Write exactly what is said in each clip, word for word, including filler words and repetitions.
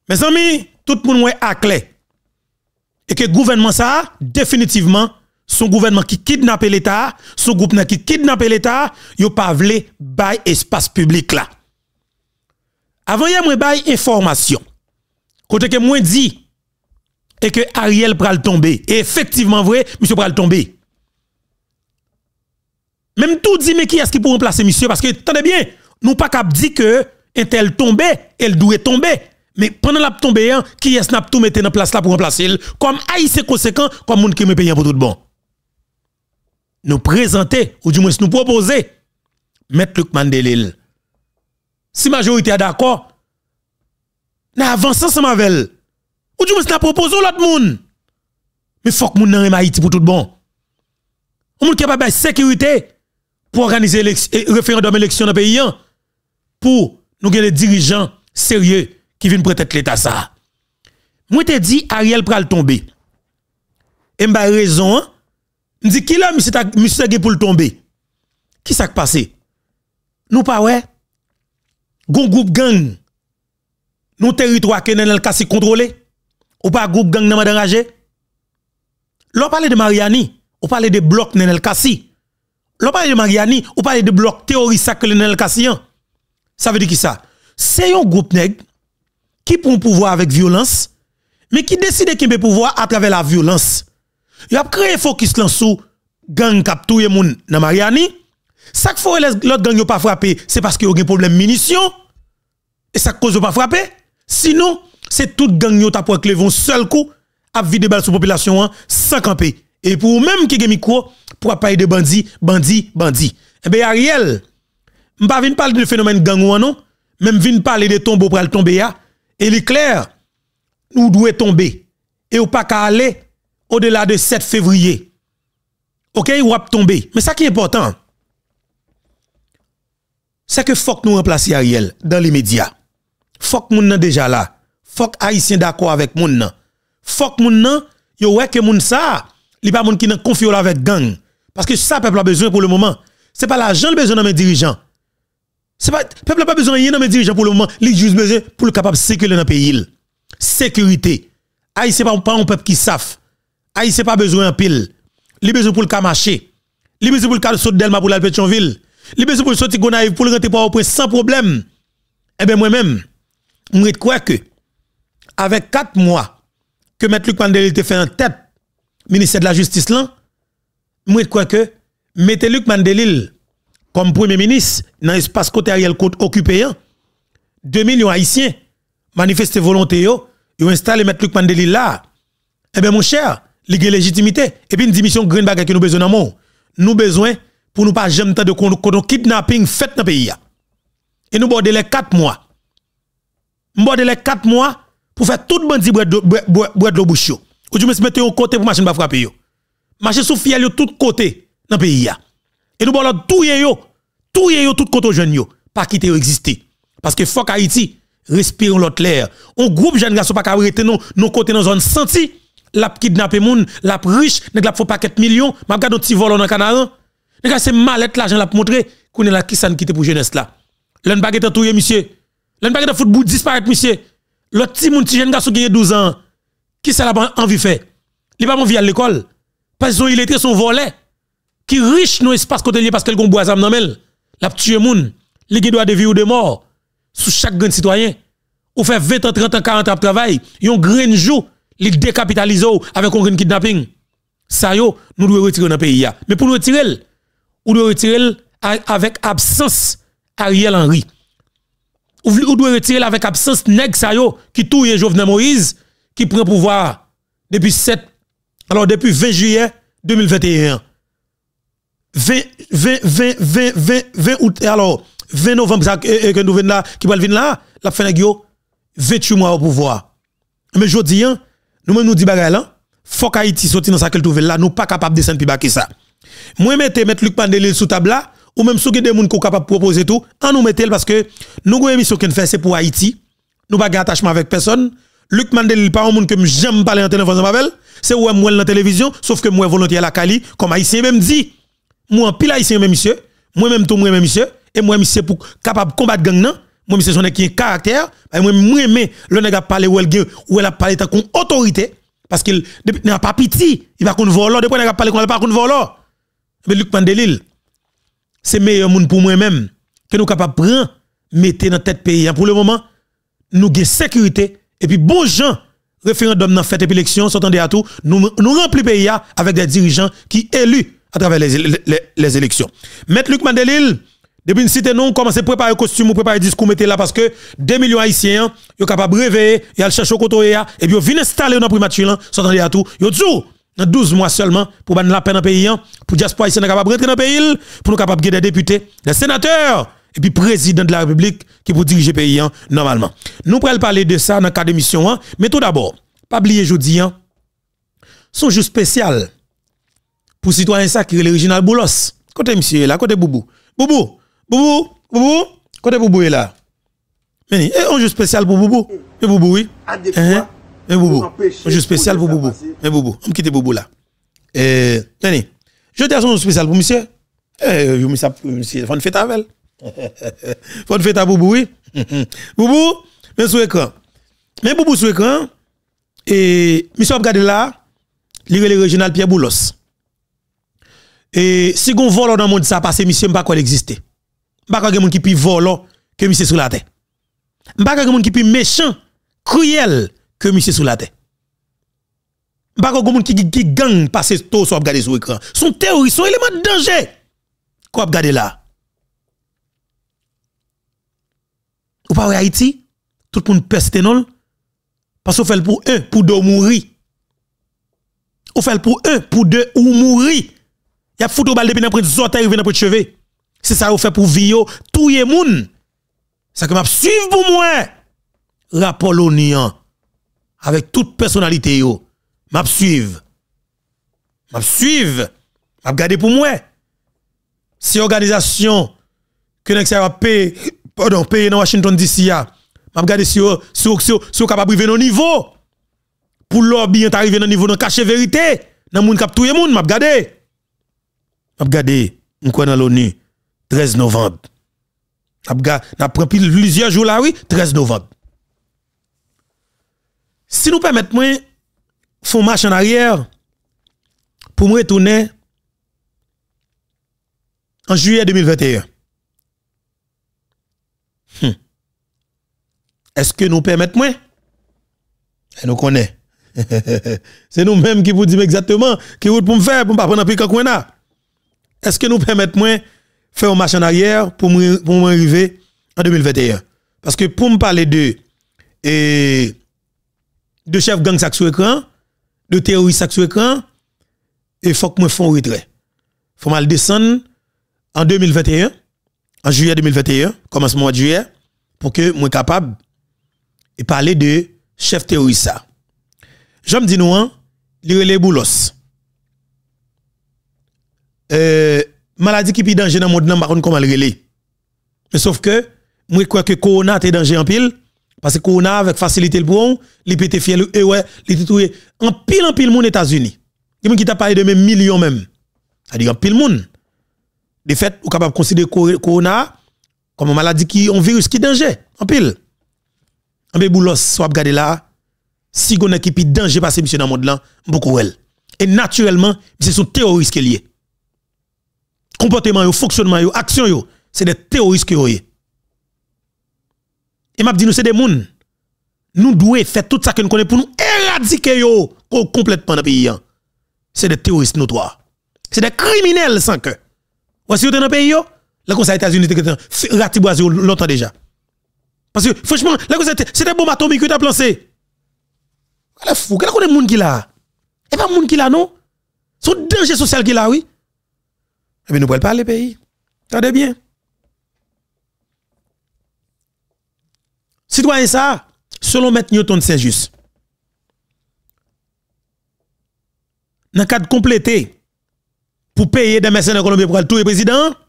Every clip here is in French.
Mes amis, tout le monde est clair. Et que le gouvernement ça, définitivement, son gouvernement qui kidnappe l'État, son gouvernement qui kidnappe l'État, yo pas vle bay espace public là. Avant hier moi bay information. Côté que moi dit et que Ariel pral tomber. Et effectivement vrai, monsieur pral tomber. Même tout dit mais qui est-ce qui peut remplacer monsieur parce que attendez bien, nous pas cap dit que un tel tomber, elle doit tomber. Mais pendant la tomber, qui est-ce n'a tout mettre dans place là pour remplacer comme haïtien conséquent comme monde qui me paye pour tout bon. Nous présenter ou du moins nous proposer mettre Luc Mandelil. Si majorité est d'accord, nous avançons ensemble avec elle. Ou du moins nous proposons l'autre monde. Mais faut que moun nan Haïti pour tout bon. On moun capable de sécurité pour organiser le référendum élection dans le pays pour nous gagner des dirigeants sérieux qui viennent prêter l'État ça. Moi te dit Ariel pral tomber. Et m'a raison, hein? M'di qui là monsieur ta monsieur pour le tomber. Qui ça qui passé? Nous pas ouais. Gon groupe gang. Nous territoire que nan el kasi contrôlé. Ou pas groupe gang nan enragé. L'on parle de Mariani, ou parle de bloc nan el kasi. L'on parle de Mariani, ou parle de bloc terroriste que nan el kasi. Ça veut dire qui ça? C'est un groupe nèg qui prend pouvoir avec violence, mais qui décide qu'il peut pouvoir à travers la violence. Il a créé focus là sous gang k'ap touye moun nan Mariani. Ça que faut l'autre gang yo pas frapper, c'est parce qu'il y a un problème munitions et ça cause pas frapper. Sinon, c'est tout gang yo t'a pour clevon seul coup à vider balle sur population sans camper. Et pour même qui gen micro pour parler de bandits, bandits, bandits. Eh ben Ariel, m'pa vinn parler de phénomène gang ou non, même vinn parler de tombeau pour le tomber ya. Et il est clair, nous devons tomber. Et ou pas qu'à aller au-delà de sept février. OK, ou va tomber. Mais ça qui est important, c'est que faut que nous remplacer Ariel dans l'immédiat. Faut que moun nan déjà là. Faut que haïtien d'accord avec moun nan. Faut que moun nan yo wè que moun ça, li pas moun qui nan confie avec gang. Parce que ça peuple a besoin pour le moment. C'est pas l'argent le besoin de mes dirigeants. C'est pas peuple n'a pas besoin de rien dans mes dirigeants pour le moment, li juste besoin pour le capable sécuriser dans le pays. Sécurité. Haïtien pas pas un peuple qui savent. Haïtien pas besoin en pile. Li besoin pour le marcher. Li besoin pour le cas saut Delma pour la Pétionville. Li besoin pour le sortir Gonaïve pour le rentrer par au point sans problème. Eh ben moi-même, je crois que avec quatre mois que M. Luc Mandelil était fait en tête ministère de la Justice là, je crois que mettez Luc Mandelil comme premier ministre dans l'espace côté Ariel côte occupé, deux millions haïtiens manifestent volonté yo, yo installé M. Luc Mandelil là. Eh bien mon cher, il y a légitimité et puis une dimension green bag que nous besoin d'amour. Nous besoin pour nous pas jamais temps de qu'on kidnapping fait dans le pays. Et nous border les quatre mois. Nous border les quatre mois pour faire tout bandit boire de l'eau bouche. Ou du moins se mettre au côté pour machine pas frapper yo. Marcher sous fiel yo tout côté dans le pays. Et nous border tout yo, tout yo tout côté jeune yo, pas quitter exister. Parce que faut qu'Haïti respire l'autre l'air. On groupe jeune garçon pas arrêter non non côté dans zone senti, la kidnapper moun, la riche, nèg la faut paquet millions, m'a gade petit vol dans canaran. Nèg c'est mallette l'argent la montrer qu'on est là qui ça ne quitte pour jeunesse là. L'un baguette touyer monsieur. L'un baguette football disparaître monsieur. L'autre petit moun petit jeune garçon qui a douze ans, qui ça la envie faire. Il pas envie à l'école parce qu'ils illettrés sont volés. Qui riche dans espace côté parce qu'elle gon bois zam nan mel. La tuer moun, li gen droit de vie ou de mort sous chaque grand citoyen. Ou fait vingt ans, trente ans, quarante ans de travail, yon grain jour, li décapitalise avec un grain kidnapping. Ça yo, nous devons retirer dans le pays. Mais pour nous retirer, ou devons retirer avec absence Ariel Henry. Ou devons retirer avec absence nèg sa yo qui touye Jovenel Moïse qui prend pouvoir depuis sept alors depuis vingt juillet deux mille vingt et un. vingt août alors vingt novembre ça que nous venons là qui va venir là, la fin nèg yo vingt-huit mois au pouvoir. Mais jodi an, nous même nous dit bagay là, faut qu'Haïti sorti dans ça qu'elle trouve là, nous pas capable de descendre plus bas que ça. Moi mettre mettre Luc Mandelil sous table là ou même sous des gens qui capable proposer tout, en nous mettre parce que nous une émission qu'on fait c'est pour Haïti. Nous pas attachement avec personne. Luc Mandelil pas un monde que j'aime parler en téléphone avec, c'est ouais moi dans télévision, sauf que moi volontiers à la Cali comme haïtien même dit. Moi pile haïtien même monsieur, moi même tout moi même monsieur et moi monsieur pour capable combattre gang nan, moi monsieur son qui a caractère, moi moi aimé le nèg a parlé ou elle ou elle a parlé tant qu'on autorité parce qu'il n'a pas pitié, il va qu'on voler depuis nèg a parlé qu'on pas qu'on voler. Mais Luc Mandelil c'est meilleur monde pour moi-même que nous capable prendre mettre dans tête pays pour le moment nous gain sécurité et puis bon gens référendum dans fait et puis élection s'entendez à tout nous nous remplir pays avec des dirigeants qui élus à travers les, les, les élections. Maître Luc Mandelil depuis une cité non commencez à préparer costume ou préparer discours mettez là parce que deux millions haïtiens yo capable réveiller et aller chercher côté et puis viennent installer dans primature s'entendez à tout yo toujours dans douze mois seulement pour ban la peine dans pays pour diaspora haïtienne capable rentrer dans pays pour nous capable des députés des sénateurs et puis président de la République qui pour diriger pays normalement. Nous pourrons parler de ça dans le cadre d'émission mais tout d'abord pas oublier jeudi son jour spécial pour citoyen ça qui est l'original Boulos. Côté monsieur là, côté Boubou. Boubou, Boubou, Boubou, côté Boubou est là. Mais et un jour spécial pour Boubou. Mais Boubou oui. Hein? Mais Boubou. Un jour spécial pour Boubou. Mais Boubou, on quitte Boubou là. Eh, tenez. Je dis un jour spécial pour monsieur. Eh, monsieur, faut une fête avec. Faut une fête à Boubou oui. Boubou, mais sous écran. Mais Boubou sous écran et monsieur regarde là, l'île régional Pierre Boulos. Et si on vole dans le monde ça passe monsieur m'pa quoi exister. M'pa quoi quelqu'un qui pi vole que monsieur sur la terre. M'pa quoi quelqu'un qui pi méchant, cruel que monsieur sur la terre. M'pa quoi quelqu'un qui qui gang passer tout sur regarder sur écran. Son terroriste, son élément de danger. Quoi regarder là. Ou pas Haïti, tout le monde peste non parce qu'on fait pour un pour deux mourir. On fait pour un pour deux ou mourir. Y a foutu balle depuis dans près zote arrivé dans près de cheveux. C'est ça qu'on fait pour vio tout les moun. Ça que m'a suivre pour moi. Rapport l'Onian avec toute personnalité yo. M'a suivre. M'a suivre. M'a regarder pour moi. Si organisation que n'excès va payer pardon payer dans Washington D C a. M'a regarder si si si capable arriver au niveau pour lobby arriver dans niveau dans cacher vérité dans moun k'ap touye moun m'a regarder. M'a regardé m'kwa dans l'ONU treize novembre. N'a pris plusieurs jours là oui, treize novembre. Si nous permettons moi font marche en arrière pour me retourner en juillet deux mille vingt et un. Hmm. Est-ce que nous permettons moi? Et nous connaissons. C'est nous-mêmes qui vous disons exactement qui route pour me faire pour pas prendre un pic en là. Est-ce que nous permettons moi faire un marche en arrière pour me pour m'arriver en deux mille vingt et un? Parce que pour me parler de et de chef gang sac sur écran, de terroriste sac sur écran, il faut que moi fasse un retrait. Faut mal descendre en deux mille vingt et un, en juillet deux mille vingt et un, commencement de juillet, pour que moi capable et parler de chef terroriste ça. Je me dis nous hein, li relé Boulos. Euh, maladie qui pi danger dans le monde, par contre, comment le relé. Mais sauf que, moi, je crois que Corona est danger en pile, parce que Corona, avec facilité le bon, il peut être fier, et ouais, il peut être en pile, en pile, monde États-Unis. Il y a qui t'a parlé de même millions même. C'est-à-dire en pile, monde. De fait, vous capable de considérer Corona comme une maladie qui, un virus qui est danger, en pile. En peu boulos, soit regarder là, si on a qui pi danger parce que monsieur dans le monde là, beaucoup elle. Et naturellement, c'est son terroriste qui est lié. Comportement, yo, fonctionnement, yo, action, yo, c'est des terroristes qui ont. Et m'a dit nous c'est des moun. Nous devons faire tout ça que nous connaissons pour nous éradiquer yo complètement dans le pays. C'est des terroristes notoires. C'est des criminels sans cœur. Voici dans le pays yo, le Conseil des États-Unis était ratiboisé longtemps déjà. Parce que franchement, c'est des bombes atomiques que tu as lancées. Quel est fou, quel est le monde qui là? Et pas le monde qui là non? Son danger social qui là oui. Eh bien, nous ne pouvons pas parler pays. Attendez bien. Citoyen ça, selon M. Newton Saint-Just, dans le cadre complété, pour payer des mercenaires colombiens pour tout le président, dans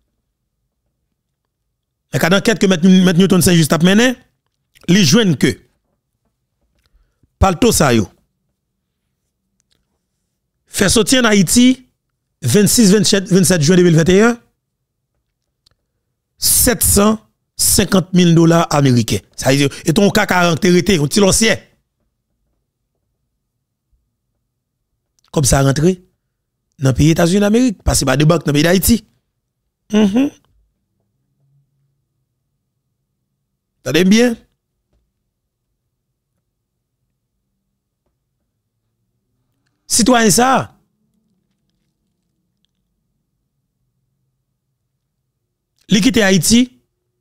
le cadre d'enquête que M. Newton Saint-Just a mené, les jeunes que, palto sa yo, fait sortir en Haïti, vingt-six vingt-sept juin deux mille vingt et un, sept cent cinquante mille dollars américains. Ça veut dire, et ton cas quarante été, on tire l'ancien. Comme ça rentré dans le pays États-Unis d'Amérique, passé par des banques dans le pays d'Haïti. Mm-hmm. T'entendez bien? Citoyen ça. Li quitte Haïti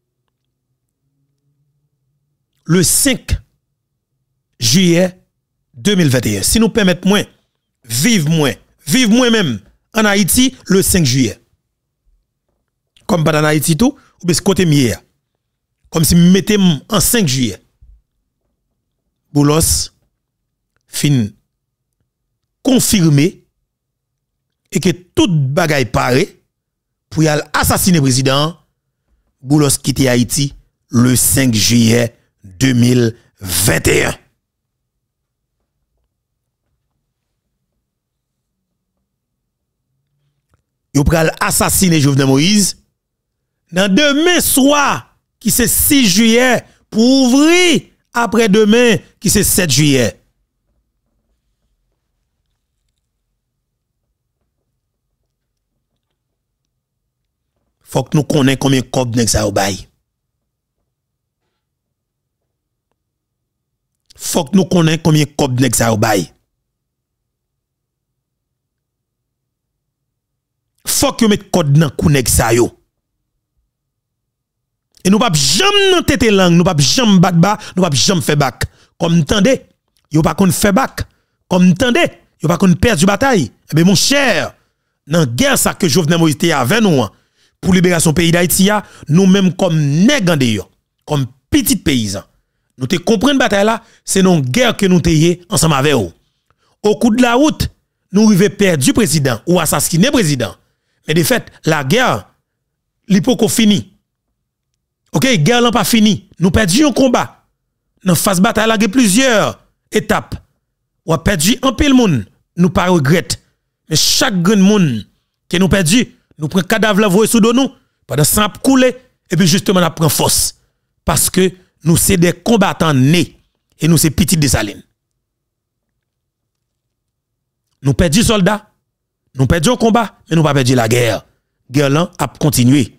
le cinq juillet deux mille vingt et un. Si nous permettons moins, vivre moins, vivre moins même en Haïti le cinq juillet. Comme pas en Haïti tout, ou bien ce côté mieux. Comme si mettez en cinq juillet. Boulos fin confirmé et que toute bagaille paraît pour y aller assassiner le président. Boulos quitte Haïti le cinq juillet deux mille vingt et un. Yo pral assassiner Jovenel Moïse dans demain soir qui c'est six juillet pour ouvrir après demain qui c'est sept juillet. Faut que nous connaissions combien de cob nèg ça au bail. Faut que nous connaissions combien de cob nèg ça au bail. Faut que nous mettions code dans kou nèg ça yo. Et nous pas jamais nan tête langue, nous pas jamais back ba, nous pas jamais faire back. Comme tendez, yo pas kon faire back. Comme tendez, yo pas kon perdre bataille. Eh bien mon cher, dans guerre ça que Jovenel Moïse était avec nous pour libération pays d'Haïti, nous même comme nèg en dehors, comme petit paysans. Nous te comprendre bataille là, c'est non guerre que nous tayé ensemble avec eux. Au coup de la route, nous arrivons perdre du président ou assassiner président. Mais de fait, la guerre, l'hypoco fini. OK, guerre n'a pas fini. Nous perdu un combat. Dans phase bataille là, il y a plusieurs étapes. On a perdu un pile monde, nous pas regrette. Mais chaque grand monde que nous perdu, nous prenons cadavre là sous nous pendant ça couler et puis justement on prend force parce que nous c'est des combattants nés et nous c'est petits de Saline. Nous perdu soldats, nous perdu un combat, mais nous pas perdu la guerre. Guerre là a continué.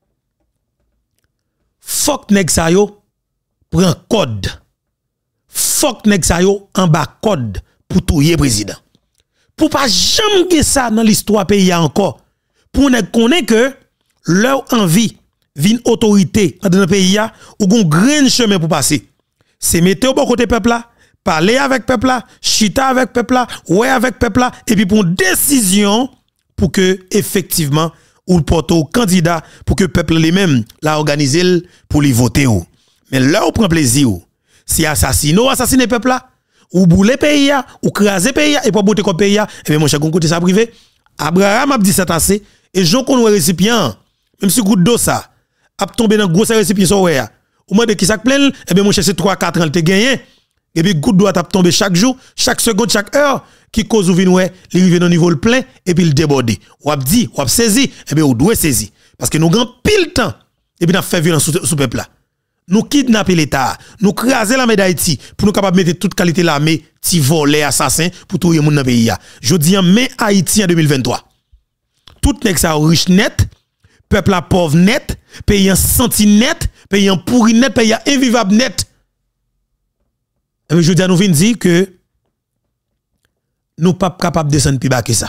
Fok nèg sa yo prend code. Fok nèg sa yo en bas code pour touyer président. Pour pas jamais que ça dans l'histoire pays encore. Pour ne connaître que leur envie vin autorité dans le pays ou gon grand chemin pour passer. C'est mettre au bon côté peuple là, parler avec peuple là, chita avec peuple là, ouais avec peuple là et puis pour une décision pour que effectivement ou porte au candidat pour que peuple lui-même la organiser pour lui voter ou. Mais là on prend plaisir ou. Si assassine ou assassiner peuple là ou bouler pays ou craser pays et pour botter comme pays et bien mon cher gon côté ça privé. Abraham a dit ça assez et Jean qu'on récipient même si goutte d'eau ça a tombé dans gros récipient so ouais ou mande qui ça plein et bien mon cher c'est trois quatre ans te gagné et puis goutte d'eau a tomber chaque jour chaque seconde chaque heure qui cause ou vinn ouais li rive dans niveau le plein et puis il déborder ou a dit ou a saisi et bien ou doit saisir parce que nous grand pile temps et puis n'a fait violence sous peuple là nous kidnapper l'état nous craser la d'Haïti pour nous capable mettre toute qualité l'armée ti volé assassin pour tout le monde dans le pays. Je dis en mai Haïti en deux mille vingt-trois. Tout nèg ça riche net, peuple à pauvre net, pays en senti net, pays en pourri net, pays invivable net. Et je dis à nous vinn dire que nous pas capable de descendre plus bas que ça.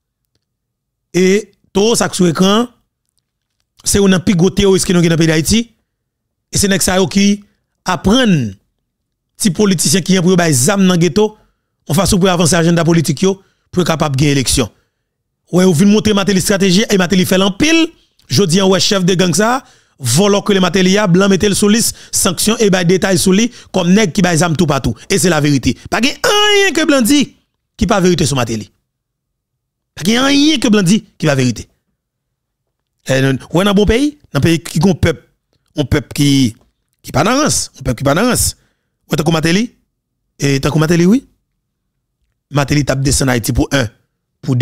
Et tout ça sur écran c'est un pigot terroriste qui nous dans le pays d'Haïti et c'est nèg ça qui apprendre si politiciens qui ont pour bay zam dans ghetto on façon pour avancer agenda politique yo pour capable gagner élection. Ouais, ou vinn montrer Matéli stratégie et Matéli fait l'empile, jodi an ouais chef de gang ça, volo que le Matéli a blanc mettel sous liste, sanction et bay détail sous lui comme nèg qui bay zam tout partout et c'est la vérité. Pas gen rien que blanc dit qui pas vérité sur Matéli. Pas gen rien que blanc dit qui pas vérité. Ouais dans bon pays, dans pays qui gon peuple, un peuple qui qui pas dans race, un peuple qui pas dans race. Ouais t'as comme Matéli et t'as comme Matéli oui. Matéli tape descend Haïti pour un, pour deux.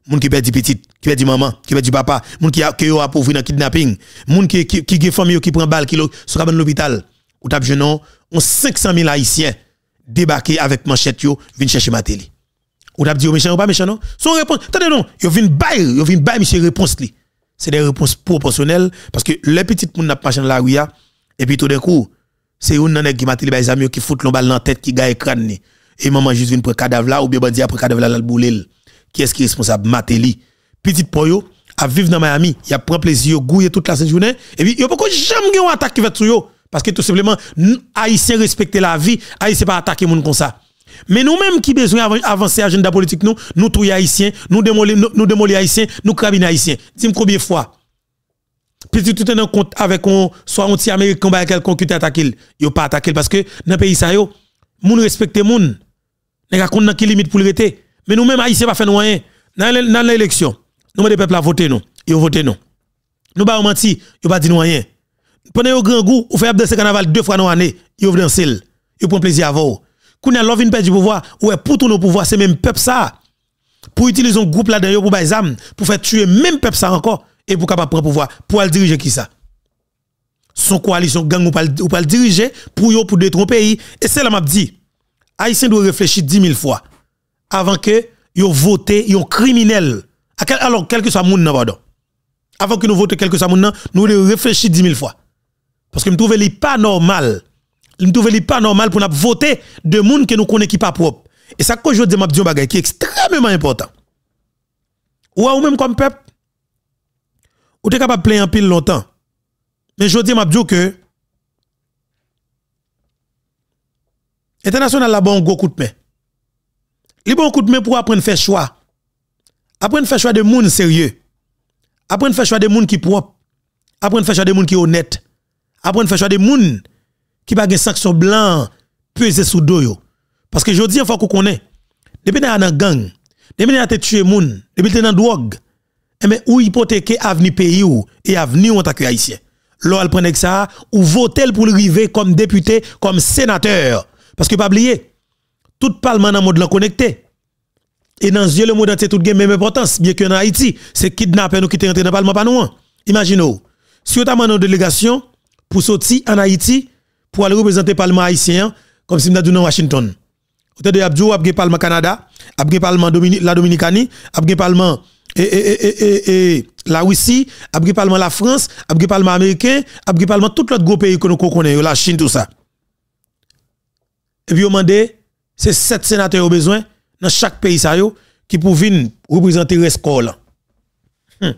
moun qui perd petite, qui perd maman, qui perd papa, moun qui a qui a pauvre dans kidnapping, moun qui qui qui famille qui prend balle qui sur l'hôpital. Ou t'a jeune on cinq cent mille haïtiens débarquer avec manchette yo vinn chercher Matéli. Ou t'a dit méchant ou pas méchant non? Son réponse, attendez non, yo vinn bail, yo vinn bail monsieur réponse li. C'est des réponses proportionnelles parce que les petites moun n'a marché dans la rue et puis tout d'un coup, c'est une nan qui Matéli ba amis qui fout l'on balle dans tête qui gagne crâne ni. Et maman juste vinn prendre cadavre là ou bien bandi après cadavre là le boulel. Qui est-ce qui est responsable? Matéli. Petite poyo à vivre dans Miami, il a prend plaisir yo gouiller toute la journée et puis yo pas jamais gen attaque qui fait sur yo. Parce que tout simplement, Haïtiens respectent la vie, Haïtiens pas attaquer moun comme ça. Mais nous-mêmes qui besoin avancer agenda politique nous, nous tous Haïtiens, nous démolir nous, nous démolir Haïtiens, nous crabiner Haïtiens. Dis-moi combien de fois. Puis tout en compte avec on soit un petit américain ba quelqu'un qui attaquer, yo pas attaquer parce que dans pays ça yo, moun respecte moun. Nèg a konn qui limite pour le rester. Mais nous-mêmes Haïtiens pas faire rien. Dans l'élection, nous des peuple a voter non, yo voter non. Nous pas menti, yo pas dit nous rien. Pendant au grand goût, ou fait danser carnaval deux fois dans l'année, yo danser, yo prend plaisir à vous. Quand on a l'envie de perdre du pouvoir, ouais pour tout nos pouvoir, c'est même peuple ça. Pour utiliser un groupe là dedans pour bailler armes, pour faire tuer même peuple ça encore et pour capable prendre pouvoir, pour aller diriger qui ça. Son coalition gang ou pas ou pas le diriger pour yo pour détruire un pays et c'est là m'a dit. Haïtien doit réfléchir dix mille fois avant que yo voter yon criminel. Alors quel que soit moun nan pardon. Avant que nous voter quel que soit moun nan, nous devons réfléchir dix mille fois. Parce que je trouve li pas normal. Je trouve li pas normal pour nous voter de monde que nous connaissons qui pas propre. Et ça que je dis m'a dit un bagage qui est extrêmement important. Ou ou même comme peuple ou t'es capable de plaindre en pile longtemps. Mais je dis m'a dit que international la bon gros coup de main. Li bon coup de main pour apprendre faire choix. Apprendre faire choix de monde sérieux. Apprendre faire choix de monde qui propre. Apprendre faire choix de monde qui honnête. Apprendre faire choix des moun qui pas gen sanction blanc peser sous dos yo parce que jodi il faut qu'on connaît depuis dans la gang depuis dans te tuer moun depuis dans drogue et mais ou hypothéquer avenir pays ou et avenir en tant que haïtien là elle prend ça ou voter pour arriver comme député comme sénateur parce que pas oublier tout parlement dans monde là connecté et dans yeux le monde entier tout gain même importance bien que en Haïti c'est kidnapper nous qui rentré dans parlement pas nous imaginez si on a une délégation pour sortir en Haïti pour aller représenter le Parlement haïtien comme si nous dans Washington. Vous avez Abdou, le Parlement Canada, le Parlement la Dominicanie, le Parlement et, et, et, et, et, la Russie, le Parlement la France, le Parlement américain, le Parlement tout l'autre gros pays que nous connaissons, la Chine, tout ça. Et puis, on demande, c'est sept sénateurs au besoin dans chaque pays ça yo, qui pour venir représenter le score là. Hum.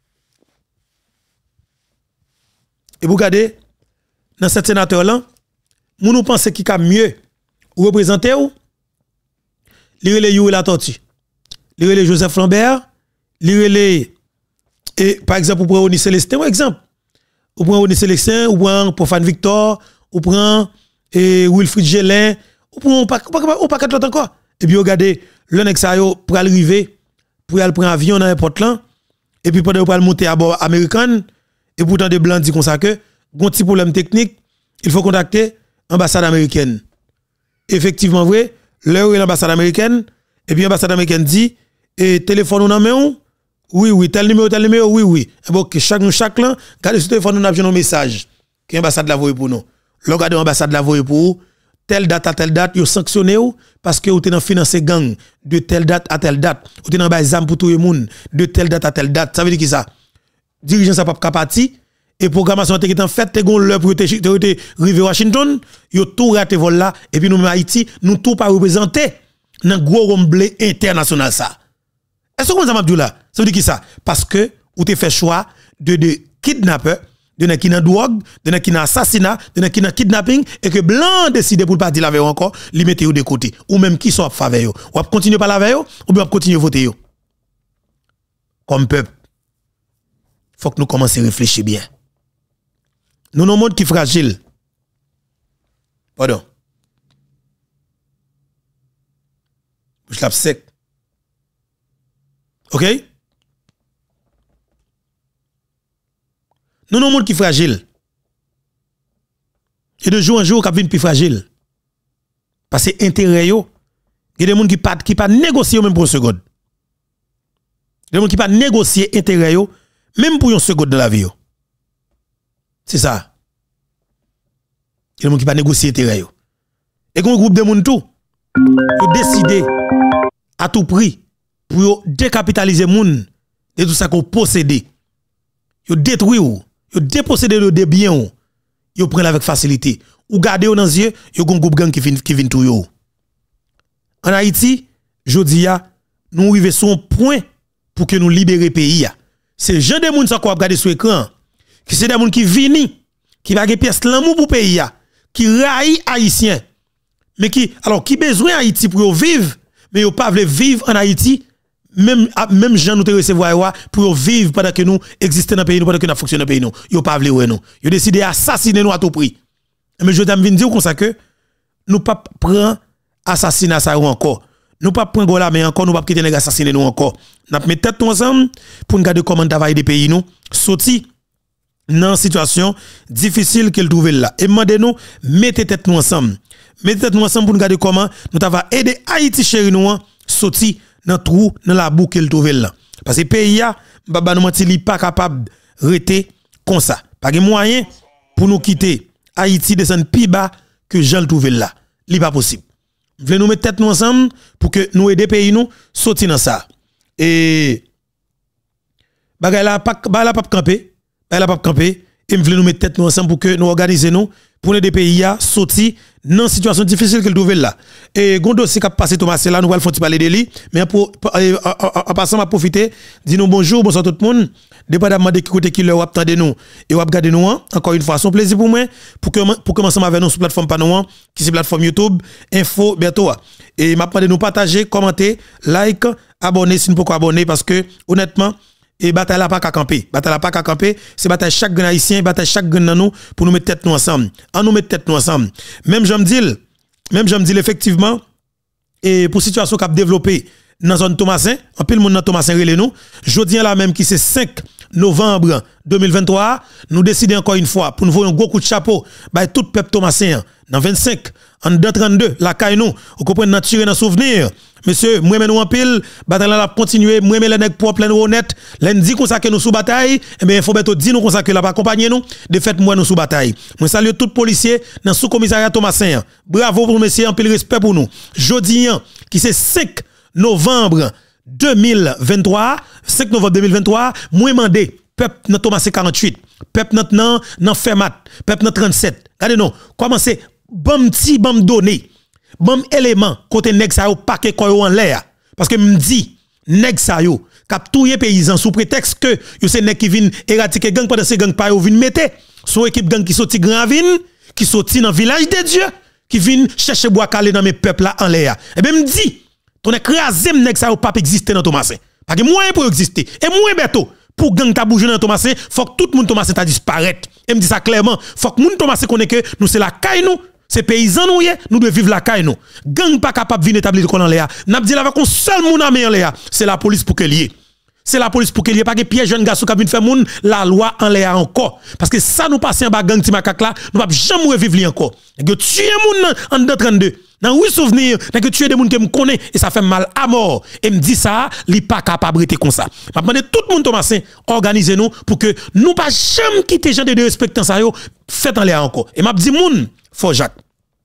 Et vous regardez, dans cet sénateur là, nous nous pensons qui a mieux représenter ou li relé Youri la tortue, li relé Joseph Lambert, li relé et par exemple pour prendre Oni Célestin par exemple, ou prend Oni Célestin, ou prend Profane Victor, ou prend et Wilfried Gelin, ou prend pas ou pas quatre encore. Et puis regardez, le nèg sa yo pour arriver pour aller prendre avion dans l'aéroport là et puis pendant pour monter à bord américain et pourtant des blancs dit comme ça que gon petit problème technique, il faut contacter l'ambassade américaine. Effectivement vrai, l'heure est l'ambassade américaine et puis l'ambassade américaine dit et téléphone ou nan main oui oui tel numéro tel numéro oui oui. Et bon chaque nous chaque là, garder sur téléphone nous avons un message que l'ambassade la voyer pour nous. Le garder l'ambassade la voyer pour telle date à telle date yo sanctionné ou parce que ou t'es dans financer gang de telle date à telle date, ou t'es dans ba zam pour tout le monde de telle date à telle date. Ça veut dire qui ça? Dirigeant ça pas capati et programmation qui en fait te gon l'heure pour te arriver Washington, yo tout raté vol là et puis nous même Haïti, nous tout pas représenter dans gros romblé international ça. Est-ce que ça m'a dit là? Ça veut dire qui ça? Parce que ou te fait choix de de kidnapper, de ne qui dans drogue, de ne qui dans assassinat, de ne qui dans kidnapping et que blanc décide pour pas dire la veille encore, li mettez de côté ou même qui sont faveur yo. Ou continuer par la veille ou bien continuer voter yo. Comme peuple, faut que nous commencions à réfléchir bien. Nous sommes un monde qui est fragile. Pardon. Je l'ai sec. OK? Nous sommes un monde qui est fragile. Et de jour en jour, il y a plus fragile. Parce que intérêt, il y a des gens qui ne pas négocier même pour une seconde. des gens qui pas négocier intérêt yo même pour une seconde de la vie yo. C'est ça. Des gens qui pas négocier intérêt yo. Et un groupe de monde tout yo décidé à tout prix pour décapitaliser moun de tout ça qu'on possède. Yo détruit ou, yo déposséder de biens ou, yo prend avec facilité. Ou garder dans les yeux, yo gon groupe gang qui vient qui vient tout yo. En Haïti, jodi ya, nous arrivons sur un point pour que nous libérer pays. C'est gens de moun sa ko regarder sur écran, qui c'est des moun qui vini, qui va gen pièce l'amour pour pays qui raï haïtien. Mais qui alors qui besoin Haïti pour vivre, mais yo pas veut vivre en Haïti. Même même gens nous te recevoir pour vivre pendant que nous existons dans le pays nous pendant que nous fonctionnons dans le pays nous yo pas vle ouais nous yo décidé assassiner nous à tout prix mais je t'aime venir dire comme ça que nous pas prendre assassinat ça encore nous pas prendre gola mais encore nous pas quitter les assassiner nous encore n'a mettre tête ensemble pour nous garder comment travailler des pays nous sorti dans situation difficile qu'elle trouve là et demandez nous mettez tête nous ensemble mettez tête nous ensemble pour nous garder comment nous va aider Haïti chéri nous sorti dans trou dans la boucle qu'elle trouve là parce que pays a baba nous menti li pas capable rester comme ça pas de moyen pour nous quitter Haïti descendre plus bas que Jean le trouve là li pas possible voulez nous mettre tête nous ensemble pour que nous aider pays nous sortir dans ça et bagay la pas bagay la pas camper bagay la pas camper et voulez nous mettre tête nous ensemble pour que nous organiser nous pour aider pays à sortir dans situation difficile qu'elle trouve là et gon dossier qui a passé Thomas là nous allons faire parler de lui mais pour en passant m'a profiter dis nous bonjour bonsoir tout le monde dépendamment de côté qui leur attendez nous et ou regarder nous encore une fois son plaisir pour moi pour que pour commencer avec nous sur plateforme Panouan qui c'est plateforme YouTube info bientôt et m'a demandé nous partager commenter like abonner si nous pouvons abonner parce que honnêtement et bataille la pas qu'à camper bataille la pas qu'à camper c'est bataille chaque grand haïtien bataille chaque grand dans nous pour nous mettre tête nous ensemble en nous mettre tête nous ensemble même je me dis même je me dis effectivement et pour situation qu'a développé dans zone Thomasin en pile monde dans Thomasin relé nous jodi là même qui c'est cinq novembre deux mille vingt-trois nous décidons encore une fois pour nous voir un gros coup de chapeau bah tout peuple Thomasin dans vingt-cinq en deux trente-deux la caille nous on comprend nature dans souvenir monsieur moi nous en pile bataille la continuer moi les nèg pour plein honnête lundi comme ça que nous sous bataille et bien il faut bientôt dire nous comme ça que la pas accompagner nous de fait moi nous sous bataille moi salue tout policier dans sous commissariat Thomasin bravo pour monsieur en pile respect pour nous jodi qui c'est cinq novembre deux mille vingt-trois cinq novembre deux mille vingt-trois moi mandé peuple dans Thomasin quarante-huit peuple dans dans Fermat peuple dans trente-sept regardez non commencer bam ti bam donné bam élément côté nèg sa yo paquet koyo en l'air parce que me dit nèg sa yo k'ap touyer paysan sous prétexte que yo c'est nèg qui vinn éradiquer gang pendant ces gang pa yo vinn mettre son équipe gang qui sorti Granville qui sorti dans village de Dieu qui vinn chercher bois calé dans mes peuples là en l'air et ben me dit ton écrasé nèg sa yo pas exister dans Thomasin pas que moyen pour exister et moins bientôt pour gang ta bouger dans Thomasin faut que tout le monde Thomasin ta disparaître et me dit ça clairement faut que moun Thomasin connaît que nous c'est la caille nous c'est paysans nous nous devons vivre la caille nous gang pas capable venir établir qu'on en l'air n'a dit avec un seul moun armé en l'air c'est la police pour qu'elle y c'est la police pour qu'elle y pas que piège jeune garçon qui vient faire moun la loi en l'air encore parce que ça nous passer en bas gang ti macaque là nous pas jamais revivre li encore que tuer moun en deux trente-deux dans oui souvenir que tuer des moun que me connaît et ça fait mal à mort et me dit ça li pas capable rester comme ça m'a demandé tout le monde Thomasin organisez nous pour que nous pas jamais quitter gens de respectant ça yo fait en l'air encore et m'a dit moun Fort Jacques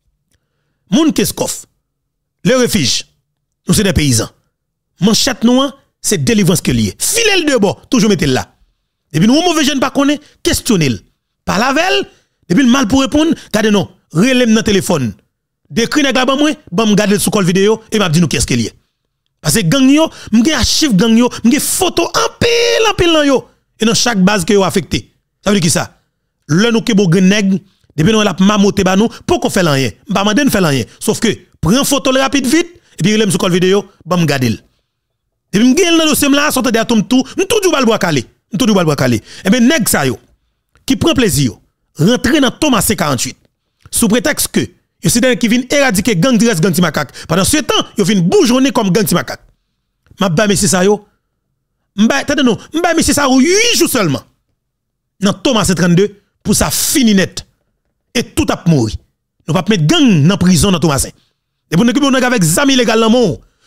moun Keskov le refuge nous c'est des paysans manchette nous c'est délivrance que lié filel de bord toujours mettez là et puis nous mauvais jeune pas connaît questionner par la veille depuis le mal pour répondre regardez non relève dans téléphone décrit nèg la ban moi ban garder sous col vidéo et m'a dit nous qu'est-ce qu'il y a parce que gang yo m'gè archive gang yo m'gè photo en pile en pile yo et dans chaque base que yo affecté ça veut dire qui ça le nous que bo nèg depuis nous la mamoté ba nous pour qu'on fait rien pas mandé ne fait rien sauf que prend photo le rapide vite et puis relève sous col vidéo ban garder et puis m'gè dans dossier là sorte de atom tout tout du bal bois calé tout du bal bois calé et ben nèg ça yo qui prend plaisir rentrer dans Thomasin quarante-huit sous prétexte que yo c'est qui vient éradiquer gang di reste gang ti macaque pendant ce temps yo vient bourgeonner comme gang ti macaque m'a ba monsieur ça yo m'ba attendez non m'ba monsieur ça huit jours seulement dans Thomasin trente-deux pour ça fini net et tout a mouri nous pas mettre gang dans prison dans Thomasin et pour nous avec zami légal dans mort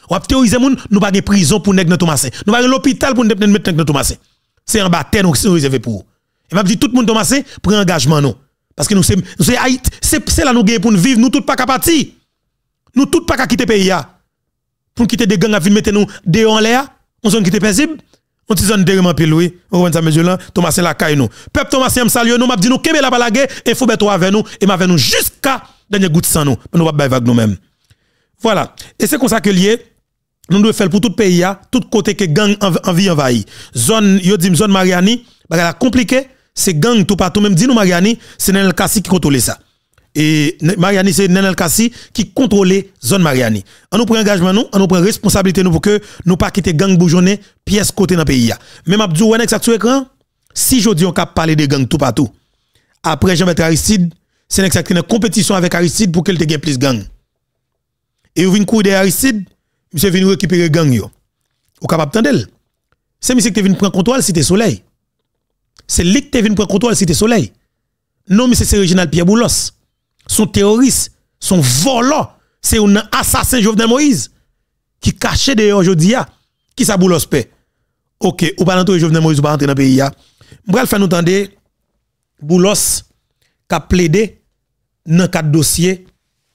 Ou ap terroriser moun, nous pas de prison pour nèg dans Thomasin. Nous pas de l'hôpital pour mettre nèg dans Thomasin. C'est en bas terre nous réservé pour. Et m'a dit tout le monde Thomasin prend engagement nous parce que nous c'est c'est c'est c'est là nous gagne pour nous vivre, nous tout pas capable partir. Nous tout pas quitter pays ya. Pour quitter des gangs à venir mettre nous dehors en l'air, on zone qui était paisible. On ti zone derrière pile oui. On ça monsieur là, Thomasin la caille nous. Peuple Thomasin me salue nous, m'a dit nous kembe la balague et faut mettre avec nous et m'a avec nous jusqu'à dernier goutte sang nous. Nous pas bailler vague nous même. Voilà. Et c'est comme ça que lié nous devons faire pour tout pays tout côté que gang envie envahi. Zone yo dit zone Mariani, bagala compliqué, c'est gang tout partout même dit nous Mariani, c'est Nenel Kassi qui contrôle ça. Et Mariani c'est Nenel Kassi qui contrôle zone Mariani. On nous prend engagement nous, on nous prend responsabilité nous pour que nous pas quitter gang bourgeonner pièce côté dans pays. Même Abdou Wenek ça sur écran, si jodi on cap parler de gang tout partout. Après Jean-Bertrand Aristide, c'est une compétition avec Aristide pour qu'elle te gagne plus gang. Et vous venez courir de Aristide, monsieur venu récupérer gang yo. Ou capable tandel. C'est monsieur qui venu prendre contrôle Cité Soleil. C'est lui qui venu prendre contrôle Cité Soleil. Non monsieur c'est Reginald Pierre Boulos. Son terroriste, son volant, c'est un assassin Jovenel Moïse qui cachait dehors aujourd'hui qui sa Boulos paix. OK, ou pas rentrer Jovenel Moïse ou pas rentrer dans le pays. M'bral faire nous entendre Boulos qui a plaidé dans quatre dossiers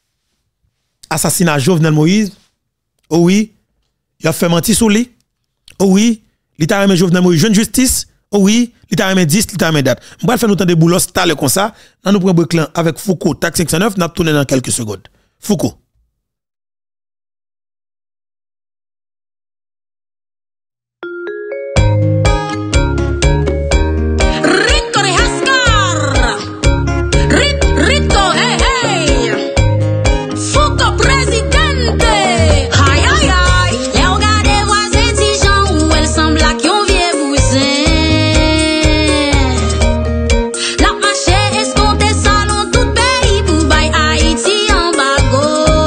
assassinat Jovenel Moïse. Oh oui, il a fait mentir sur lui. Oh oui, il a remis Jovenel Moïse jeune justice. Oh oui, il a remis dix, il a remis date. On va faire nous entendre Boulos t'ale comme ça. Dans nous prenons clan avec Foucault, taxe cinq cent neuf, n'a tourné dans quelques secondes. Foucault. La marché escompté salon tout pays pour bay Haïti en bago.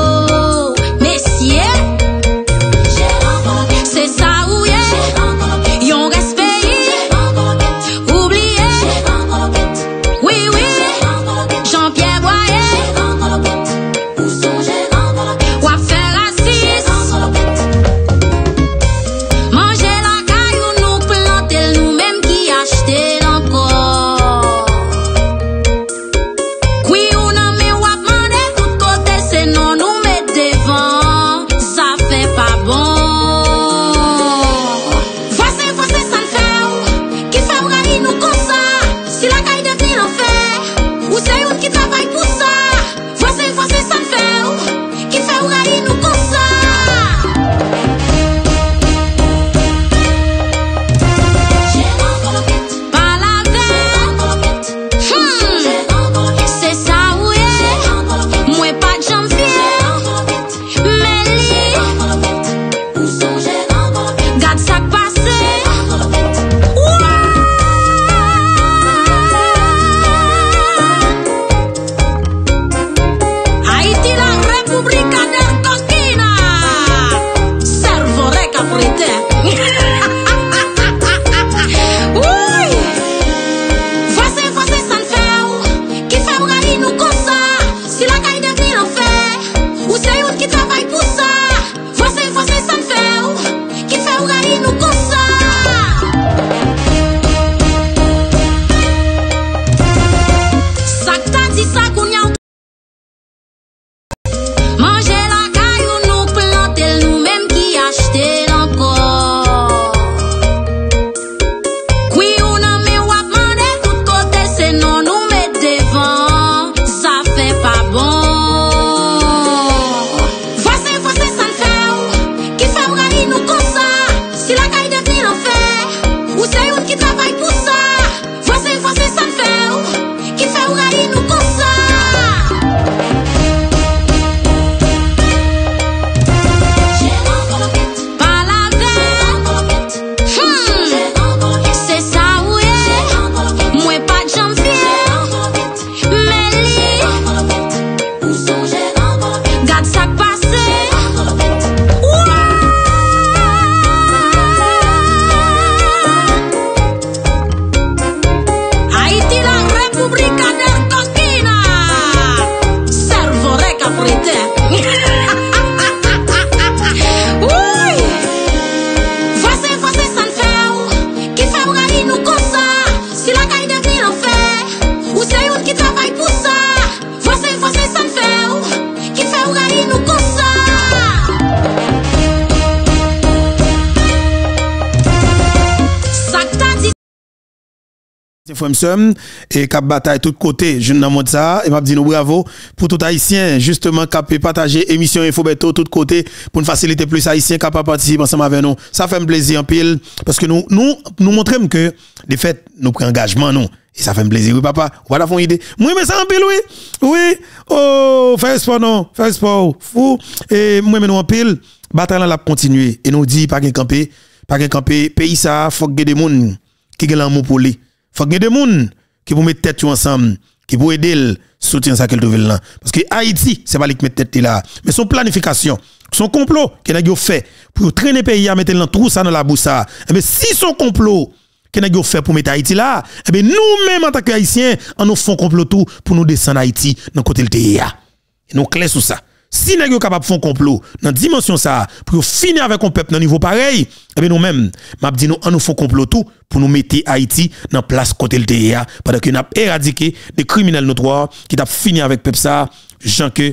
frère Somme et cap bataille tout côté je dans monde ça et m'a dit nous bravo pour tout haïtien justement cap partager émission Info Beto tout côté pour nous faciliter plus haïtien capable participer ensemble avec nous ça fait un plaisir en pile parce que nous nous nous montrons que de fait nous prenons engagement nous et ça fait un plaisir oui papa voilà font idée moi mais ça en pile oui oui oh faire sport non faire sport fou et moi mais nous en pile bataille la continuer et nous dit pas qu'un camper pas qu'un camper pays ça faut que des monde qui ont l'amour pour lui. Faut que des gens qui vont mettre tête ensemble, qui vont aider le soutien ça qu'elle trouve là. Parce que Haïti, c'est pas lui qui met tête là, mais son planification, son complot qu'il a fait pour traîner le pays à mettre dans tout ça dans la bouche ça. Et bien si son complot qu'il a fait pour mettre Haïti là, et bien nous-mêmes en tant qu'Haïtiens, on nous font complot tout pour nous descendre Haïti dans côté le T I A. Et nous clair sur ça. Si nous sommes capables de faire un complot dans dimension ça pour finir avec un peuple dans niveau pareil, et bien nous-mêmes, m'a dit nous on nous fait un complot tout pour nous mettre Haïti dans place côté le T I A pendant que nous avons éradiqué des criminels notoires qui t'a fini avec peuple ça, Jean que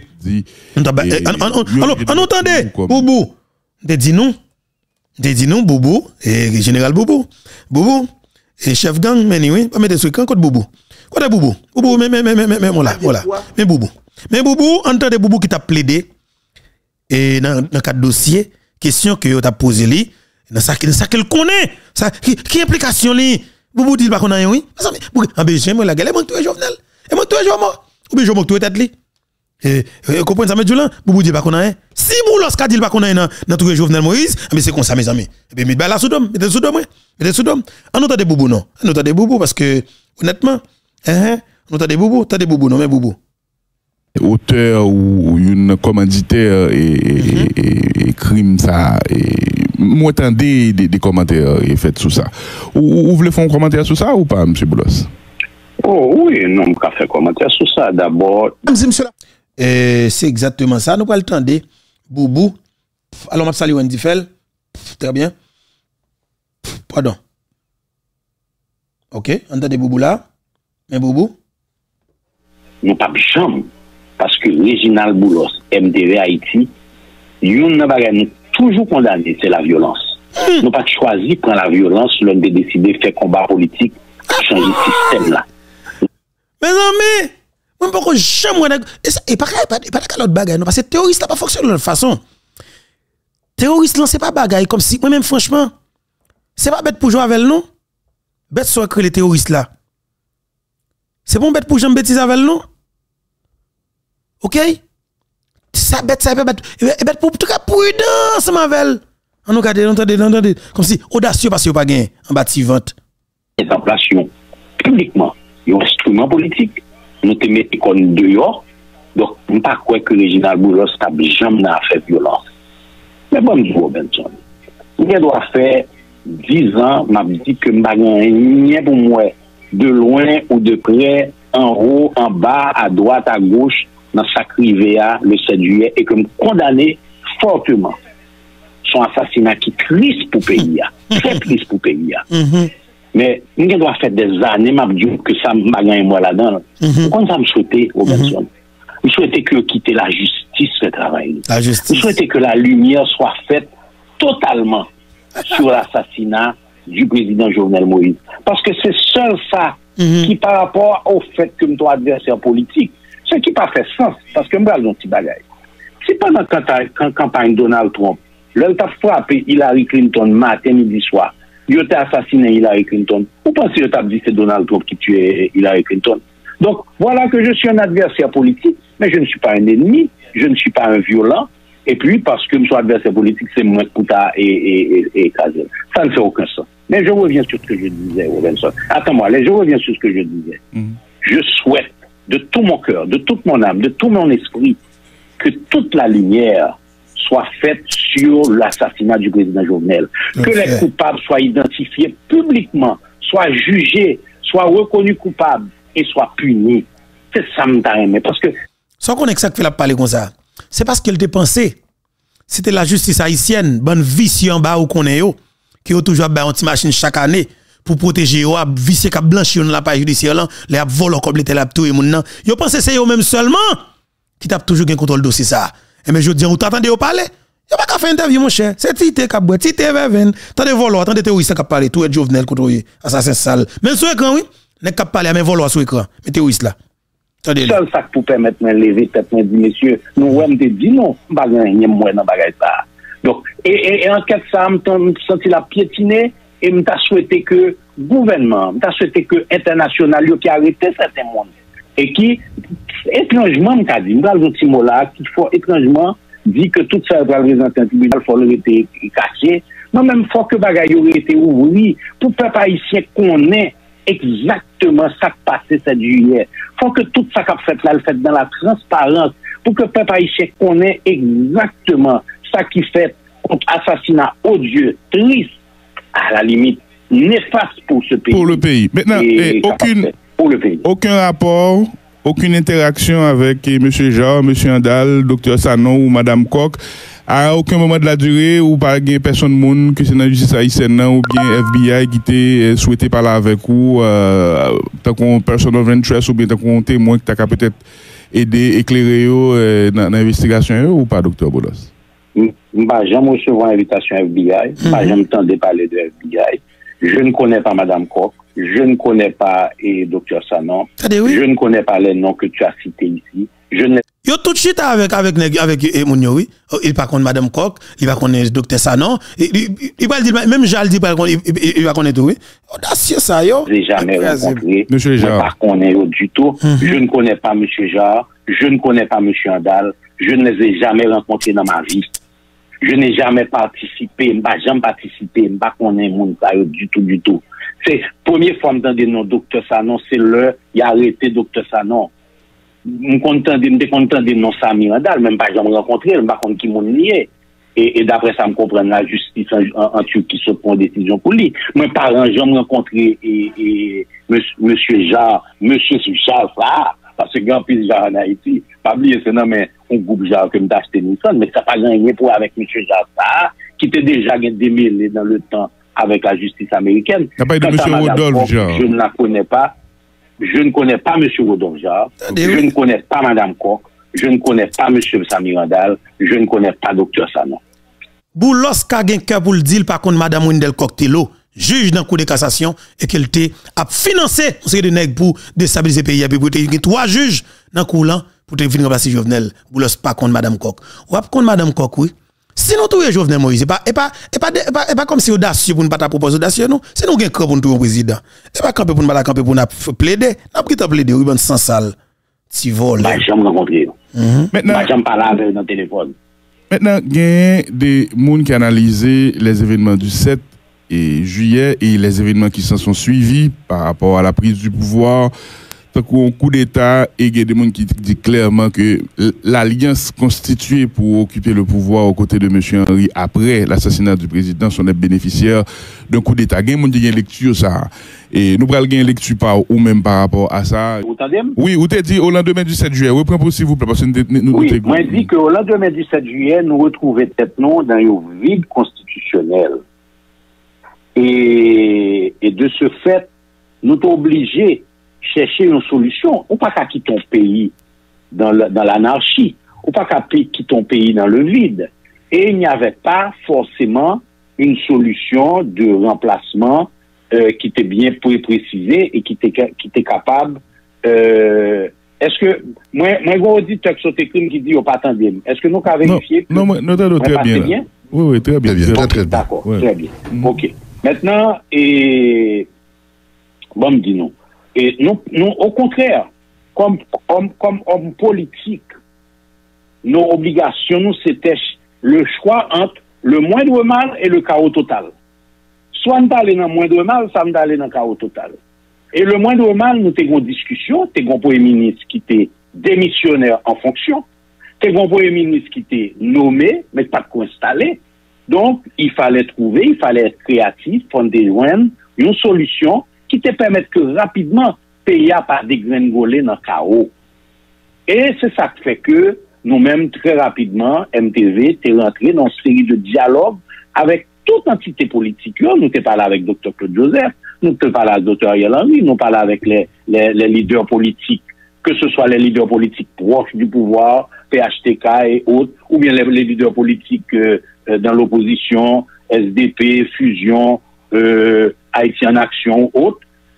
on entendez Boubou, te dit nous, te dit nous Boubou et général Boubou, Boubou et chef gang mais oui, pas mettre sur quand côté Boubou. Côté Boubou, Boubou mais mais mais mais mais voilà, voilà. Mais Boubou mais Boubou, entendez Boubou qui t'a plaidé et dans dans cadre dossier, question que vous t'a posé lui, dans ça ça qu'elle connaît, ça qui, qui implication li. Boubou dit pas qu'on a oui. En Belgique moi la gueule, moi toi Jovenel. Et moi toi moi. Ou bien je moi toi tête li. Et comprenez ça met là, Boubou dit pas qu'on a. Si Boulos ka dit pas qu'on a dans dans tout Jovenel Moïse, mais c'est comme ça mes amis. Et bien mais la Sodome, mettez Sodome, mettez Sodome. On entend des Boubou non. On entend des Boubou parce que honnêtement, hein, on entend des Boubou, t'as des Boubou non mais Boubou. Auteur ou une commanditaire et, mm-hmm. et, et crime ça et moi attendez des, des commentaires et fait sur ça ou vous voulez faire un commentaire sur ça ou pas monsieur Boulos? Oh oui non on peut faire commentaire sur ça d'abord monsieur euh, c'est exactement ça nous pas le temps de Boubou alors m'a salué Wendy Fel très bien pardon OK entendez Boubou là mais Boubou nous pas chambre parce que Réginald Boulos, M D V Haïti, yon nan bagay nous toujours condamné, c'est la violence. Mm. Nous pas choisi prendre la violence, l'on de décider faire combat politique, changer le système là. Mais non mais, moi pas jamais et pas pas pas l'autre bagay non parce que terroriste là pas fonctionne de toute façon. Terroriste là c'est pas bagay comme si moi même franchement, c'est pas bête pour jouer avec nous. Bête soit que les terroristes là. C'est bon bête pour jouer bêtise avec nous. OK? Ça bête, ça bête, bête pour tout cas prudence, Mavel. On nous regarde, entendez, entendez, comme si audacieux parce qu'il n'y a pas gagné en bâtiment. Exemplation publiquement, il y a un instrument politique. Nous te mettons comme dehors. Donc, je ne pas croire que Réginald Boulos n'a jamais fait violence. Mais bon, je vois Benson. Il doit faire dix ans, m'a dit que je n'ai rien pour moi, de loin ou de près, en haut, en bas, à droite, à gauche, dans sa Rivéa le sept juillet et comme condamné fortement son assassinat qui est triste pour le pays, très triste pour le pays. Mais nous devons faire des années, m'a dit que ça m'a gagné moi là-dedans. Pourquoi ça me souhaitait, Robinson? Je souhaitais que quitter la justice le travail. La justice. Je souhaitais que la lumière soit faite totalement sur l'assassinat du président Jovenel Moïse. Parce que c'est seul ça qui, par rapport au fait que nous sommes adversaires politiques, ce qui n'a pas fait sens, parce que je vais vous petit bagage. Si pendant la campagne Donald Trump, l'on a frappé Hillary Clinton matin, midi, soir, il a assassiné Hillary Clinton, vous pensez que dit que c'est Donald Trump qui tuait Hillary Clinton? Donc, voilà que je suis un adversaire politique, mais je ne suis pas un ennemi, je ne suis pas un violent, et puis parce que je suis adversaire politique, c'est moi qui et écrasé. Ça ne fait aucun sens. Mais je reviens sur ce que je disais, Robinson. Attends-moi, je reviens sur ce que je disais. Mm-hmm. Je souhaite de tout mon cœur, de toute mon âme, de tout mon esprit, que toute la lumière soit faite sur l'assassinat du président Jovenel. Okay. Que les coupables soient identifiés publiquement, soient jugés, soient reconnus coupables et soient punis. C'est ça me parce que... Sans qu'on ait ça que fait la parler comme ça, c'est parce qu'elle te pensait. C'était la justice haïtienne, bonne vice en bas où qu'on est, qui a toujours une petite machine chaque année. Pour protéger yo a vissé cap blanchi dans la page judiciaire là les a volé comme les tel a tout et moun nan yo pense c'est eux même seulement qui t'a toujours gain contrôle dossier ça et mais je dis ou t'attendez au parler yo pas qu'à faire interview mon cher c'est tité cap boit tité verven t'attendez volo attendez terroriste cap parler tout est Jovenel contrôler assassin sale mais sur écran oui N'est pas parler à mes voleurs sur l'écran. Mettez où là. Seul ça pour permettre de lever tête, me dit, monsieur, nous, on me dit non, je ne vais pas moi dans bagage ça. Donc, et, et, enquête ça, je me senti la piétiner et je souhaité que le gouvernement, je souhaité que l'international qui a arrêté certains mondes et qui, étrangement, je dit, je vais un petit mot là, qu'il faut étrangement dire que tout ça va représenter un tribunal, il faut le été caché. Moi-même, il faut que le bagage aurait été ouvert pour le peuple haïtien qu'on ait exactement ça qui passé sept juillet. Il faut que tout ça qu'a fait là, le fait dans la transparence, pour que le peuple haïtien connaisse exactement ça qui fait contre assassinat odieux, triste, à la limite, néfaste pour ce pays. Pour le pays. Maintenant, et, et aucune, pour le pays. aucun rapport, aucune interaction avec M. Jean, M. Andal, Docteur Sanon ou Mme Koch, à aucun moment de la durée ou pas de personne monde que c'est dans la justice haïtienne ou bien F B I qui était souhaité parler avec vous, euh, tant qu'on person of interest ou bien tant qu'on témoin qui t'a peut-être aider, éclairer euh, dans l'investigation ou pas, docteur Bolos? Je n'ai jamais reçu une invitation F B I, je n'ai jamais entendu parler de F B I. Je ne connais pas Mme Koch, je ne connais pas et docteur Sanon, oui? Je ne connais pas les noms que tu as cités ici. Je ne Yo tout de suite avec avec avec, avec Mounio, oui. Il pas connaît Madame Koch, il va connaître docteur Sanon, il il va dire même Jal dit pas il va connaître oui. Audacieux ça yo. Je n'ai jamais rencontré. Monsieur Jarre. Par contre, du tout. Mm-hmm. Je ne connais pas Monsieur Jarre, je ne connais pas Monsieur Andal, je ne les ai jamais rencontrés dans ma vie. Je n'ai jamais participé, je n'ai jamais participé, je ne connais pas du tout, du tout. C'est la première fois que je me dis docteur Sanon, c'est l'heure, il a arrêté docteur Sanon. Je suis content de non Sami Andal, même pas jamais rencontré, je ne sais pas qui m'ont lié. Et, et d'après ça, je comprends la justice en, en, en Turquie se prend une décision pour lui. Mes parents, j'ai rencontré et, et, monsieur Jarre, monsieur Jarre, ça, parce que grand plus Jarre en Haïti, pas oublier, c'est non, mais un groupe Jarre que m'a acheté Nissan, mais ça n'a pas gagné pour avec monsieur Jarre, ça, qui était déjà démêlé dans le temps avec la justice américaine. T'as pas de monsieur Rodolphe Jarre? Je ne la connais pas. Je ne connais pas M. Rodolphe Jarre, je ne connais pas Mme Koch, je ne connais pas M. Samir Andal, je ne connais pas Dr Sanon. Boulos ka gen ka pour le dire par contre Mme Wendel Coctello, juge dans le cour de cassation et qu'elle te a financé on sait de nèg pour déstabiliser le pays et pour te trois juges dans cour là pour te venir remplacer Jovenel. Boulos pas contre Mme Koch. Ou pas contre Mme Koch oui. Sinon tout est Jovenel Moïse et pas et pas et pas et pas, et pas comme si audacieux pour ne pas ta proposer audacieux non. C'est nous gen camp pour tout président. Et pas camper pour ne pas camper pour n'a plaider. N'a pris ta plaider oui bon sans sale. Si vol. Bah jamais rencontré. Maintenant bah jamais parler avec dans téléphone. Maintenant, il y a des gens qui analysent les événements du sept juillet et les événements qui s'en sont suivis par rapport à la prise du pouvoir. Un coup d'État et il y a des gens qui disent clairement que l'alliance constituée pour occuper le pouvoir aux côtés de M. Henry après l'assassinat du président sont des bénéficiaires d'un coup d'État. Il y a des gens qui ont une lecture ça. Et nous prenons une lecture par ou même par rapport à ça. Vous entendez? Oui, vous t'avez dit au lendemain du sept juillet. Reprends s'il vous plaît. Parce que nous, nous, oui, moi je dis qu'au lendemain du sept juillet, nous retrouvons tête non dans un vide constitutionnel. Et, et de ce fait, nous sommes obligés chercher une solution. Ou pas qu'à quitter ton pays dans l'anarchie, ou pas qu'à quitter ton pays dans le vide. Et il n'y avait pas forcément une solution de remplacement euh, qui était bien précisée et qui était, qui était capable. Euh, Est-ce que, moi, moi, je dis texte écrit qui dit au pas attendre. Est-ce que nous avons vérifié? Non, non, non, très bien. bien. Oui, oui, très bien. Très bien, très, très bien. D'accord, ouais. Très bien. Mm. OK. Maintenant, et, bon, me dit non. Et nous, nous, au contraire, comme, comme, comme homme politique, nos obligations, nous, c'était le choix entre le moindre mal et le chaos total. Soit nous allons dans le moindre mal, soit nous allons dans le chaos total. Et le moindre mal, nous avons une discussion, nous avons un premier ministre qui était démissionnaire en fonction, nous avons un premier ministre qui était nommé, mais pas de installé. Donc, il fallait trouver, il fallait être créatif, prendre des joints, une solution qui te permette que rapidement, le pays n'a pas dégringolé dans le chaos. Et c'est ça qui fait que nous-mêmes, très rapidement, M T V, t'es rentré dans une série de dialogues avec toute entité politique. Nous t'es parlé avec docteur Claude Joseph, nous t'es parlé avec docteur Ariel Henry, nous parlé avec les, les, les leaders politiques, que ce soit les leaders politiques proches du pouvoir, P H T K et autres, ou bien les, les leaders politiques euh, dans l'opposition, S D P, Fusion, euh, Haïti en Action, autres.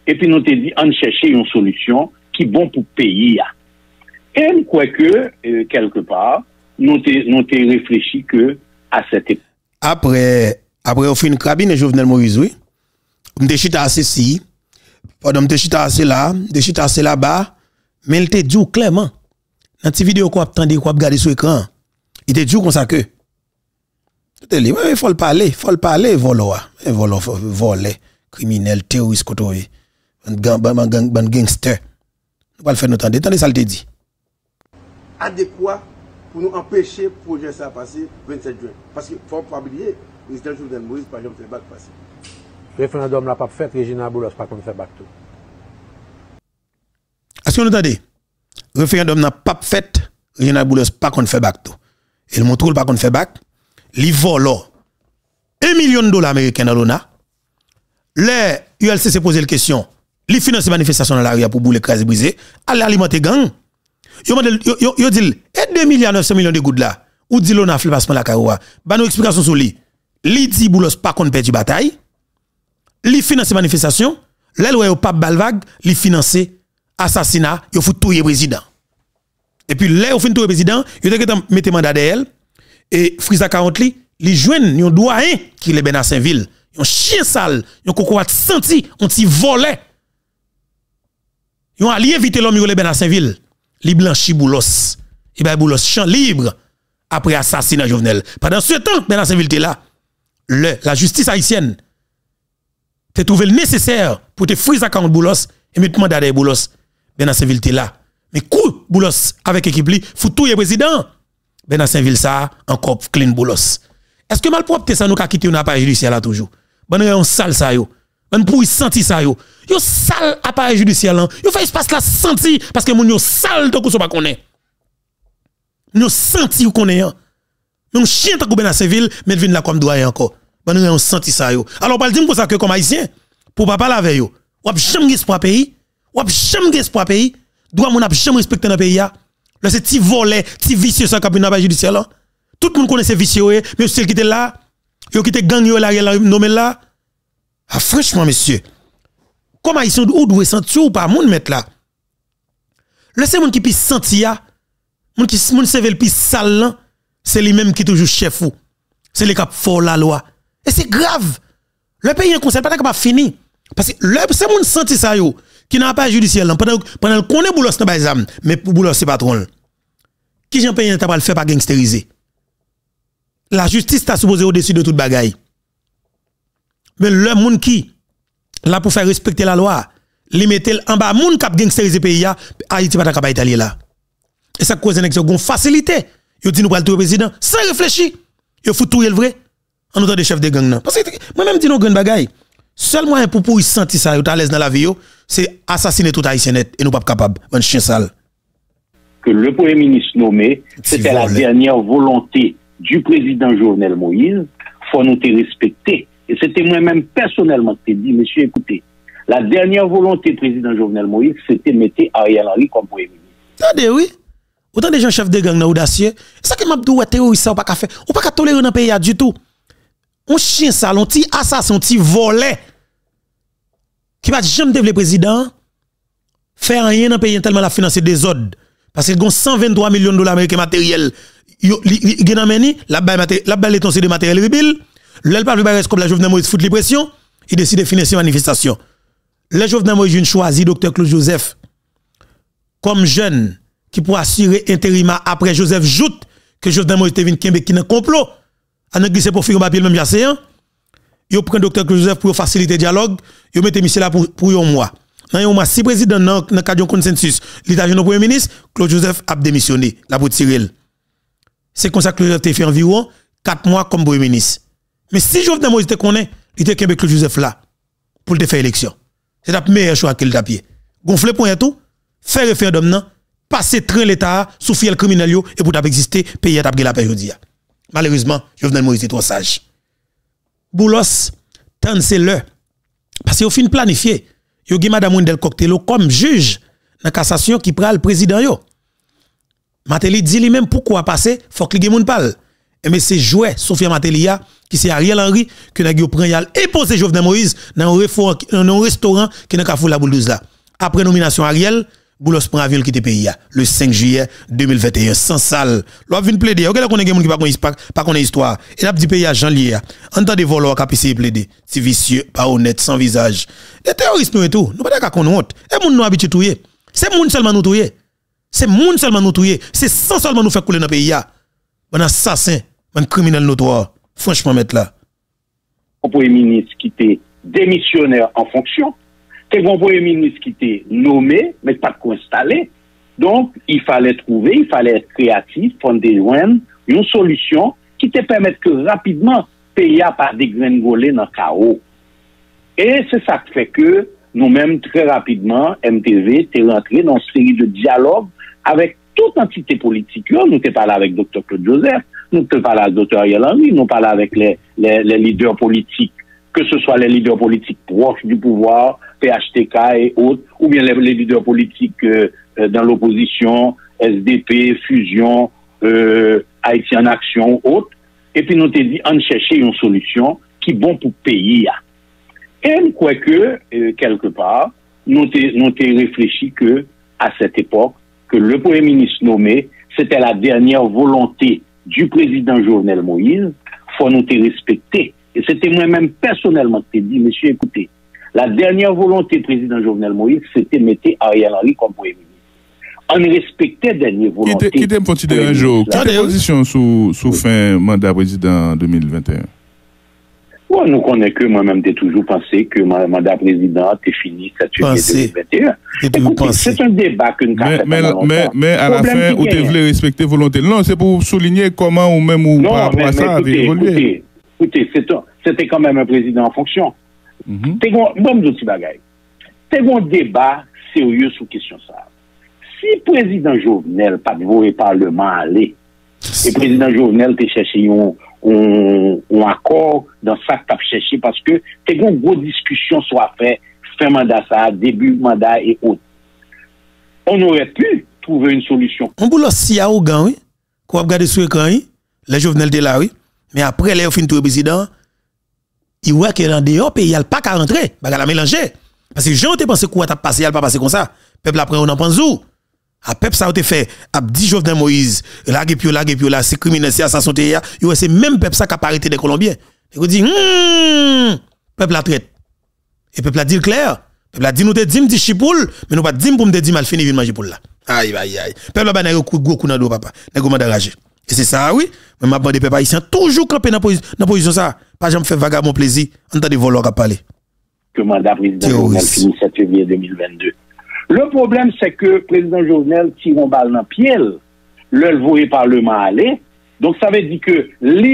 et puis nous te dit, on cherche une solution qui est bon pour payer. Et je crois que, euh, quelque part, nous te, nous te réfléchi que à cette époque. Après, après, on fait une cabine, Jovenel Moïse, oui. On te chita assez si, pendant que je chita assez là, je chita assez là-bas, mais il te dit clairement, dans cette vidéo qu'on a entendu, qu'on a regardé sur l'écran, il te dit comme ça que, il faut le parler, il faut le parler, voleur, voleur, voleur, criminel, terroriste, côté, ban gangster. Nous va le faire nous entendre. Attendez, ça le te dit. Adéquat pour nous empêcher le projet ça passer vingt-sept juin. Parce qu'il faut pas oublier, le président Jovenel Moïse, par exemple, fait bac passer. Le référendum n'a pas fait, Regina Boulos, par contre, fait bac tout. Est-ce que vous entendez? Le référendum n'a pas fait, Regina Boulos, par contre, fait bac tout. Et le montre par contre, fait bac. Li vole un million de dollars américains dans l'O N A. Les U L C s'est posé la question. Li finance manifestation dans l'arrière pour bouler crase briser. Allez alimenter gang. Yo yo yo dit et deux milliards neuf cents millions de gouttes là. Ou dit l'O N A fait passement la caroua. Ba nous explication sur li. Li dit Boulos pas contre perdre bataille. Li finance manifestation. L'el ouais pas balvague, li finance assassinat, yo fout touyer président. Et puis là au fin touyer président, yo te mette mandat d'elle. Et Frisa quarante li, li joine yon doyen qui le ben à Saint-Ville. Yon chien sale, yon coco senti, on ti volé. Yon allié éviter l'homme yon le ben à Saint-Ville. Li blanchi Boulos. Et ben Boulos champ libre après assassinat Jovenel. Pendant ce temps, ben à Saint-Ville était là. Le, la justice haïtienne te trouvé le nécessaire pour te Frisa quarante Boulos et mettre mandat de Boulos. Ben à Saint-Ville était là. Mais coup Boulos avec équipe li, faut tout le président. Ben à Saint-Ville ça encore clean Boulos. Est-ce que malpropre ça nous ka quitter un appareil judiciaire là toujours? Ben on sale ça yo. Ben pour y sentir ça yo. Yo sale appareil judiciaire là. Yo fait espace là senti parce que moun yo sale to ko so pas connaît. Nous senti ou connaît. Mais on chien ta ko Ben à Saint-Ville mais vinn là comme doyen encore. Ben on senti ça yo. Alors pas dire pour ça que comme haïtien pour pas parler avec yo. Ou jamais espoir pays. Ou jamais espoir pays. Droit moun a jamais respecter dans pays ya. Là c'est ti volé, ti vicieux ça cap dans judiciaire là. Tout le monde connaît ces vicieux mais ceux qui étaient là, yo qui étaient gang yo là nommé là. Ah franchement monsieur. Comment ils sont ou doit sentir ou pas moun mettre là. Le c'est moun qui pi senti ya. Moun qui moun sevel pi sale là, c'est lui même qui toujours chef ou. C'est les cap fort la loi. Et c'est grave. Le pays est conseil pas capable fini parce que le c'est moun senti ça yo. Qui n'a pas judiciaire pendant pendant qu'on est Boulos dans bazam mais pour Boulos c'est patron qui j'en paye t'a pas le faire pas gangsteriser la justice t'a supposé au-dessus de toute bagaille mais le monde qui là pour faire respecter la loi li mettel en bas monde cap gangsteriser pays a Haïti pas capable italien là et ça cause une gon facilité yo dit nous pas le président sans réfléchir yo faut tout le vrai en autant de chef de gang non parce que moi même dit nous grande bagaille seul moyen pour pour sentir ça yo à l'aise dans la vie yo c'est assassiner tout haïtien net et nous pas capable un chien sale que le premier ministre nommé c'était la dernière volonté du président Jovenel Moïse faut nous te respecter et c'était moi-même personnellement qui dit monsieur écoutez la dernière volonté du président Jovenel Moïse c'était mettre Ariel Henry comme premier ministre. Attendez oui autant des gens chefs de gang audacieux ça que m'a dit ouais terroriste ça pas ka faire ou pas ka tolérer dans pays du tout un chien sale un petit assassin un petit volé qui va jamais devenir président faire rien dans le pays tellement la financer des ordres parce qu'il a cent vingt-trois millions de dollars américains matériel il y a la balle la balle est de matériel rebelle le pas le comme la Jovenel Moïse fout les pression il décide de financer manifestation le Jovenel Moïse choisi docteur Claude Joseph comme jeune qui pour assurer intérim après Joseph Jout que Jovenel Moïse te vinn kembe qui dans complot en glisser pour faire papier même jasséant yo prend docteur Joseph pour faciliter dialogue yo mette monsieur là pour pour un mois dans un mois si président dans dans cadre consensus l'état jeune premier ministre Claude Joseph a démissionné là pour tirer c'est comme ça que Claude Joseph fait environ quatre mois comme premier ministre mais si Jovenel Moïse te connaît il était avec Claude Joseph là pour le faire élection c'est le meilleur choix qu'il t'a pied gonfler point tout faire référendum non passer train l'état sous fiel criminel yo et pour t'a exister pays t'a la paix aujourd'hui malheureusement Jovenel Moïse est trop sage Boulos, tant c'est le. Parce qu'il fin planifié. Yo gi madame Wendel Coctello comme juge dans cassation qui pral président yo. Mateli dit lui même pourquoi passer, faut que li gen moun parle. Et mais c'est jouet Sophia Matelia qui c'est Ariel Henry que n'a prend yal imposé Jovenel Moïse dans un restaurant qui n'a qu'à la boule douze là. Après nomination Ariel, Boulos prend avion qui te pays le cinq juillet deux mille vingt et un sans salle. L'on vient plaider. OK, là qu'on est gens qui pas connaît pas connaît histoire. Et n'a dit pays à Jean Lier. Entendez voleurs qui essayer plaider. Si vicieux, pas honnête, sans visage. Les terroristes nous et tout. Nous pas d'accord qu'on honte. Et moun nous habitué touyer. C'est moun seulement nous touyer. C'est moun seulement nous touyer. C'est sans seulement nous faire couler dans le pays. Un assassin, un criminel notoire. Franchement, mettre là. Le Premier ministre qui était démissionnaire en fonction. C'est un Premier ministre qui était nommé, mais pas installé. Donc, il fallait trouver, il fallait être créatif, fonder une solution qui te permette que rapidement, le pays n'a pas dégringolé dans le chaos. Et c'est ça qui fait que nous-mêmes, très rapidement, M T V, t'es rentré dans une série de dialogues avec toute entité politique. Nous t'es parlé avec docteur Claude Joseph, nous t'es parlé avec docteur Ariel Henry, nous parlé avec les, les, les leaders politiques, que ce soit les leaders politiques proches du pouvoir, P H T K et autres, ou bien les, les leaders politiques euh, dans l'opposition, S D P, Fusion, euh, Haïti en Action, autres. Et puis nous t'ai dit, on chercher une solution qui est bon pour le pays. Et je crois que, euh, quelque part, nous t'ai réfléchi que, à cette époque, que le Premier ministre nommé, c'était la dernière volonté du président Jovenel Moïse, faut nous te respecter. Et c'était moi-même personnellement qui t'ai dit, monsieur, écoutez, la dernière volonté du président Jovenel Moïse, c'était mettre Ariel Henry comme Premier ministre. On respectait la dernière volonté. Qui t'aime considérer un jour? Quelle position sous, sous fin mandat président deux mille vingt et un? Ouais, nous connaissons que moi-même, j'ai toujours pensé que ma mandat président est fini sept juillet deux mille vingt et un. C'est un débat que nous avons mais, mais, mais, mais à la fin, vous devez respecter volonté. Non, c'est pour souligner comment ou même ou non, par rapport à ça avait évolué. Écoutez, c'était quand même un président en fonction. C'est un petit bagage. C'est un débat sérieux sur question ça. Si le président Jovenel pas de parlement aller, et le président Jovenel te cherché un On, on accord dans ça que tu as cherché parce que c'est une grosse discussion soit fait fin mandat ça, début mandat et autres. On aurait pu trouver une solution. On boulot si à Ougan, oui, qu'on a regardé sur l'écran, les Jovenel de là, oui, mais après les fin tout président, il voit que dans dehors pays il a pas qu'à rentrer, pas qu'à mélanger parce que gens te pensé quoi t'a passé, il a pas passé comme ça. Peuple après on en pense où? A peuple ça a été fait, a dit Jovenel Moïse, la gépio, la gépio, là, c'est criminel, c'est assassin, c'est même peuple ça qui a arrêté des Colombiens. Il dit, hum, peuple la traite. Et peuple a dit clair, peuple a dit, nous te dit, dit chipoule, mais nous pas dit pour me dire mal fini, vin manger pour là. Aïe, aïe, aïe. Peuple a pas un gros coup dans le dos, papa. N'a pas d'arranger. Et c'est ça, oui. Mais ma bande de peuple haïtien, toujours campé dans la position ça. Pas jamais fait vagabond plaisir, en temps de voleurs à parler. Que mandat président Jovenel fini sept février deux mille vingt-deux. Le problème, c'est que le président Jovenel tire une balle dans le pied, le voyait parlement aller. Donc, ça veut dire que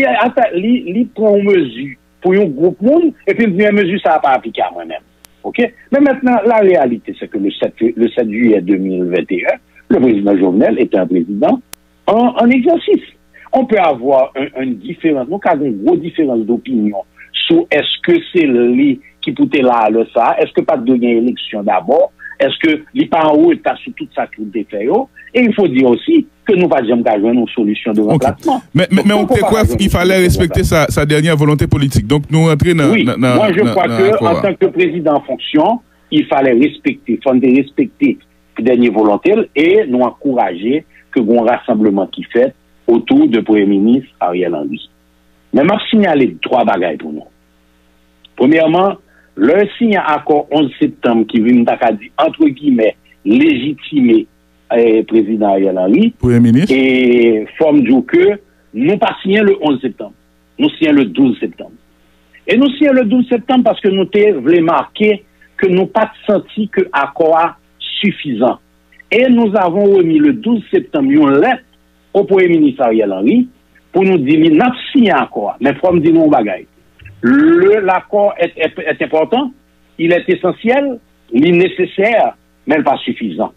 il prend une mesure pour un groupe monde, et puis une mesure, ça n'a pas appliqué à moi-même. OK? Mais maintenant, la réalité, c'est que le sept juillet deux mille vingt et un, le président Jovenel est un président en, en exercice. On peut avoir un, une différence, donc une grosse différence d'opinion sur est-ce que c'est lui qui peut là, le ça, est-ce que pas de gagner élection d'abord, est-ce que les parents est sur toute sa crise de fait? Et il faut dire aussi que nous ne pas jamais jouer une solution de remplacement. Okay. Mais, mais, mais on quoi, il fallait respecter sa, sa dernière volonté politique. Donc nous rentrer dans. Oui, na, moi je na, crois na, que en tant que président en fonction, il fallait respecter, il fallait respecter la dernière volonté et nous encourager que un rassemblement qui fait autour du Premier ministre Ariel Henry. Mais je vais signaler trois bagailles pour nous. Premièrement, le signe accord onze septembre qui vient d'Acadie, entre guillemets, légitimer le président Ariel Henry. Premier ministre. Et forme du que nous pas signé le onze septembre. Nous signons le douze septembre. Et nous signons le douze septembre parce que nous voulons marquer que nous pas senti que l'accord suffisant. Et nous avons remis le douze septembre une lettre au Premier ministre Ariel Henry pour nous dire, nous avons signé un accord, mais il faut me dire nous bagaille. L'accord est, est, est important, il est essentiel, il est nécessaire, mais pas suffisant.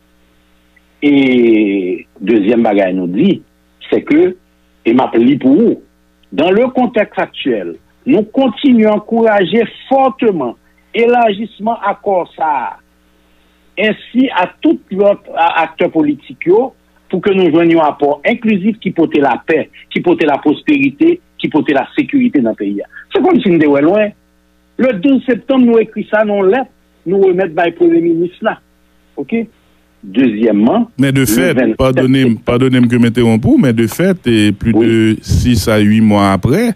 Et deuxième bagaille nous dit, c'est que, et m'appelle pour vous, dans le contexte actuel, nous continuons à encourager fortement l'élargissement accord ça, ainsi à tout l'autre acteur politique pour que nous joignions un apport inclusif qui porte la paix, qui porte la prospérité, qui porte la sécurité dans le pays. C'est comme si nous étions loin. Le douze septembre, nous écrit ça dans lettre, nous remettons par le Premier ministre là. OK? Deuxièmement. Mais de fait, pardonnez-moi pardonnez que m'interromps, mais de fait, et plus oui. de six à huit mois après,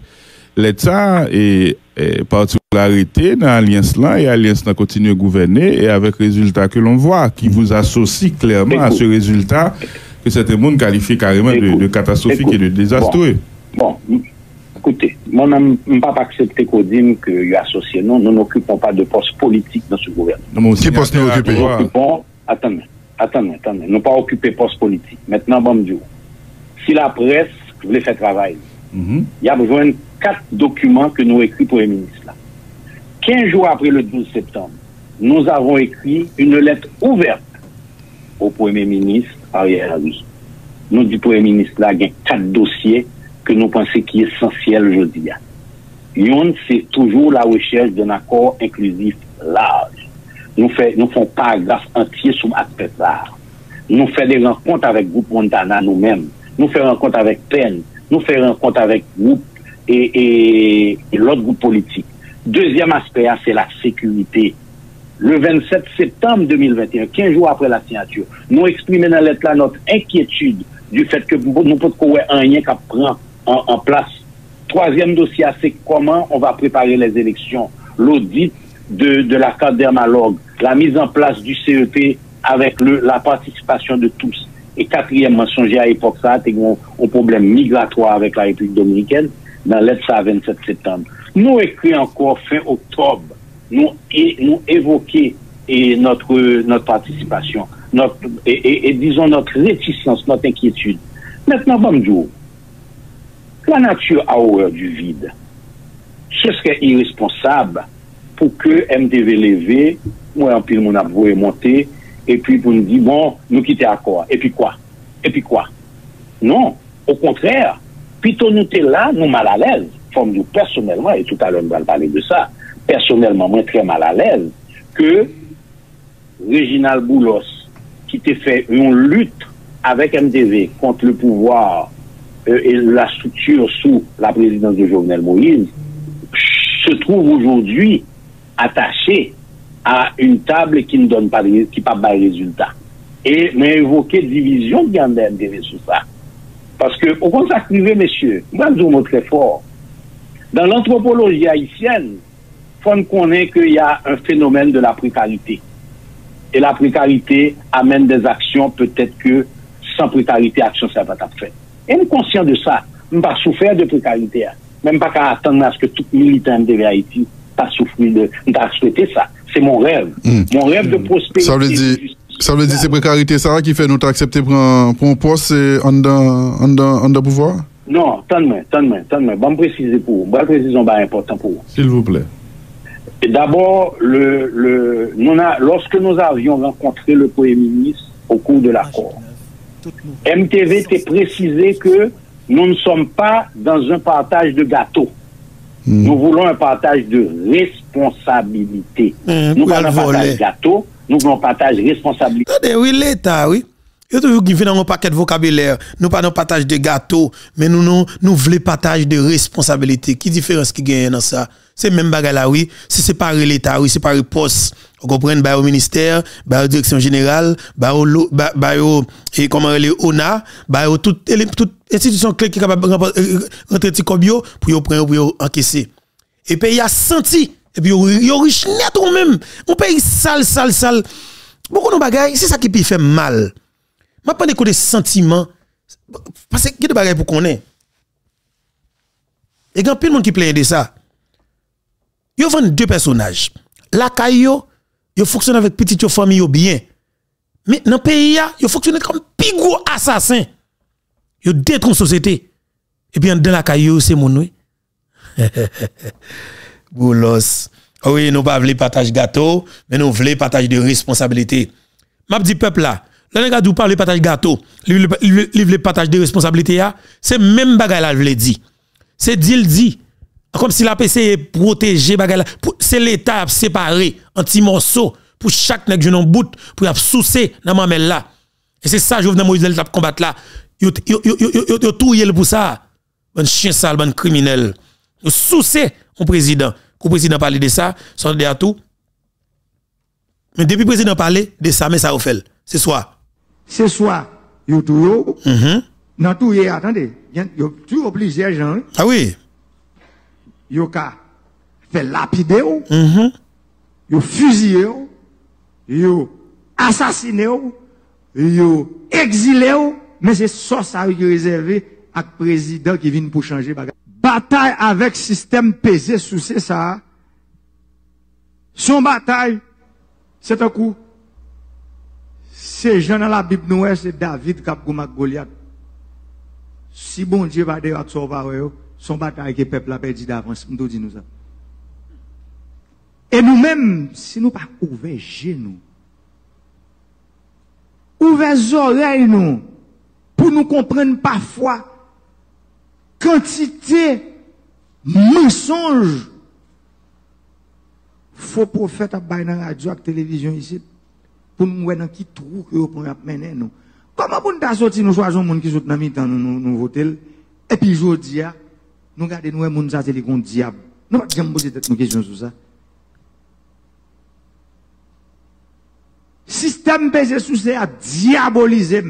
l'État est, est particularité dans l'alliance là et l'alliance là continue à gouverner et avec résultat que l'on voit, qui vous associe clairement Écoute. à ce résultat que certains monde qualifient carrément de, de catastrophique Écoute. et de désastreux. Bon, bon. Écoutez, moi, je ne peux pas accepter qu'on dise qu'il y a associé. Non, nous n'occupons pas de poste politique dans ce gouvernement. Qui poste nous occupons Nous occupons, attendez, attendez, attendez, nous pas occuper poste politique. Maintenant, bon, Dieu, si la presse voulait faire travail, mm-hmm. il y a besoin de quatre documents que nous écrivons pour le ministre. Là. quinze jours après le douze septembre, nous avons écrit une lettre ouverte au Premier ministre Ariel Henry. Nous du Premier ministre là, il y a quatre dossiers que nous pensons qui est essentiel aujourd'hui. Yon, c'est toujours la recherche d'un accord inclusif large. Nous faisons nous font paragraphe entier sur l'aspect large. Nous faisons des rencontres avec Groupe Montana nous-mêmes. Nous faisons des rencontres avec P E N. Nous faisons des rencontres avec groupe et, et, et l'autre groupe politique. Deuxième aspect, c'est la sécurité. Le vingt-sept septembre deux mille vingt et un, quinze jours après la signature, nous exprimons dans la lettre là notre inquiétude du fait que nous ne pouvons pas rien qui prend En, en place. Troisième dossier, c'est comment on va préparer les élections, l'audit de, de la carte dermalogue, la mise en place du C E P avec le, la participation de tous. Et quatrièmement, songez à l'époque, ça, c'est un, un problème migratoire avec la République dominicaine, dans l'aide ça vingt-sept septembre. Nous écrit encore fin octobre, nous, et, nous évoquer et notre, notre participation, notre, et, et, et disons notre réticence, notre inquiétude. Maintenant, bonjour. La nature a horreur du vide. Ce serait irresponsable pour que M T V levé, moi en pile mon avoué monter, et puis pour nous dire, bon, nous quitter accord. Et puis quoi? Et puis quoi? Non, au contraire, plutôt nous sommes là, nous mal à l'aise, comme nous personnellement, et tout à l'heure nous allons parler de ça, personnellement, moi très mal à l'aise, que Réginald Boulos, qui t'a fait une lutte avec M T V contre le pouvoir Euh, et la structure sous la présidence de Jovenel Moïse se trouve aujourd'hui attachée à une table qui ne donne pas de, qui pas de résultat. Et mais évoquer division de M T V sur ça. Parce que au contraire, messieurs, moi je vous montre très fort. Dans l'anthropologie haïtienne, il faut connaître qu'il y a un phénomène de la précarité. Et la précarité amène des actions, peut-être que sans précarité, action ça va pas faire. Et nous conscients de ça, nous ne pas souffrir de précarité, même pas qu'à attendre à ce que tout militant de Haïti pas souffrir de, nous pas souhaiter ça. C'est mon rêve, mm. mon rêve de prospérité. Ça veut dire, ça veut dire c'est précarité ça qui fait nous accepter pour un, pour un poste en dans pouvoir? Non, attends-moi, attends-moi, attends-moi. Bon, me préciser pour vous. Bon, précision bah important pour vous. S'il vous plaît. D'abord, le, le, nous a, lorsque nous avions rencontré le Premier ministre au cours de l'accord, M T V t'a précisé que nous ne sommes pas dans un partage de gâteau. Mmh. Nous voulons un partage de responsabilité. Mmh, nous voulons un partage de gâteau, nous voulons un partage de responsabilité. Attendez, oui, l'État, oui. Il y a toujours qui vient dans un paquet de vocabulaire. Nous pas dans partage de gâteau, mais nous nous, nous voulons partage de responsabilité. Qui différence qui gagne dans ça? C'est même bagarre là, oui. C'est séparer l'État, oui, séparer poste. Vous comprenez, bah, au ministère, bah, au direction générale, bah, au, bah, bah, au, et comment les O N A, bah, au, toute, toute institution clé qui est capable de rentrer petit cobio pour y prendre, pour y encaisser. Et puis, il a senti, et puis, il y a riche net ou même. On paye sale, sale, sale. Beaucoup de bagailles, c'est ça qui peut faire mal. Je ne pas des sentiments. Parce que, il y a des bagailles pour qu'on ait. Et il y a plein de monde qui plaît de ça. Ils vendent deux personnages. La caillou, ils fonctionnent avec petite famille bien. Mais dans le pays, ils fonctionnent comme plus gros assassins. Ils détruisent la société. Et bien, dans la caillou, c'est mon oui. Boulos. Oui, nous ne voulons pas partage gâteau, mais nous voulons partage de responsabilité. Je dis peuple là, le gars d'où parle de partage gâteau, le partage de responsabilité, c'est même bagay là, je l'ai dit. C'est dit, il dit. Comme si la P C est protégée, c'est l'État séparé en petits morceaux pour chaque nèg jeune bout pour y soucer dans mamel là. Et c'est ça, Jovenel Moïse, il a combattre là. Yo yo yo yo yo yo touye pour ça. Bon chien sale, bon criminel. Yo soucé au président. Quand le président parle de ça, ça de à tout. Mais depuis le président parle de ça, mais ça au fait. C'est soit. C'est soit yo tout yo. Mhm. Dans tout y attendez, yo tout obligé gens. Ah oui. Yo ka fait lapider ou. Mhm. Yo fusiller ou. Yo assassiner ou. Yo exilé ou. Mais c'est ça ça qui est réservé à président qui vient pour changer bagage. Bataille avec système pesé sous ça. Son bataille, c'est un coup. C'est Jean dans la Bible nous c'est David qui a gagné Goliath. Si bon Dieu va dire à son parole, son bataille que le peuple a perdu d'avance, nous dit nous ça. Et nous-mêmes, si nous pas ouvert genoux, ouvert oreilles nous, pour nous comprendre parfois quantité mensonge faux prophète à bailler dans la radio et la télévision ici pour nous voir dans qui trou que pour mener nous. Comment pour nous sortir nous choisir monde qui sont dans mi-temps nous nous voter et puis jodi a nous garder nous monde ça c'est les gon diable. Nous pas jamais poser tête nous question sur ça. Système pesé sous ça a diabolisé.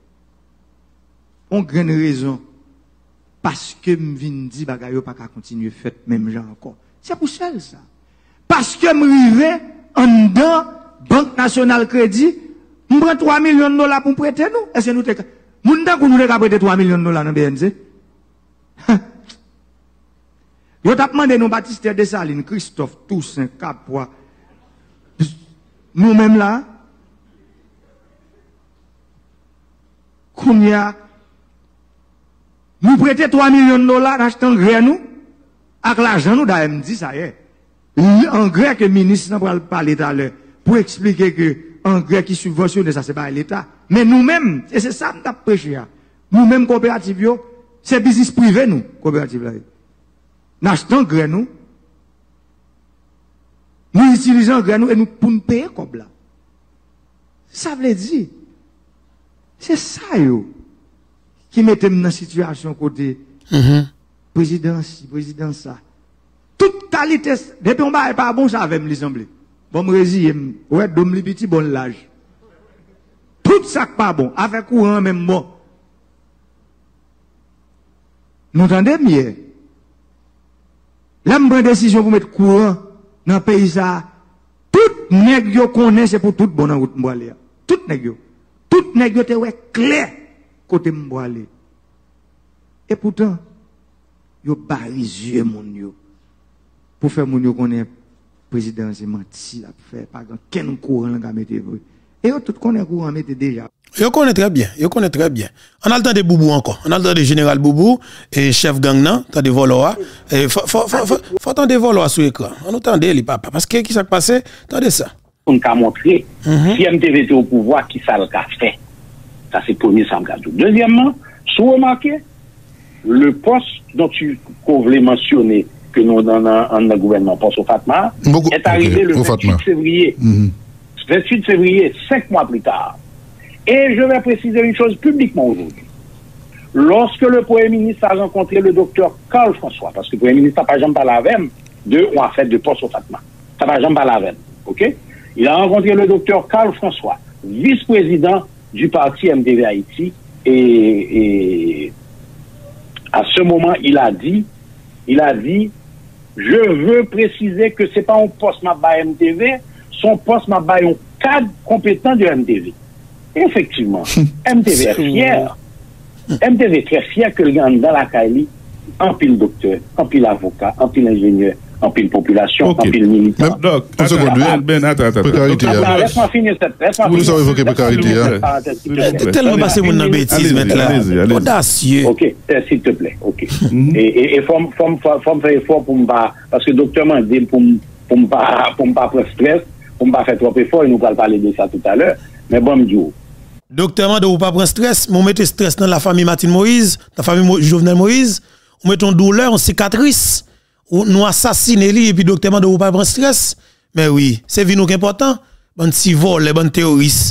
On grande raison parce que me vinn di bagay yo pas ka continuer fait même gens encore. C'est pour ça ça. Parce que me rive en dedans Banque Nationale Crédit, me prend trois millions de dollars pour prêter nous. Est-ce que nous te moun dan nous ka prêter trois millions de dollars dans B N C? Yo t'a demandé nous Baptiste Dessalines, Christophe Toussaint Capois. Nous même là combien nous prêtons trois millions de dollars achetant gré nous, avec l'argent nous d'A M dit ça y est. Engrais que le ministre n'a pas l'État à l'heure, pour expliquer que engrais qui subventionne ça, c'est pas l'État. Mais nous-mêmes, et c'est ça que nous avons prêché, nous-mêmes coopératives, c'est business privé nous, coopérative là. Nous achetons gré nous, nous utilisons gré nous et nous pour nous payer comme là. Ça veut dire, c'est ça yo. Qui mettait dans la situation côté Mhm. président si, président ça. Toute qualité, depuis on va pas bon, ça avait me semblé. Bon, me résilier, ouais, dom li petit bon l'âge. Tout ça pas bon, avec courant même bon. Nous entendez mieux. Là, me prend décision pour mettre courant dans le pays ça. Tout nèg yo connaît, c'est pour tout bon dans route m'boile. Tout nèg yo. Tout nèg yo te ouais clair côté m'boile. Et pourtant, yo barise yeux mon yo. Pour faire mon yo connaît président c'est menti, la faire pas qu'un courant la mettre vrai. Et yo tout connaît courant mettre déjà. Yo connaît très bien, yo connaît très bien. On a le temps de Boubou encore. On a le temps de général Boubou et chef gang nan, temps de Voloa. Et faut faut faut faut faut temps de Voloa sur écran. On entendait li papa parce que qui s'est passé? Attendez ça. On a montré si M T V était au pouvoir qui ça le a fait. Ça c'est premier ça me dit. Deuxièmement, si vous remarquez le poste dont tu voulais mentionner que nous dans un gouvernement poste au Fatma Beaucoup, est arrivé okay, le vingt-huit février. Mm-hmm. vingt-huit février, cinq mois plus tard. Et je vais préciser une chose publiquement aujourd'hui. Lorsque le Premier ministre a rencontré le docteur Karl François, parce que le Premier ministre n'a pas jamais parlé avec de ou en fait de poste au Fatma. Ça n'a pas jamais parlé avec. OK? Il a rencontré le docteur Karl François, vice-président du parti M D V Haïti, et, et à ce moment, il a dit, il a dit, je veux préciser que c'est pas un poste ma ba M D V, son poste ma ba un cadre compétent de M D V. Et effectivement, M D V est fier. M D V est très fier que le gars dans la Kaili, en pile docteur, en pile avocat, en pile ingénieur, en pile population, okay. en pile militant. Donc, une seconde, Ben, attends, attends. Précarité. Laisse-moi finir cette. Laisse-moi Vous savez évoquer précarité. Tellement passé mon bêtise maintenant. Audacieux. Ok, s'il te plaît. Ok. Et il faut me faire effort pour me pas. Parce que docteur m'a dit pour pour me pas pour me pas prendre stress, pour me pas faire trop effort, et nous allons parler de ça tout à l'heure. Mais bon, me dit. Docteur m'a dit ou pas prendre stress, mais on met stress dans la famille Martine Moïse, la famille Jovenel Moïse, on met une douleur, une cicatrice. Nous assassiner lui et puis docteur de ou pas prendre stress mais oui c'est vie nous qui important bon si vol les bon terroristes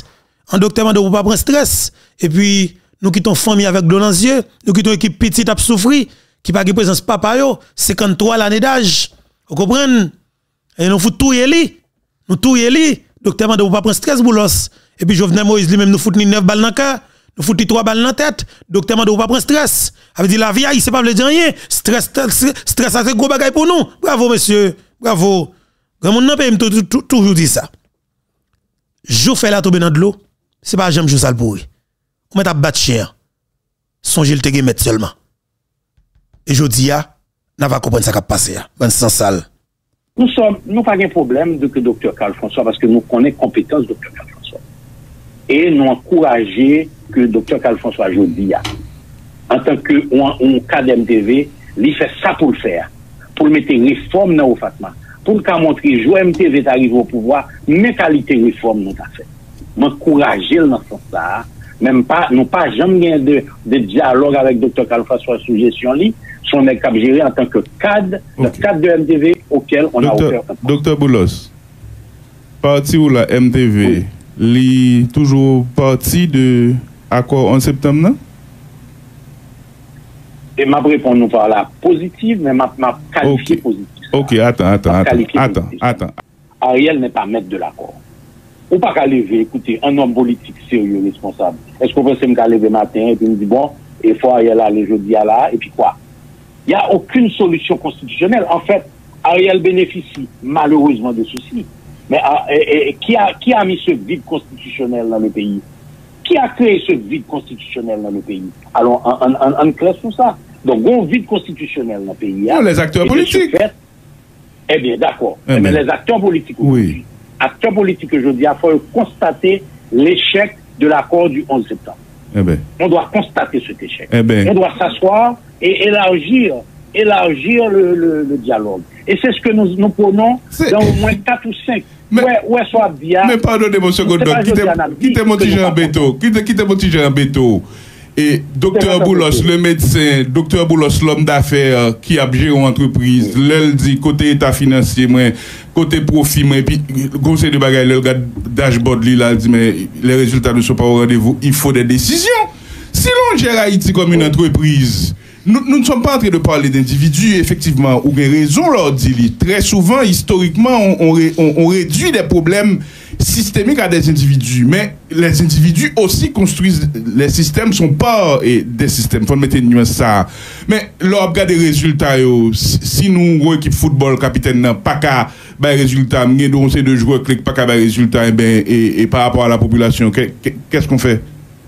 En docteur mande pour pas prendre stress. Et puis, nous quittons famille avec de dans les yeux, nous quittons équipe petite à souffrir, qui pas de présence papa yo, cinquante-trois l'année d'âge. Vous comprenez? Et nous fout tout yeli. Nous tout yeli. Docteur mande pour pas prendre stress boulos. Et puis Jovenel Moïse lui-même nous fout ni neuf balles dans le cœur, nous fout trois balles dans la tête. Docteur mande pour pas prendre stress. Ça veut dire la vie il c'est pas veut dire rien. Stress stress ça c'est gros bagaille pour nous. Bravo monsieur. Bravo. Grand monde pays toujours dit ça. Jo fait la tomber dans de l'eau, c'est pas jamais jou sale pour lui. On met à battre chien. Songez le te mettre seulement. Et je dis a, n'a pas comprendre ça qui a passé bonne sans sale. Nous sommes nous pas de problème de que docteur Carl François parce que nous connaissons compétence docteur Carl François. Et nous encourager que docteur Carl François jodi a en tant que on cadre M T V, il fait ça pour le faire, pour mettre réforme dans au Fatma. Pour le montrer, jouer M T V arrive au pouvoir, mais qualité réforme nous a fait. M'encourager dans ce sens-là, même pas, nous pas jamais de, de dialogue avec docteur Carl François sous gestion li, son est cap géré en tant que cadre, okay. Le cadre de M T V auquel on docteur, a offert. Docteur Boulos, parti où la M T V, oui. Li toujours parti de accord en septembre, non? Et ma réponse nous par la positive, mais ma, ma qualifiée okay. Positive. Ok, attends, attends, attends, attends, attends. Ariel n'est pas maître de l'accord. Ou pas qu'à lever, écoutez, un homme politique sérieux, responsable. Est-ce qu'on peut se me lever matin et puis me dire, bon, il faut Ariel aller jeudi à là, et puis quoi? Il n'y a aucune solution constitutionnelle. En fait, Ariel bénéficie malheureusement de ceci. Mais et, et, qui, a, qui a mis ce vide constitutionnel dans le pays? Qui a créé ce vide constitutionnel dans le pays? Alors, on, on, on classe tout ça. Donc, un vide constitutionnel dans le pays. Non, les acteurs politiques. Fait, eh bien, d'accord. Eh mais ben. les acteurs politiques, oui. Acteurs politiques aujourd'hui, il faut constater l'échec de l'accord du onze septembre. Eh ben. On doit constater cet échec. Eh ben. On doit s'asseoir et élargir, élargir le, le, le dialogue. Et c'est ce que nous, nous prenons dans au moins quatre ou cinq. Mais, ouais, ouais, soit bien. Mais pardonnez-moi, monsieur Godot, quittez mon petit Jean Béto, quittez mon petit Jean Béto. Et docteur Boulos, le médecin, docteur Boulos, l'homme d'affaires qui a géré une entreprise, l'elle dit côté état financier, moi, côté profit, moi, et puis le conseil de bagaille, le gars dashboard, il a dit, mais les résultats ne sont pas au rendez-vous, il faut des décisions. Si l'on gère Haïti comme une entreprise, nous, nous ne sommes pas en train de parler d'individus, effectivement, ou bien raison, leur dit, très souvent, historiquement, on, on, on, on réduit les problèmes systémiques à des individus, mais les individus aussi construisent les systèmes, ne sont pas et, des systèmes, il faut mettre une nuance ça. Mais là, on regarde des résultats, yo, si nous, équipe football, capitaine, n'a pas qu'à bah, résultat, nous on sait de jouer, clic, pas qu'à bah, résultat, et, ben, et, et par rapport à la population, qu'est-ce qu'on fait?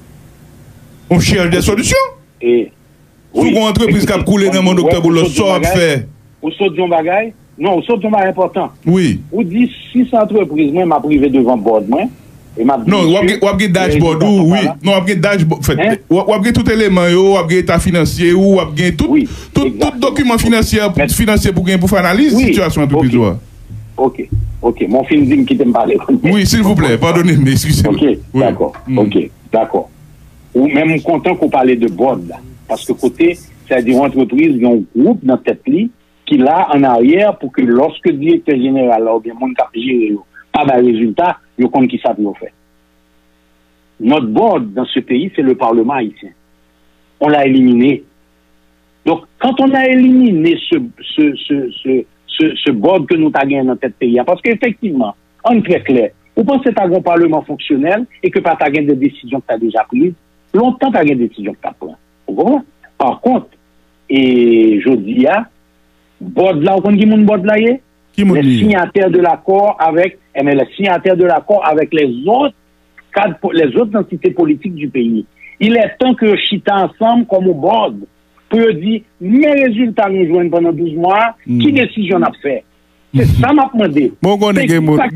On cherche des solutions. Et oui, une entreprise qui a coulé dans mon docteur Boulos, ça a fait. Ou saute d'un bagage? Non, ou saute d'un bagage important. Oui. Ou dit six entreprises, moi, m'a privé devant board, moi. Et m'a non, ou avez dashboard, oui. Non, ou avez dashboard. Ou avez tout élément, ou avez état financier, ou avez tout document financier pour gagner pour analyse la situation entreprise. Ok, ok. Mon film dit qu'il t'aime parler. Oui, s'il vous plaît, pardonnez-moi, excusez-moi. Ok, d'accord, ok, d'accord. Ou même content qu'on parlait de board, là. Parce que côté, c'est-à-dire une entreprise, il y a un groupe dans cette ligne qui l'a en arrière pour que lorsque le directeur général ou bien mon cap géré pas de résultat, il compte qui ça peut faire. Notre board dans ce pays, c'est le Parlement haïtien. On l'a éliminé. Donc, quand on a éliminé ce, ce, ce, ce, ce, ce board que nous avons gagné dans notre pays, parce qu'effectivement, on est très clair, vous pensez que tu as un Parlement fonctionnel et que tu as gagné des décisions que tu as déjà prises, longtemps tu as gagné des décisions que tu as prises. Par contre, et je dis, board là, vous connaissez qui board là, les signataires de l'accord avec, eh bien, les signataires de l'accord avec les autres cadres, les autres entités politiques du pays. Il est temps que chita ensemble comme au board pour dire, mes résultats nous joignent pendant douze mois, mm. Qui décision on a fait? C'est ça m'a demandé. Bon, on a des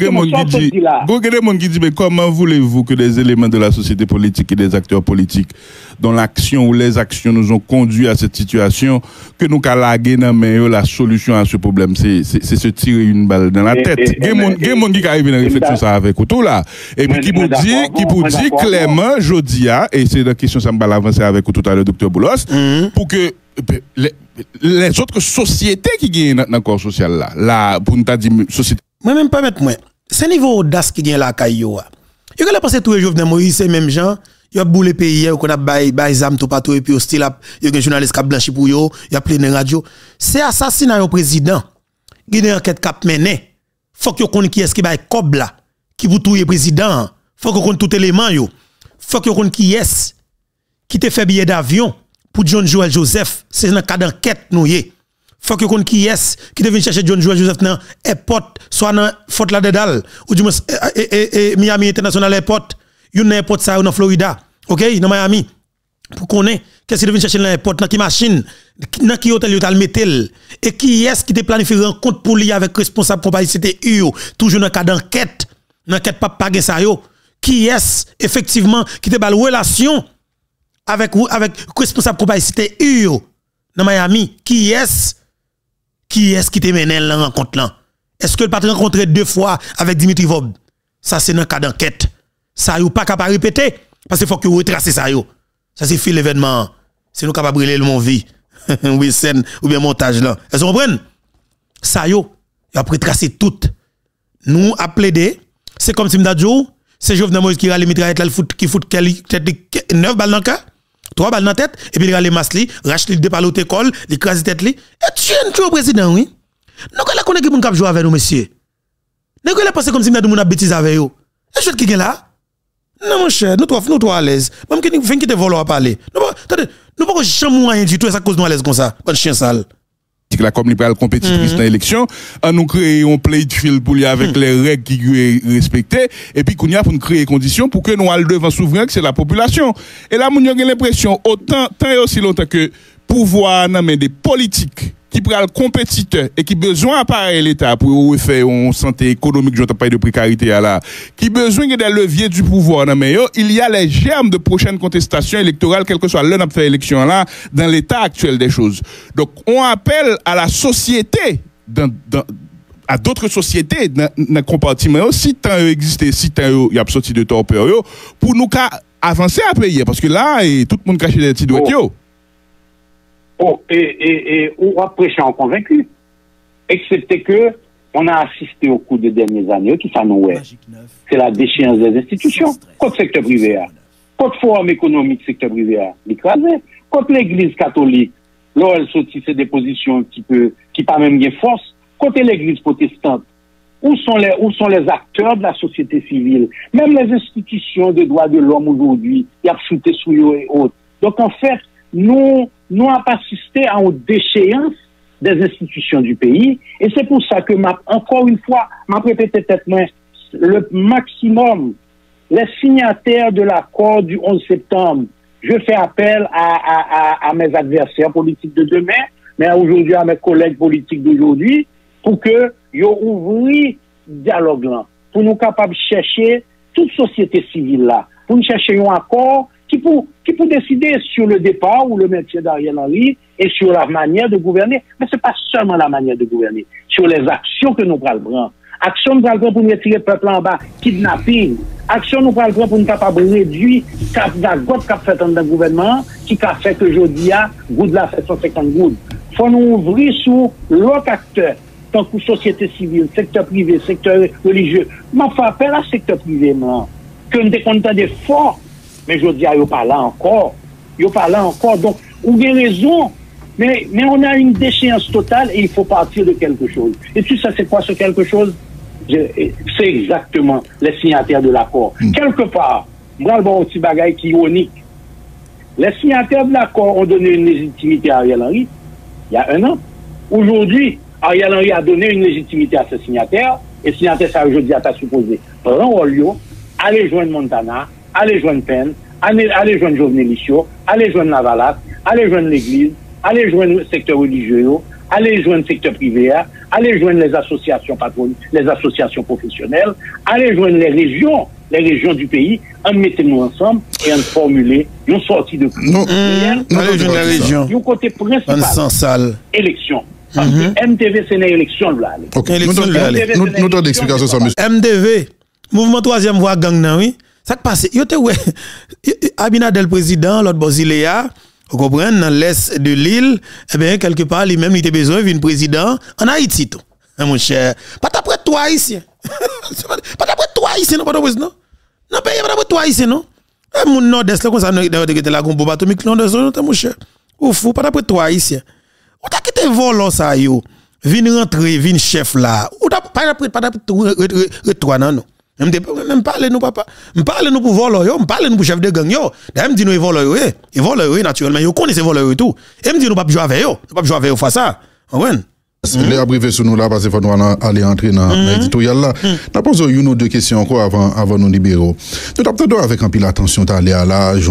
gens qui disent, mais comment voulez-vous que des éléments de la société politique et des acteurs politiques, dont l'action ou les actions nous ont conduit à cette situation, que nous calaguer dans la solution à ce problème, c'est se tirer une balle dans la tête. Il y a des gens qui arrivent à réfléchir ça avec tout là. Et puis qui vous dit, qui vous dit clairement, je dis, et c'est la question ça me va avancer avec tout à l'heure, docteur Boulos, pour que les, les autres sociétés qui gagnent dans le corps social là, là pour nous dire société. Moi même pas mettre moi. C'est niveau audace qui gagne la caillou. Yo que penser tout les Jovenel Moïse c'est même gens, yo boule pays qu'on a bail bail zam tout partout et puis hostile a yo un journaliste qui a blanchi pour yo, y a plein de radio. C'est assassinat au président. Il y a une enquête cap mené. Faut que yo connaisse qui est-ce qui bail cob là, qui vous touyer président. Faut que connaisse tout élément yo. Faut que yo connaisse qui est qui te fait billet d'avion pour John Joel Joseph, c'est dans cas d'enquête nou yé. Faut que yo connaisse qui est qui te vient chercher John Joel Joseph dans airport soit dans Fort Lauderdale ou du moins Miami International Airport, yon airport ça dans Florida. OK, dans Miami. Pour connaître qu'est-ce qui vient chercher dans l'airport dans qui machine, dans qui hôtel yo tal metel et qui est qui te planifié rencontre pour lui avec responsable compagnie c'était U toujours dans cas d'enquête, l'enquête pas pas ça yo. Qui est effectivement qui te bal relation avec avec responsable compagnie c'était U dans Miami, qui est qui est qui te mené la rencontre là? Est-ce que le patron rencontré deux fois avec Dimitri Vob? Ça c'est dans cas d'enquête. Ça yo pas capable répéter parce qu'il faut que vous retracez ça yo. Ça c'est fait l'événement. C'est nous capable brûler le mon vie. Oui scène ou bien montage là. Est-ce que vous comprenez? Ça yo, il a retracé tout. Nous a plaidé, c'est comme si m'dadjou, c'est Jovenel Moïse qui a les mitraillettes là le foot qui foot neuf balles dans le cœur. trois balles dans la tête, et puis il a les masques, rache les deux par l'autre école, il crase tête li. Et tu es un président, oui. Nous, on connaît qui moun jouer avec nous, monsieur. Nous, on pense comme si nous avons bêtise avec vous. Et je qui est là? Non, mon cher, nous, nous, nous, à l'aise. Même qui nous qui te vole à parler. Nous, attendez, nous, pas jamais rien du tout, ça cause nous à l'aise comme ça. Bon chien sale. La comme libérale compétitrice dans l'élection, on nous crée un play de fil pour y avec les règles qui sont respectées, et puis qu'on y a pour nous créer des conditions pour que nous allons devant souverain, que c'est la population. Et là, nous avons l'impression, autant, tant et aussi longtemps que pouvoir nommer des politiques qui prennent compétiteurs et qui besoin d'appareil l'État pour faire une santé économique, je ne parle pas de précarité là, qui besoin des leviers du pouvoir, mais il y a les germes de prochaines contestations électorales, quel que soit l'un à faire élection là, dans l'état actuel des choses. Donc, on appelle à la société, dans, dans, à d'autres sociétés, dans le compartiment, si tant existé, si tant il y a sorti de torpeur, pour nous avancer à payer, parce que là, et tout le monde cache des petits doigts. Oh. Oh, et, et, et on a prêché en convaincu. Excepté que on a assisté au cours des dernières années, qui ça nous est. C'est la déchéance des institutions. Contre le secteur privé, contre le forum économique secteur privé, l'écrasé. Contre l'église catholique, là, elle sortit ses dépositions qui peut, qui pas même bien force. Contre l'église protestante, où sont les, où sont les acteurs de la société civile? Même les institutions de droits de l'homme aujourd'hui, il y a shooté sous eux et autres. Donc, en fait, nous, nous avons assisté à une déchéance des institutions du pays. Et c'est pour ça que, ma, encore une fois, m'a répété peut-être le maximum, les signataires de l'accord du onze septembre, je fais appel à, à, à, à mes adversaires politiques de demain, mais aujourd'hui à mes collègues politiques d'aujourd'hui, pour que yo ouvri dialogue là, pour nous capables de chercher toute société civile là, pour nous chercher un accord qui peut, qui peut décider sur le départ ou le maintien d'Ariel Henry et sur la manière de gouverner. Mais c'est pas seulement la manière de gouverner, sur les actions que nous prenons prendre. Action nous prenons pour nous retirer le peuple en bas, kidnapping. Action nous prenons pour nous capables de réduire la goutte qu'a fait dans le gouvernement, qui a fait que aujourd'hui, goud là fait cent cinquante gouttes. Faut nous ouvrir sur l'autre acteur, tant que société civile, secteur privé, secteur religieux. Mais faut appel à secteur privé, non. Que nous sommes des forts. Mais je dis, il n'y a pas là encore. Il n'y a pas là encore. Donc, on a raison. Mais, mais on a une déchéance totale et il faut partir de quelque chose. Et tu sais, c'est quoi ce quelque chose? C'est exactement les signataires de l'accord. Mmh. Quelque part, moi, bon, petit bagage qui est ironique. Les signataires de l'accord ont donné une légitimité à Ariel Henry il y a un an. Aujourd'hui, Ariel Henry a donné une légitimité à ses signataires. Et signataires, ça aujourd'hui, a supposé prendre Olio, aller joindre Montana, aller joindre Penn, aller, aller joindre Jovenel Lichio, aller joindre Navalat, aller joindre l'Église, aller joindre le secteur religieux, aller joindre le secteur privé, aller joindre les associations patronales, les associations professionnelles, aller joindre les régions, les régions du pays, en mettez-nous ensemble et en formuler une sortie de crise. Non, mmh, allez joindre les régions. Du côté principal, élection. Parce mm-hmm. que M D V, c'est une élection là. Ok, nous avons d'explications sur monsieur. M D V, mouvement troisième voie gang, oui. Ça qui passe, yo te ouais, Abinadel président, l'autre Bozilea, vous comprenez, dans l'est de l'île, eh bien, quelque part, lui-même, il était besoin d'un président en Haïti, tout. Hein, mon cher. Pas d'après toi, haïtien. Pas d'après toi, haïtien, non, pas d'après non. Non, pays, pas toi ici, non? Et mon nord-est, là, comme ça, de la bombe atomique, non, mon cher. Ou fou, pas d'après toi ici. Ou t'as quitté volant ça, yo. Vin rentrer, vin chef là. Ou t'as pas d'après, pas d'après toi, non, non. Même parler nous, papa. Me parle nous pour voler, yo. Me parle nous pour chef de gang, yo. D'ailleurs, me dit nous, ils volent, yo. Ils volent, yo, naturellement. Yo connaissez voleurs et tout. Et me dit nous, pas jouer avec yo. Pas jouer avec yo, face ça. Ouais. Les abrivés sur nous là parce qu'il faut nous aller entrer dans l'éditorial là. Nous posons une ou deux questions encore avant avant nous libérer. Nous t'attendons avec un peu l'attention d'aller à l'âge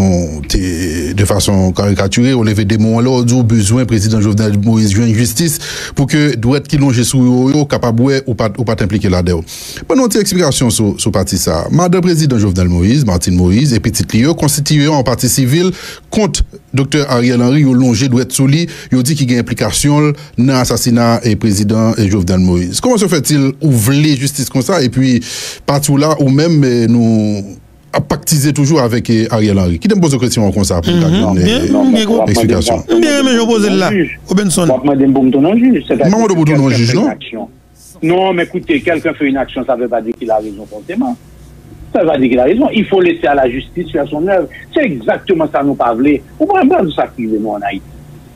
de façon caricaturée, on lever des mots là, du besoin président Jovenel Moïse joint justice pour que doit être qui longe sous yo capable ou pas ou pas impliqué là-dedans. Pendant une explication sur sur parti ça. Madame président Jovenel Moïse, Martine Moïse et Petit Lio constitué en partie civile contre docteur Ariel Henry yo longé doit être sous lui, yo dit qu'il y a implication dans l'assassinat et président et Jovenel Moïse. Comment se fait-il ouvrir justice comme ça et puis partout là ou même eh, nous pactiser toujours avec eh, Ariel Henry? Qui te pose une question comme ça pour une explication? Bien, mais je pose là. Obenson. Maman de Bouton non juge. Maman de Bouton non juge, non? Non, mais écoutez, quelqu'un fait une action, ça ne veut pas dire qu'il a raison forcément. Ça veut pas dire qu'il a raison. Il faut laisser à la justice faire son œuvre. C'est exactement ça nous parler. Vous voyez pas de ça qui est en Haïti.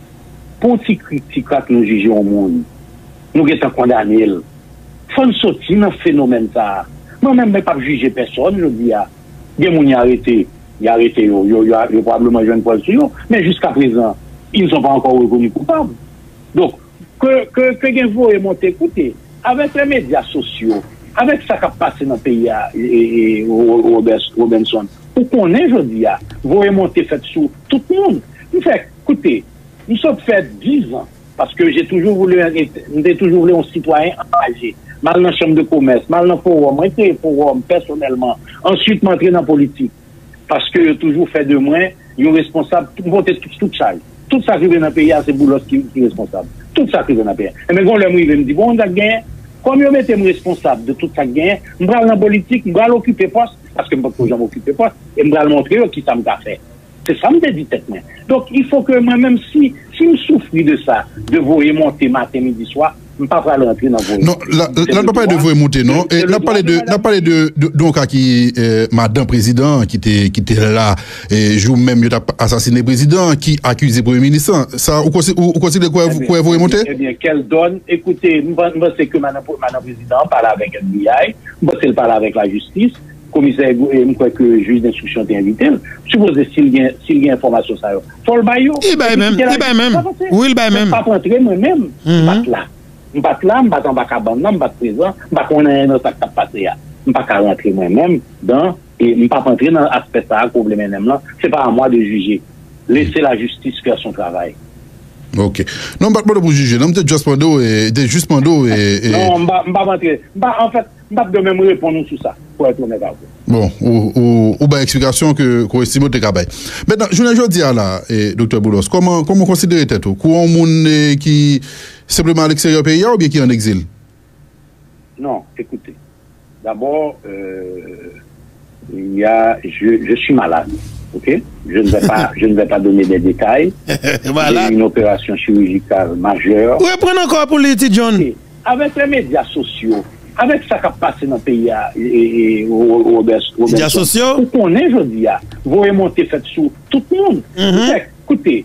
Pour qui critique nous jugeons au monde. Nous sommes condamnés. Il faut nous sortir dans ce phénomène. Moi-même, je ne peux pas juger personne. Je dis, il y a des gens qui ont arrêté. Ils ont arrêté. Ils ont probablement joué une poil sur eux. Mais jusqu'à présent, ils ne sont pas encore reconnus coupables. Donc, que que que vous remontez, écoutez, avec les médias sociaux, avec ça qui a passé dans le pays et Robinson, pour qu'on ait, je dis, vous remontez fait sous tout le monde. Nous fait, écoutez, nous sommes fait dix ans. Parce que j'ai toujours voulu, j'ai toujours voulu un citoyen engagé. Mal dans la chambre de commerce, mal dans le forum, entrer au forum personnellement. Ensuite, m'entrer dans la politique. Parce que j'ai toujours fait de moi, ils sont responsables, voter tout, tout ça. Tout ça qui vient dans le pays, c'est Boulos qui est responsable. Tout ça qui vient dans le pays. Et mais quand le il me dit, bon, on a gagné, comme je m'étais responsable de tout ça qui gagne, je vais dans la politique, je vais occuper poste, parce que je ne peux pas m'occuper poste, et je vais montrer qui ça me fait. C'est ça me dit tête. Donc, il faut que moi-même, si, si je souffre de ça, de vous remonter matin, midi, soir, je ne peux pas rentrer dans vos. Non, là, on n'a pas parlé de vous remonter, non? Et on a parlé de, on a parlé de, donc, à qui, euh, madame président, qui était, qui était là, et jour même, il a assassiné le président, qui accuse le premier ministre. Ça, vous considérez quoi, vous pouvez vous remonter? Eh bien, qu'elle donne, écoutez, je sais que madame président parle avec F B I, je sais qu'elle parle avec la justice. Commissaire, je crois que le juge d'instruction t'a invité. Supposez s'il y a une information, ça y est. Faut le bailler. Il baille même. Il baille même. Oui, il baille même. Je ne peux pas rentrer moi-même. Je ne suis pas là. Je ne suis pas là, je ne suis pas en bas à bande, je ne suis pas présent, je ne suis pas qu'on a un autre qui a passé. Je ne suis pas rentrer moi-même dans, et je ne suis pas rentrer dans l'aspect ça, problème là. Ce n'est pas à moi de juger. Laissez la justice faire son travail. Ok. Non, pas pour juger. Non, peut-être juste pendant et juste pendant et. Non, je ne vais pas rentrer. En fait, je ne vais pas même répondre sur ça. Pour être honnête avec vous. Bon, ou, ou, ou bah, explication que, qu'on estime au Tekabay. Maintenant, je ne dis à là, docteur Boulos, comment, comment considérez vous Quoi, un monde qui, simplement à l'extérieur pays ou bien qui est en exil? Non, écoutez. D'abord, euh, il y a, je, je suis malade. Ok? Je ne vais pas, je ne vais pas donner des détails. Voilà. J'ai une opération chirurgicale majeure. Oui, prenez encore pour les petits John. Et avec les médias sociaux, avec ça qui a passé dans le pays et aux médias sociaux, pour qu'on ait, je dis, vous remontez fait sous tout le monde. Écoutez,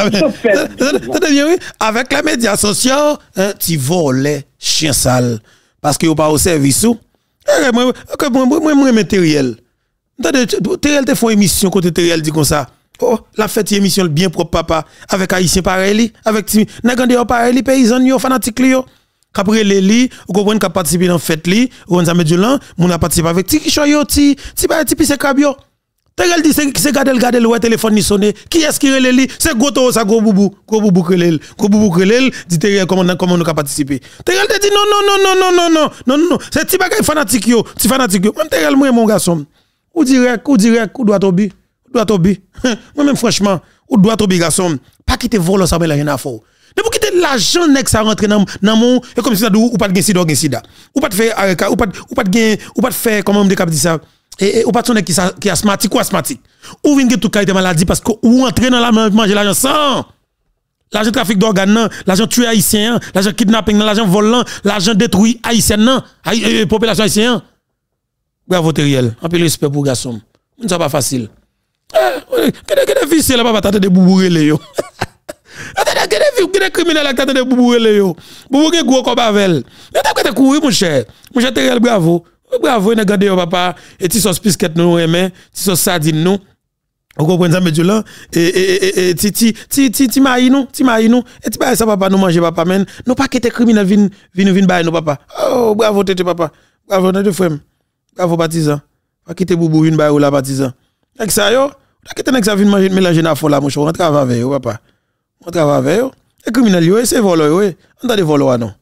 avec les médias sociaux, tu voles chien sale parce que vous pas au service. Moi, moi, moi, matériel. Teriel te font émission côté Teriel dit comme ça. Oh, la fête émission bien propre papa avec haïtien pareil, avec nagande pareil, paysan yo fanatique yo. Après les li, ou comprenez qu'a participer dans fête li, ou on a mis du lan, mon a participé avec ti ki yo ti, ti ba ti pise kabio. Teriel dit c'est c'est garder garder le téléphone ni sonné. Qui est-ce qui relè li? C'est goto ça gros boubou, gros boubou relè, gros boubou relè, dit Teriel comment comment nous ka participer. Teriel te dit non non non non non non non non non, c'est ti bagay fanatique yo, ti fanatique yo. Même Teriel moi mon garçon. Ou direct, ou direct, ou doit tobi, ou doit tobi. Moi même franchement, ou doit tobi garçon, pas quitter vol ça mais rien à faire. Ne pour quitter l'argent nek ça rentrer dans dans mon et comme ça ou pas de sida ou sida. Ou pas de faire ou pas ou pas de gain ou pas de faire comment on dit ça. Et ou pas son qui qui asthmatique ou asthmatique. Ou vinn tout qualité maladie parce que ou entrer dans la manger l'argent sans l'argent trafic d'organes, l'argent tué haïtien, l'argent kidnapping, l'argent volant, l'argent détruit haïtien, population haïtienne. Bravo Teriel, un peu de respect pour garçon. Ça pas facile. Qu'est-ce que c'est là papa tata de boubouré yo. Attendez, qu'est-ce que criminel là tata de boubouré yo. Boubouré gros comme avel. T'as que courir mon cher. Mon cher Teriel bravo. Bravo, ne gardez yo papa et ti sauce pisquette nous aimer, ti sauce sardine nous. Vous comprenez ça, monsieur là? Et, et, et, et, ti, ti, ti, ti, ti, maï nous, ti, maï nous. Et ti, bah, ça, papa, nous manger, papa, men. Nous pas quitter criminel, vin, vin, vin, bah, nous, papa. Oh, bravo, tété, papa. Bravo, notre frère. Bravo, baptisant. Pas quitter boubou, vin, bah, ou la baptisant. Avec ça, yo, pas quitter, avec ça, vin, mélanger la folle, là, mon cher. On travaille avec yo, papa. On travaille avec yo. Et criminel, yo, c'est voleur, yo, on a des voleurs, non.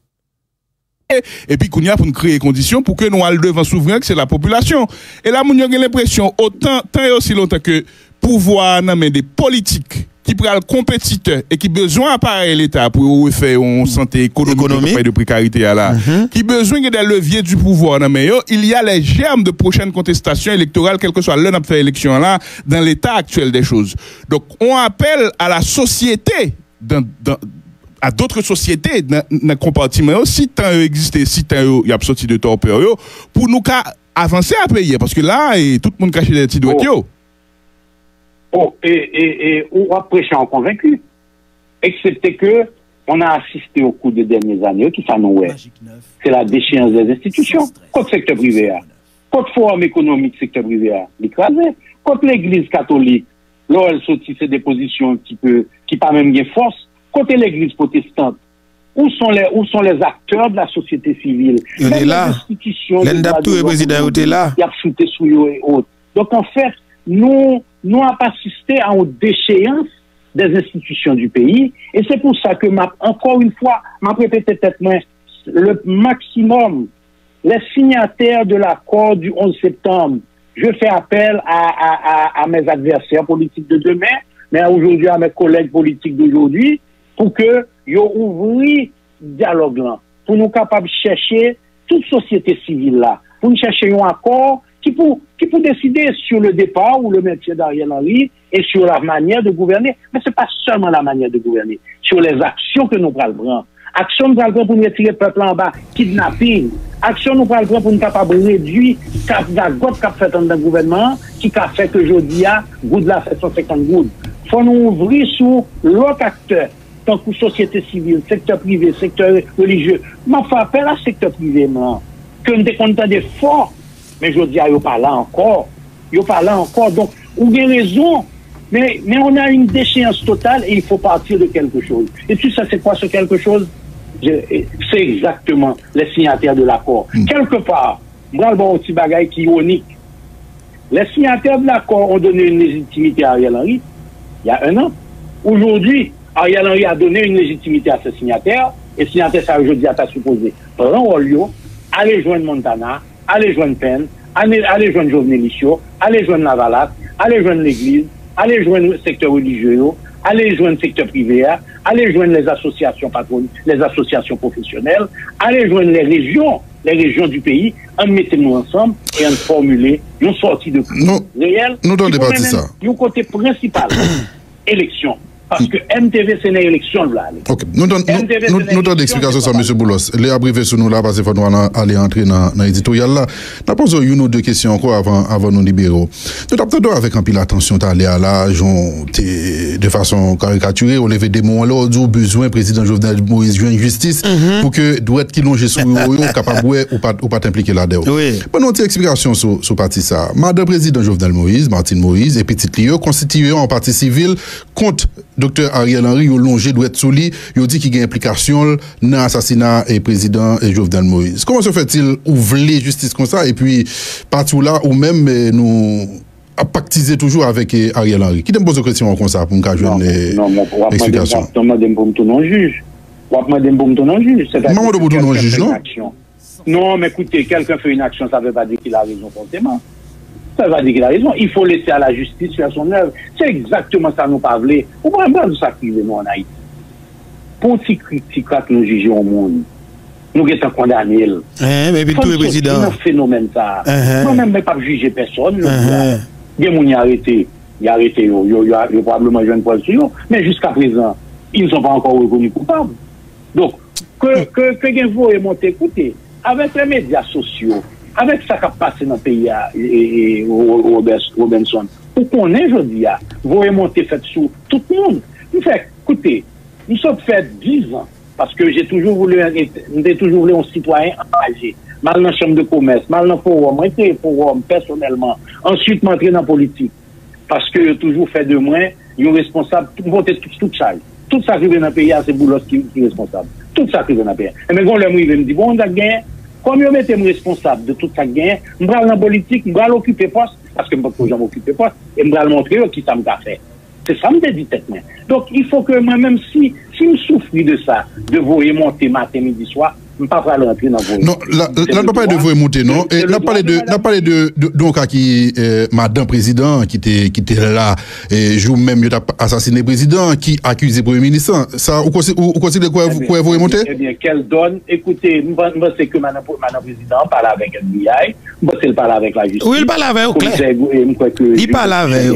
Et puis, qu'on y a pour nous créer des conditions pour que nous allons devant souverain, que c'est la population. Et là, nous avons l'impression, autant, tant et aussi longtemps que pouvoir, non, mais des politiques qui prennent le compétiteur et qui besoin d'appareil l'État pour refaire une santé économique de précarité là, mm-hmm. qui besoin des leviers du pouvoir, non, mais yo, il y a les germes de prochaines contestations électorales, quel que soit l'un de faire élection là, dans l'état actuel des choses. Donc, on appelle à la société, dans, dans à d'autres sociétés dans le compartiment, si tant existe, si tant y a sorti de torpeur, pour nous avancer à payer, parce que là, et tout le monde cache des petits doigts. Oh. oh, et, et, et on va prêcher en convaincu, excepté que on a assisté au cours des dernières années, qui ça nous est, c'est la déchéance des institutions, contre le secteur privé, contre le forum économique secteur privé, l'écrasé, contre l'église catholique, là, elle sortit ses dépositions qui peut, qui pas même bien force, côté l'église protestante, où sont les, où sont les acteurs de la société civile? Il est là. L'Endaptou est président, il est là. Il a shooté sous eux et autres. Donc, en fait, nous, nous avons assisté à une déchéance des institutions du pays. Et c'est pour ça que, ma, encore une fois, m'a répété peut-être le maximum, les signataires de l'accord du onze septembre, je fais appel à, à, à, à mes adversaires politiques de demain, mais aujourd'hui à mes collègues politiques d'aujourd'hui, pour que yo ouvri dialogue là, pour nous capables de chercher toute société civile là, pour nous chercher un accord qui pour qui pour décider sur le départ ou le maintien d'Ariel Henry et sur la manière de gouverner, mais c'est pas seulement la manière de gouverner, sur les actions que nous prenons. Action nous prenons pour nous retirer le peuple en bas, kidnapping. Action nous prenons pour nous capables de réduire la goutte qu'a fait dans le gouvernement, qui a fait que aujourd'hui a goût de la sept cent cinquante gouttes. Faut nous ouvrir sur l'autre acteur, tant que société civile, secteur privé, secteur religieux. M'en fait appel à secteur privé, non. Que nous sommes des forts, mais je dis, il n'y a pas là encore. Il n'y a pas là encore. Donc, on a raison, mais, mais on a une déchéance totale et il faut partir de quelque chose. Et tu sais, c'est quoi ce quelque chose? C'est exactement les signataires de l'accord. Mmh. Quelque part, moi, le bon petit bagage qui est unique. Les signataires de l'accord ont donné une légitimité à Ariel Henry il y a un an. Aujourd'hui, Ariel Henry a donné une légitimité à ses signataires, et signataires, ça aujourd'hui a supposé prendre Olio, aller joindre Montana, aller joindre Penn, aller, aller joindre Jovenel Licio, aller joindre Lavalat, aller joindre l'Église, aller joindre le secteur religieux, aller joindre le secteur privé, aller joindre les associations patronales, les associations professionnelles, aller joindre les régions, les régions du pays, en mettez-nous ensemble et en formuler une sortie de crise réelle. Nous devons débattre ça. Du côté principal, élection. Parce que M T V, c'est une élection là. Ok. Nous donnons l'explication sur M. Boulos. Les abriver sur nous là, parce qu'il faut nous aller entrer dans l'éditorial là. Nous posons une ou deux questions encore avant, avant nous libérer. Nous avons avec un peu l'attention d'aller à l'âge, de façon caricaturée, on lève des mots là, du besoin, président Jovenel Moïse, joint justice, pour que doit être qui longe sous eux, capable ou pas, ou pas t'impliquer là-dedans. Oui. Bon, une explication sur, sur partie ça. Madame président Jovenel Moïse, Martine Moïse et Petit Lio constitué en partie civile contre docteur Ariel Henry, il longé doit être sous lui, il dit qu'il y a implication dans l'assassinat et président Jovenel Moïse. Comment se fait-il ouvrir justice comme ça et puis partout là ou même nous à pactiser toujours avec Ariel Henry? Qui te pose une question comme ça pour me faire une explication? Non, non, je ne pas juge. Je ne juge. Maman de Bouton non juge, non? Non, mais écoutez, quelqu'un fait une action, ça ne veut pas dire qu'il a raison forcément. Ça va dire qu'il a raison. Il faut laisser à la justice faire son œuvre. C'est exactement ça nous parler. Vous ne pouvez pas nous sacrifier en Haïti. Pour petit critique que nous jugeons au monde, nous sommes condamnés. Mais puis tout le président. C'est un phénomène ça. Moi-même, je ne pas juger personne. Il y a des gens qui ont arrêté. Ils ont arrêté. Ils ont probablement joué une poil sur eux. Mais jusqu'à présent, ils ne sont pas encore reconnus coupables. Donc, que que que vous monter, écoutez, avec les médias sociaux, avec ça qui a passé dans le pays, et, et, Robinson, pour qu'on ait, je dis, vous remontez fait sous tout le monde. Nous fait, écoutez, nous sommes fait dix ans, parce que j'ai toujours voulu, j'ai toujours voulu un citoyen engagé. Mal dans la chambre de commerce, mal dans le forum, été forum personnellement, ensuite m'entrer dans la politique. Parce que j'ai toujours fait de moi, ils sont responsables, voter tout, tout ça. Tout ça qui vient dans le pays, c'est Boulos qui est responsable. Tout ça qui vient dans le pays. Et mais quand le il me dit, bon, on a gagné, comme je m'étais responsable de tout ça qui gagne, je vais dans la politique, je vais l'occuper poste, parce que je ne peux pas m'occuper poste, et je vais montrer qui ça me fait. C'est ça, me dit tête. Donc, il faut que moi-même, si, si je souffre de ça, de vous remonter matin, midi, soir, je ne peux pas rentrer dans vos. Non, là, là, n'a pas de vous remonter, non. Et n'a parlé de, n'a parlé de, donc, à qui, euh, madame président, qui était, qui était là, et jour même, il a assassiné le président, qui accuse le premier ministre. Ça, vous considérez quoi, vous, quoi vous remonter? Eh bien, qu'elle donne, écoutez, moi, c'est que madame, madame président parle avec F B I, moi, c'est le parle avec la justice. Oui, il parle avec, ok. Il parle avec,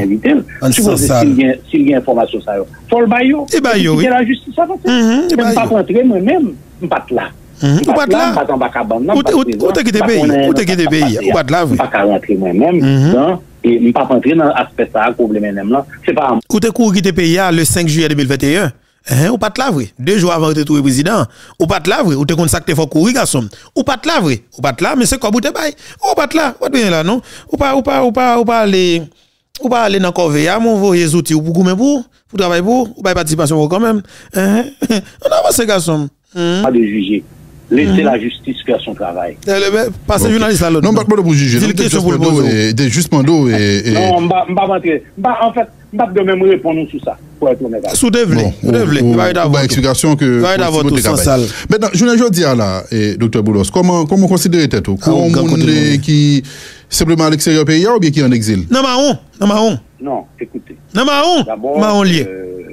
s'il y a information, ça, faut le baillot. Il baillot, oui. La justice, ça va faire. Je ne peux pas rentrer moi-même, je ne peux pas là. Ou pas là? Où t'es quitté pays? Où t'es quitté pays? Ou pas là, oui. Je ne peux pas rentrer moi-même, et je ne peux pas rentrer dans l'aspect ça, problème même là. C'est pas. Où t'es couru quitter pays le cinq juillet deux mille vingt et un? Hein, ou pas là, vrai? Deux jours avant de retrouver le président. Ou pas là, vrai? Ou t'es consacré faut courir, garçon. Ou pas là, vrai? Ou pas là, mais c'est quoi, ou t'es bail? Ou pas là? Ou bien là, non? Ou pas, ou pas, ou pas, ou pas aller, ou pas aller dans Corveilla, mon voyez outils, ou pour goumer pour, pour travailler pour, ou pas participation quand même. Hein? On avance, garçon. Pas de juger. Laissez la justice faire son travail. Passez journaliste à l'autre. Non, pas de pour juger. Des justement d'eau et. Non, je ne vais pas rentrer. En fait, je ne vais pas même répondre sur ça. Pour être honnête. Sous dévelé. Sous dévelé. Il va y avoir explication que. Il va y avoir tout sans salle. Maintenant, je ne dis là, docteur Boulos, comment comment considérez vous Comment on qui simplement à l'extérieur pays ou bien qui en exil? Non, marron. Non, marron. Non, écoutez. Non, marron. Marron lié.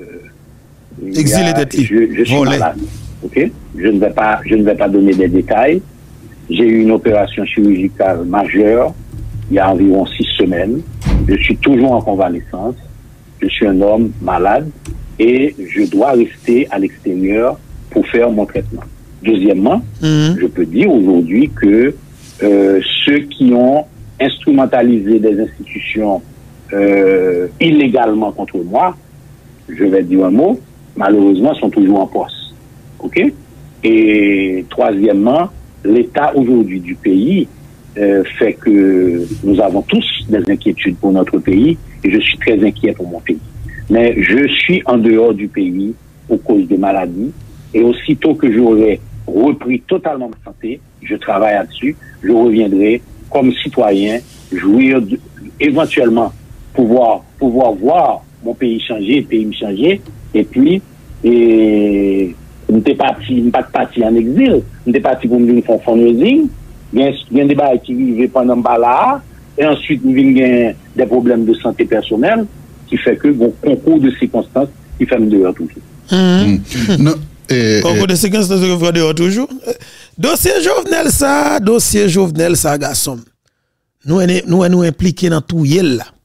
Exil et tête. Je suis malade. Ok, je ne vais pas, je ne vais pas donner des détails. J'ai eu une opération chirurgicale majeure il y a environ six semaines. Je suis toujours en convalescence. Je suis un homme malade et je dois rester à l'extérieur pour faire mon traitement. Deuxièmement, mmh. je peux dire aujourd'hui que euh, ceux qui ont instrumentalisé des institutions euh, illégalement contre moi, je vais dire un mot, malheureusement sont toujours en poste. OK? Et troisièmement, l'état aujourd'hui du pays euh, fait que nous avons tous des inquiétudes pour notre pays et je suis très inquiet pour mon pays. Mais je suis en dehors du pays pour cause de maladies et aussitôt que j'aurai repris totalement ma santé, je travaille là-dessus, je reviendrai comme citoyen, jouir de, éventuellement pouvoir, pouvoir voir mon pays changer, le pays me changer et puis et je n'étais pas parti en exil, je n'étais parti pour me faire fundraising, il y a des débats qui vivent pendant là, et ensuite il y a des problèmes de santé personnelle qui fait que bon concours de circonstances qui fait me dehors toujours. Non. Concours de circonstances qui fait dehors toujours. Dossier Jovenel ça, dossier Jovenel ça, garçon. Nous nous nous impliqués dans tout yel là.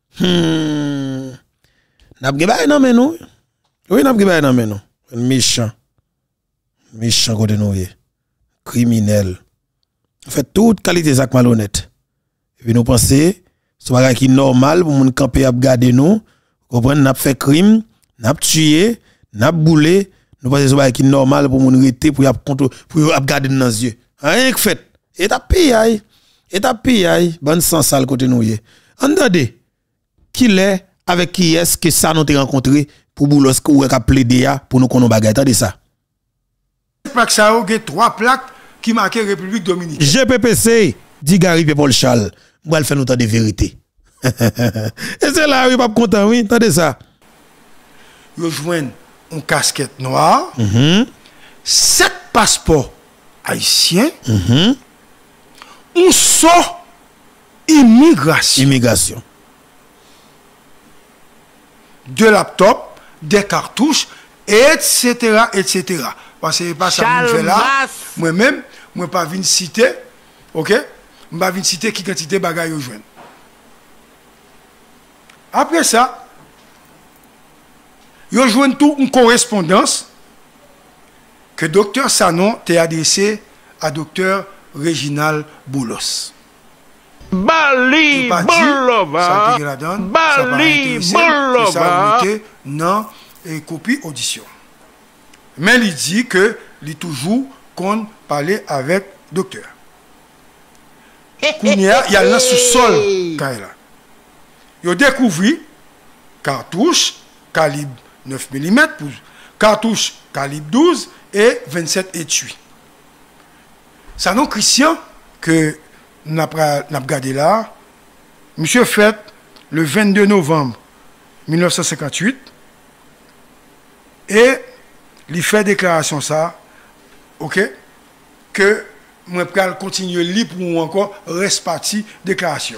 Hmm. N'a pas non mais nous. Oui, n'a pas non mais nous. Méchant. Méchant côté nous, criminel. En fait, toute qualité de malhonnête. Et puis nous pensons, c'est un qui est normal pour nous camper à garder nous. Comprendre, n'a fait crime, n'a tué, n'a boulé. Nous pensons que c'est qui est normal pour nous arrêter pour pour garder dans les yeux. Rien que fait. Et ta payé, et ta payé, bonne sans sale côté nous. Entendez, qui l'est, avec qui est-ce que ça nous a rencontré pour Boulos ou a plaidé pour nous qu'on bagaille. Attendez ça. Plaque ça a trois plaques qui marquent République Dominicaine. G P P C, dit Gary Paul Charles. Moi, elle fait nous temps de vérité. Et c'est là, oui, pas content, oui, attendez ça. Ils joignent une casquette noire, mm-hmm. sept passeports haïtiens, mm-hmm. un saut immigration. Immigration. Deux laptops, des cartouches, et cetera, et cetera. Parce que pas ça me fait là. Moi-même, moi pas venir citer, ok? Je pas venir citer qui quantité bagaille au joindre. Après ça, yo joindre tout une correspondance que docteur Sanon t'a adressé à docteur Réginald Boulos. Bali Bolova, Bali Bolova, non, et copie audition. Mais il dit que il toujours qu'on parlait avec docteur. Il y a le sous-sol, il a découvert cartouche calibre neuf millimètres, cartouche calibre douze et vingt-sept étui. Ça non Christian que nous avons regardé là, monsieur fait le vingt-deux novembre mille neuf cent cinquante-huit et il fait déclaration ça, ok, que moi vais continuer libre pour encore reste parti déclaration.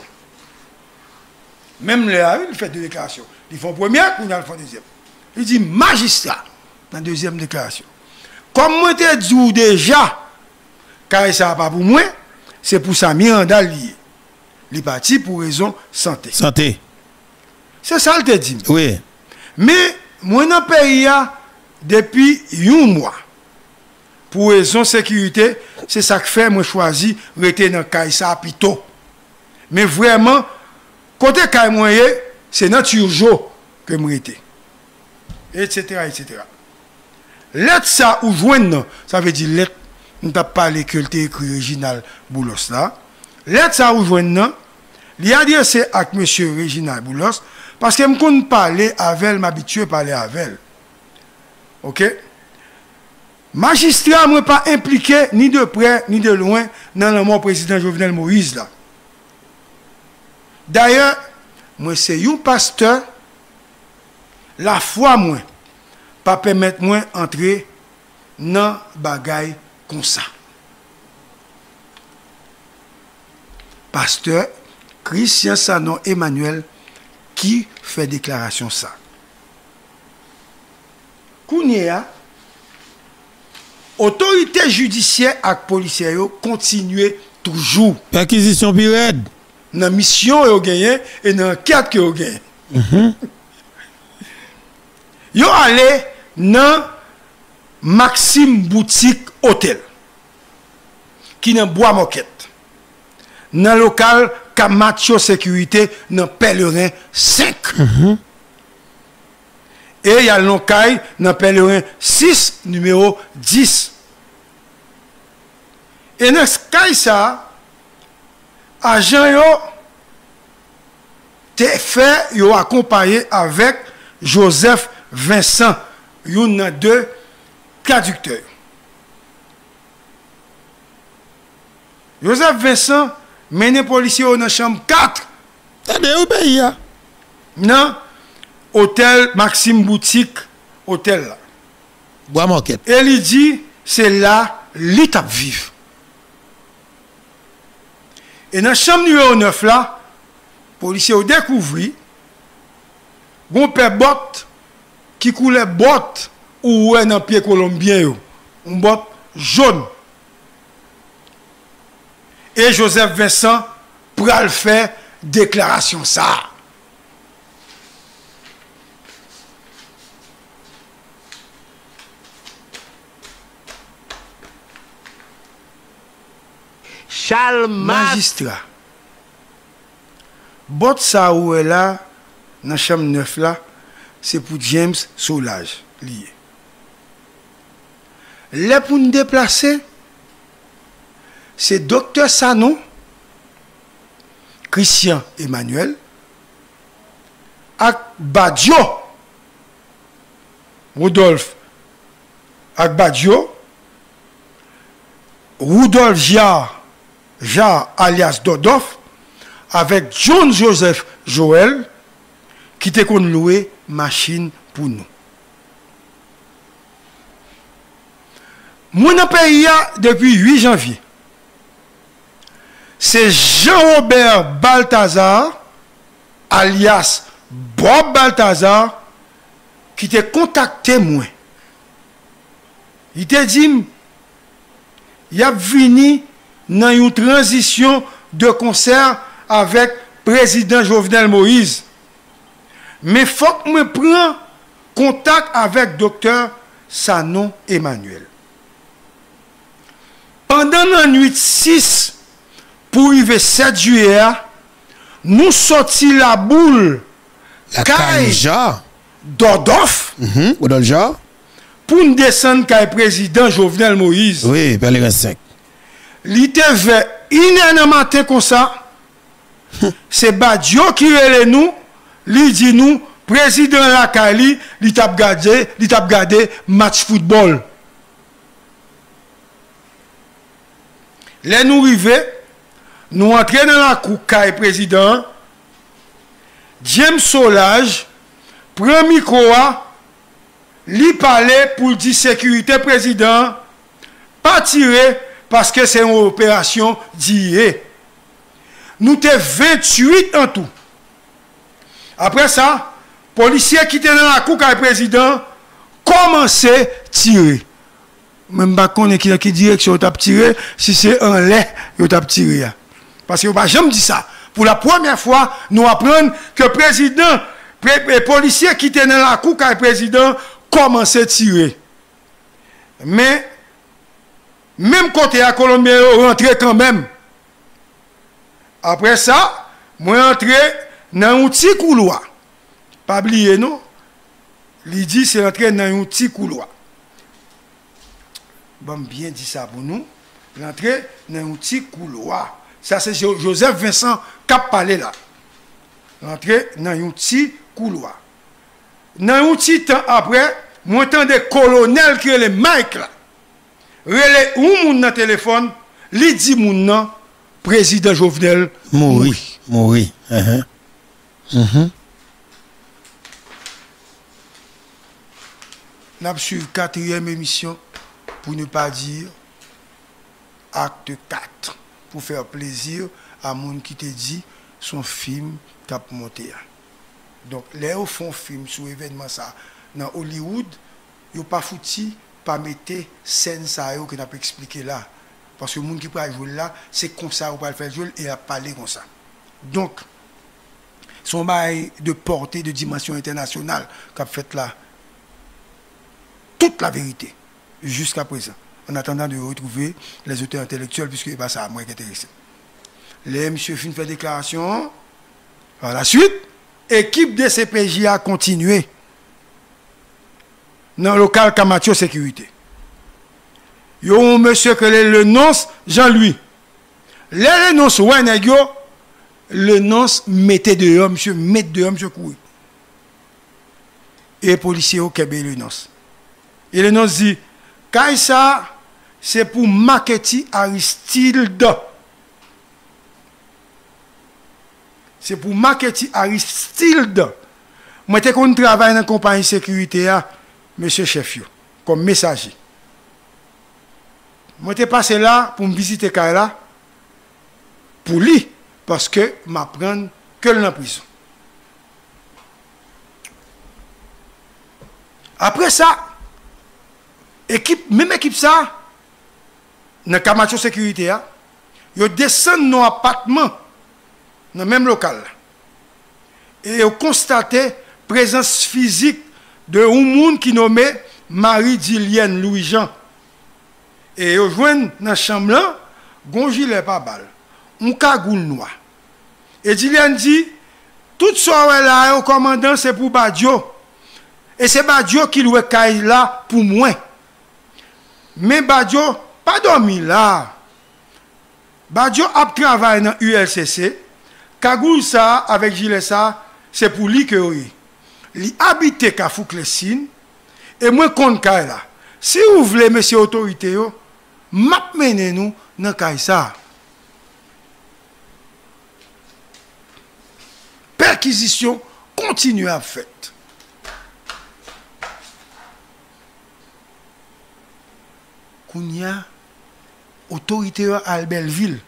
Même là, il fait deux déclarations. Ils font première, puis ils font deuxième. Il dit magistrat dans la deuxième déclaration. Comme moi te dit déjà, car ça pas pour moi, c'est pour ça Miranda lié. Il est parti pour raison santé. Santé. C'est ça qu'il te dit. Oui. Mais moi dans le pays depuis un mois. Pour raison sécurité, c'est ça que fait moi choisi rester dans Kaisa Pito. Mais vraiment côté Kaimoye, c'est dans Turjo que moi rester. Etc etc. Lettre ça ou joindre, ça veut dire lettre on t'a parlé que le écrit Réginald Boulos là. Lettre ça ou joindre, il y a dit c'est avec monsieur Réginald Boulos parce que me connais parler avec elle, m'habitué parler avec elle. OK? Magistrat moi pas impliqué ni de près ni de loin dans le mort président Jovenel Moïse là. D'ailleurs, moi c'est un pasteur la foi moi pas permettre moi entrer dans bagaille comme ça. Pasteur Christian Sanon Emmanuel qui fait déclaration ça. Kounia, autorité judiciaire et policière continuent toujours. Perquisition pirate. Dans la mission qu'ils ont gagné et dans l'enquête qu'ils ont gagné. Ils sont allés dans Maxime Boutique Hôtel, qui est dans Bois Moquette, dans le local Camacho Sécurité, dans Pèlerin cinq. Mm-hmm. Et il y a le local dans Pèlerin six, numéro dix. Et dans ce cas, ça, agent yo te fait yo accompagné avec Joseph Vincent, yon deux traducteurs. Joseph Vincent mené policier dans la chambre quatre. Tade où pays ya? Non, hôtel Maxime Boutique, hôtel là. Bois Moquette. Et il dit c'est là l'étape vive. Et dans la chambre numéro neuf là, policier a découvert bon père botte qui coulait botte ou un dans pied colombien yo, une botte jaune. Et Joseph Vincent pral faire déclaration ça. Charles magistrat. Botte ça ou est là dans la chambre neuf là, c'est pour James Solage lié. Là pour nous déplacer, c'est docteur Sanon, Christian Emmanuel, ak Badjo, Rudolph, ak Badjo, Rudolph Jar, Jar alias Dodoff, avec John Joseph Joël, qui te kon loué machine pour nous. Moi, dans le pays, depuis huit janvier, c'est Jean-Robert Balthazar, alias Bob Balthazar, qui t'a contacté moi. Il t'a dit, il a venu dans une transition de concert avec le président Jovenel Moïse. Mais il faut que je prenne contact avec le docteur Sanon Emmanuel. Pendant la nuit six pour arriver sept juillet, nous sortis la boule. La Kaïja. Dordof. Mhm. Ou Dolja. Pour nous descendre le président Jovenel Moïse. Oui, Pèlerin cinq. Il était vers une heure matin comme ça. C'est Badio qui relève nous. Il dit nous, président Lakali, il t'a gardé, il t'a gardé match football. Là nous arrivons, nous entrons dans la cour du président. James Solage, prend micro, lui parlait pour dire sécurité président, pas tirer parce que c'est une opération d'hier. Nous sommes vingt-huit en tout. Après ça, policiers qui étaient dans la cour du président commençaient à tirer. Même pas qu'on est qui qui direction t'a tiré, si c'est un lait, yo t'a tiré. Parce que bah jamais dit ça. Pour la première fois, nous apprenons que le président, les policiers qui étaient dans la cour du président commençaient à tirer. Mais même côté à Colombie, rentré quand même. Après ça, moi entré dans un petit couloir. Pas oublier, non? Il dit c'est entré dans un petit couloir. Bon, bien dit ça pour nous. L'entrée dans un petit couloir. Ça, c'est Joseph Vincent qui a parlé là. L'entrée dans un petit couloir. Dans un petit temps après, moi, j'entends des colonels qui sont les Mike là. Relais ou moun dans téléphone, li dit moun nan, président Jovenel Mouri. Mouri. Uh-huh. Uh-huh. Nous avons suivi quatrième émission, pour ne pas dire acte quatre, pour faire plaisir à moun qui te dit son film cap monté. Donc, les au font film sur événement ça dans Hollywood, yo pas fouti pas mettre scène ça que n'a pas expliqué là parce que le monde qui peut jouer là c'est comme ça on va le faire jouer et à parler comme ça. Donc son bail de portée de dimension internationale qu'a fait là toute la vérité jusqu'à présent en attendant de retrouver les auteurs intellectuels puisque bah, ça a moins intéressé. Les monsieur fin fait déclaration par la suite équipe de C P J a continué dans le local Camacho Sécurité. Il y a un monsieur que le nonce Jean-Louis. Le nonce ouais nèg yo, le nonce mettez dehors monsieur, mettez dehors monsieur courir. Et policier au Québec le nonce. Et le nonce dit Kaisa c'est pour Maketi Aristide. C'est pour Maketi Aristide. Moi t'ai qu'on travaille dans la compagnie sécurité à monsieur chef, comme messager. Moi, je suis passé là pour me visiter Kaila, pour lui, parce que je m'apprends que dans la prison. Après ça, équipe, même équipe ça, dans Camacho Sécurité, ils descendent dans l'appartement, dans le même local. Et ils constatent présence physique de un monde qui nommé Marie-Dilienne Louis-Jean. Et ils joignent dans la chambre là, un gilet pas balle, un cagoule noir. Et Dilienne dit, tout ça là, au commandant, c'est pour Badio. Et c'est Badio qui loue caille là pour moi. Mais Badio, pas dormi là. Badio a travaillé dans U L C C. Cagoule ça, avec gilet ça, c'est pour lui que oui. Il habite Kafouk-les-Sines et moi compte là. Si vous voulez monsieur autorité yo, m'a mené nous dans Kaïsa. Perquisition continue à faire. Kounia autorité à Belleville.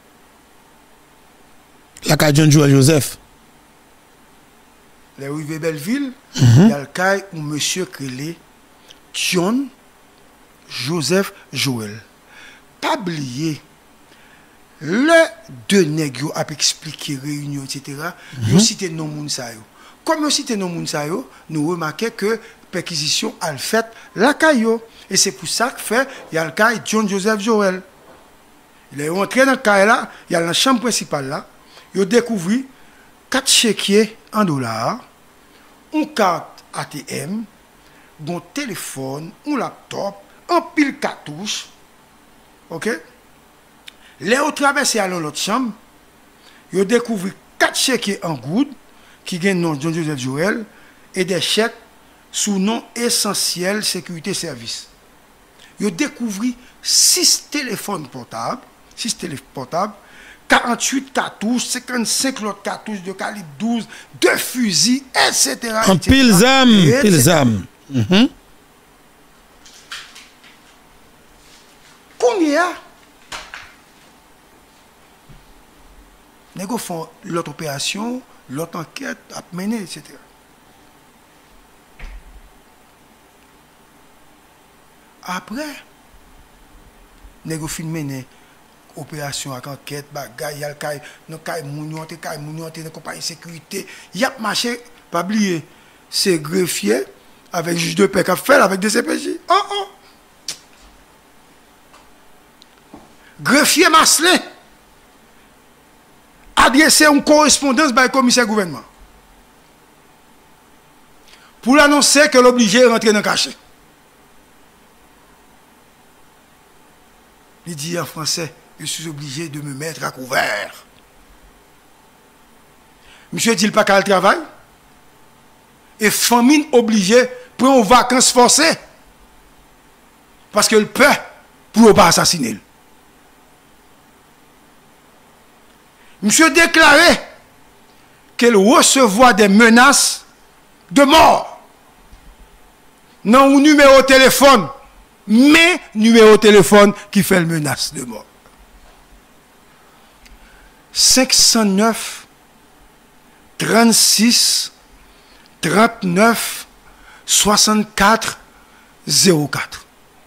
La Cadjon Joël Joseph. Les rives Belleville, il y a le cas où monsieur Krélé, John Joseph Joël. Pas oublier, le deux nègres a expliqué réunion, et cetera. Ils ont cité non moun sa yo. Comme ils ont cité non moun sa yo, nous remarquons que perquisition a fait la caillou. Et c'est pour ça que fait, il y a le cas John Joseph Joël. Il est rentré dans le cas là, il y a la chambre principale là, il a découvert quatre chéquiers en dollars, une carte A T M, un téléphone, un laptop, un pile cartouche. OK? Les autres traversé à l'autre chambre, il a découvert quatre chèques en gouttes qui gagnent nom John Joseph Joël et des chèques sous nom essentiel sécurité service. Il a découvert six téléphones portables, six téléphones portables, quarante-huit cartouches, cinquante-cinq autres cartouches de calibre douze, deux fusils, et cetera. En pile zam, pile zam. Combien nous font l'autre opération, l'autre enquête à mener, et cetera. Après, nous filmé une opération avec enquête, bagaille, yal kay, non kay mounion, te kay mounion, te compagnie sécurité, y a marché, pas oublier, c'est greffier avec juge de paix qui a fait avec des C P J. Oh oh. Greffier Marcelin adressé une correspondance par le commissaire gouvernement pour l'annoncer que l'obligé est rentré dans le cachet. Il dit en français, je suis obligé de me mettre à couvert. Monsieur dit pas qu'à le travail. Et famine obligée pour une vacances forcées. Parce que le peur pour ne pas assassiner. Monsieur déclarait qu'elle recevait des menaces de mort. Non, un numéro de téléphone. Mais numéro de téléphone qui fait le menace de mort. cinq cent neuf, trente-six, trente-neuf, soixante-quatre, zéro quatre.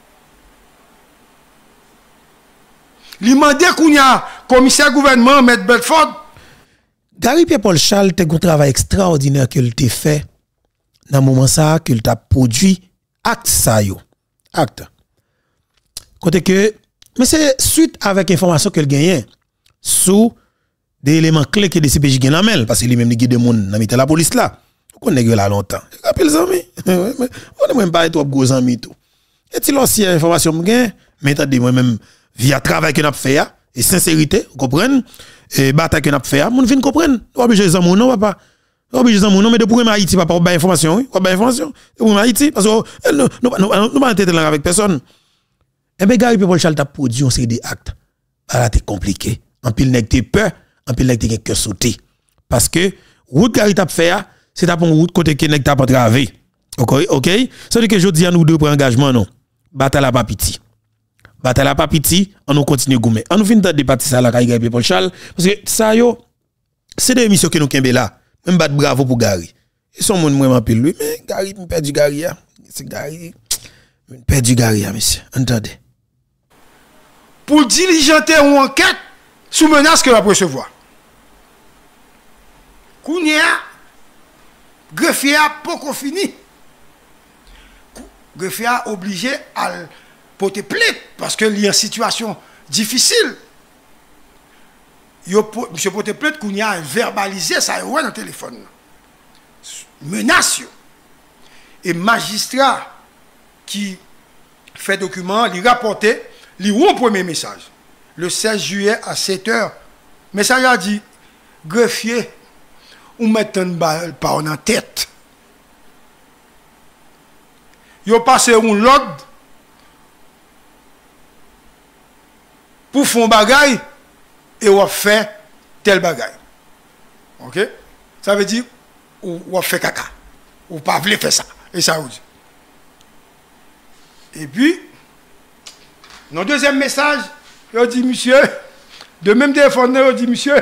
Il m'a dit qu'il y a commissaire gouvernement, M. Bedford. Gary Pierre-Paul Charles, tu as un travail extraordinaire que tu as fait dans le moment ça, que tu as produit acte ça yo. Acte. Côté que, mais c'est suite avec information qu'elle gagne sous des éléments clés que des C P J gagnent la main, parce que lui-même il guide monde dans la police là. On connaît là longtemps. Rappelle les amis. On ne même pas trop gros amis tout. Et si l'ancienne information me gagne, mais attendez moi-même via travail que n'a fait et sincérité, vous comprenez? Et bataille que n'a fait, mon vient comprendre. Pas obligé les amours non papa. Pas obligé les amours non mais de pour Haïti papa pas information, oui, pas information. Pour Haïti parce que nous nous nous pas entendre avec personne. Et bien Gary Pierre-Paul Charles t'a produit une série d'actes. Là c'est compliqué. En pile nèg t'es peur, en pile nèg t'es cœur sauté parce que route Gary t'a fait c'est ta une route côté que nèg t'a pas travé. OK, OK. Ça veut dire que je dis à nous deux pour engagement non. Bataille à pas petit. Bataille à pas petit, on nous continue goumer. On nous fin de débattre ça là Gary Pierre-Paul Charles parce que ça yo c'est des émissions que nous kembe là. Même battre bravo pour Gary. Ils sont monde vraiment pile lui mais Gary me perdu Gary. C'est Gary me perdu Gary monsieur. Entendez. Pour diligenter une enquête sous menace que va recevoir. Kounia, greffier a pas fini. Greffier a obligé à porter plainte parce que il y a une situation difficile. Monsieur porter plainte, Kounia a verbalisé ça dans le téléphone. Menace. Et magistrat qui fait document, il rapportait li un premier message. Le seize juillet à sept heures. Message a dit, greffier, ou mettre une balle par en tête. Yo passé un l'ordre pour faire un bagay et ou fait tel bagay. OK? Ça veut dire ou, ou fait caca. Ou pas voulu faire ça. Et ça ou dit. Et puis, dans le deuxième message, il dit, monsieur, de même téléphone, il dit, monsieur,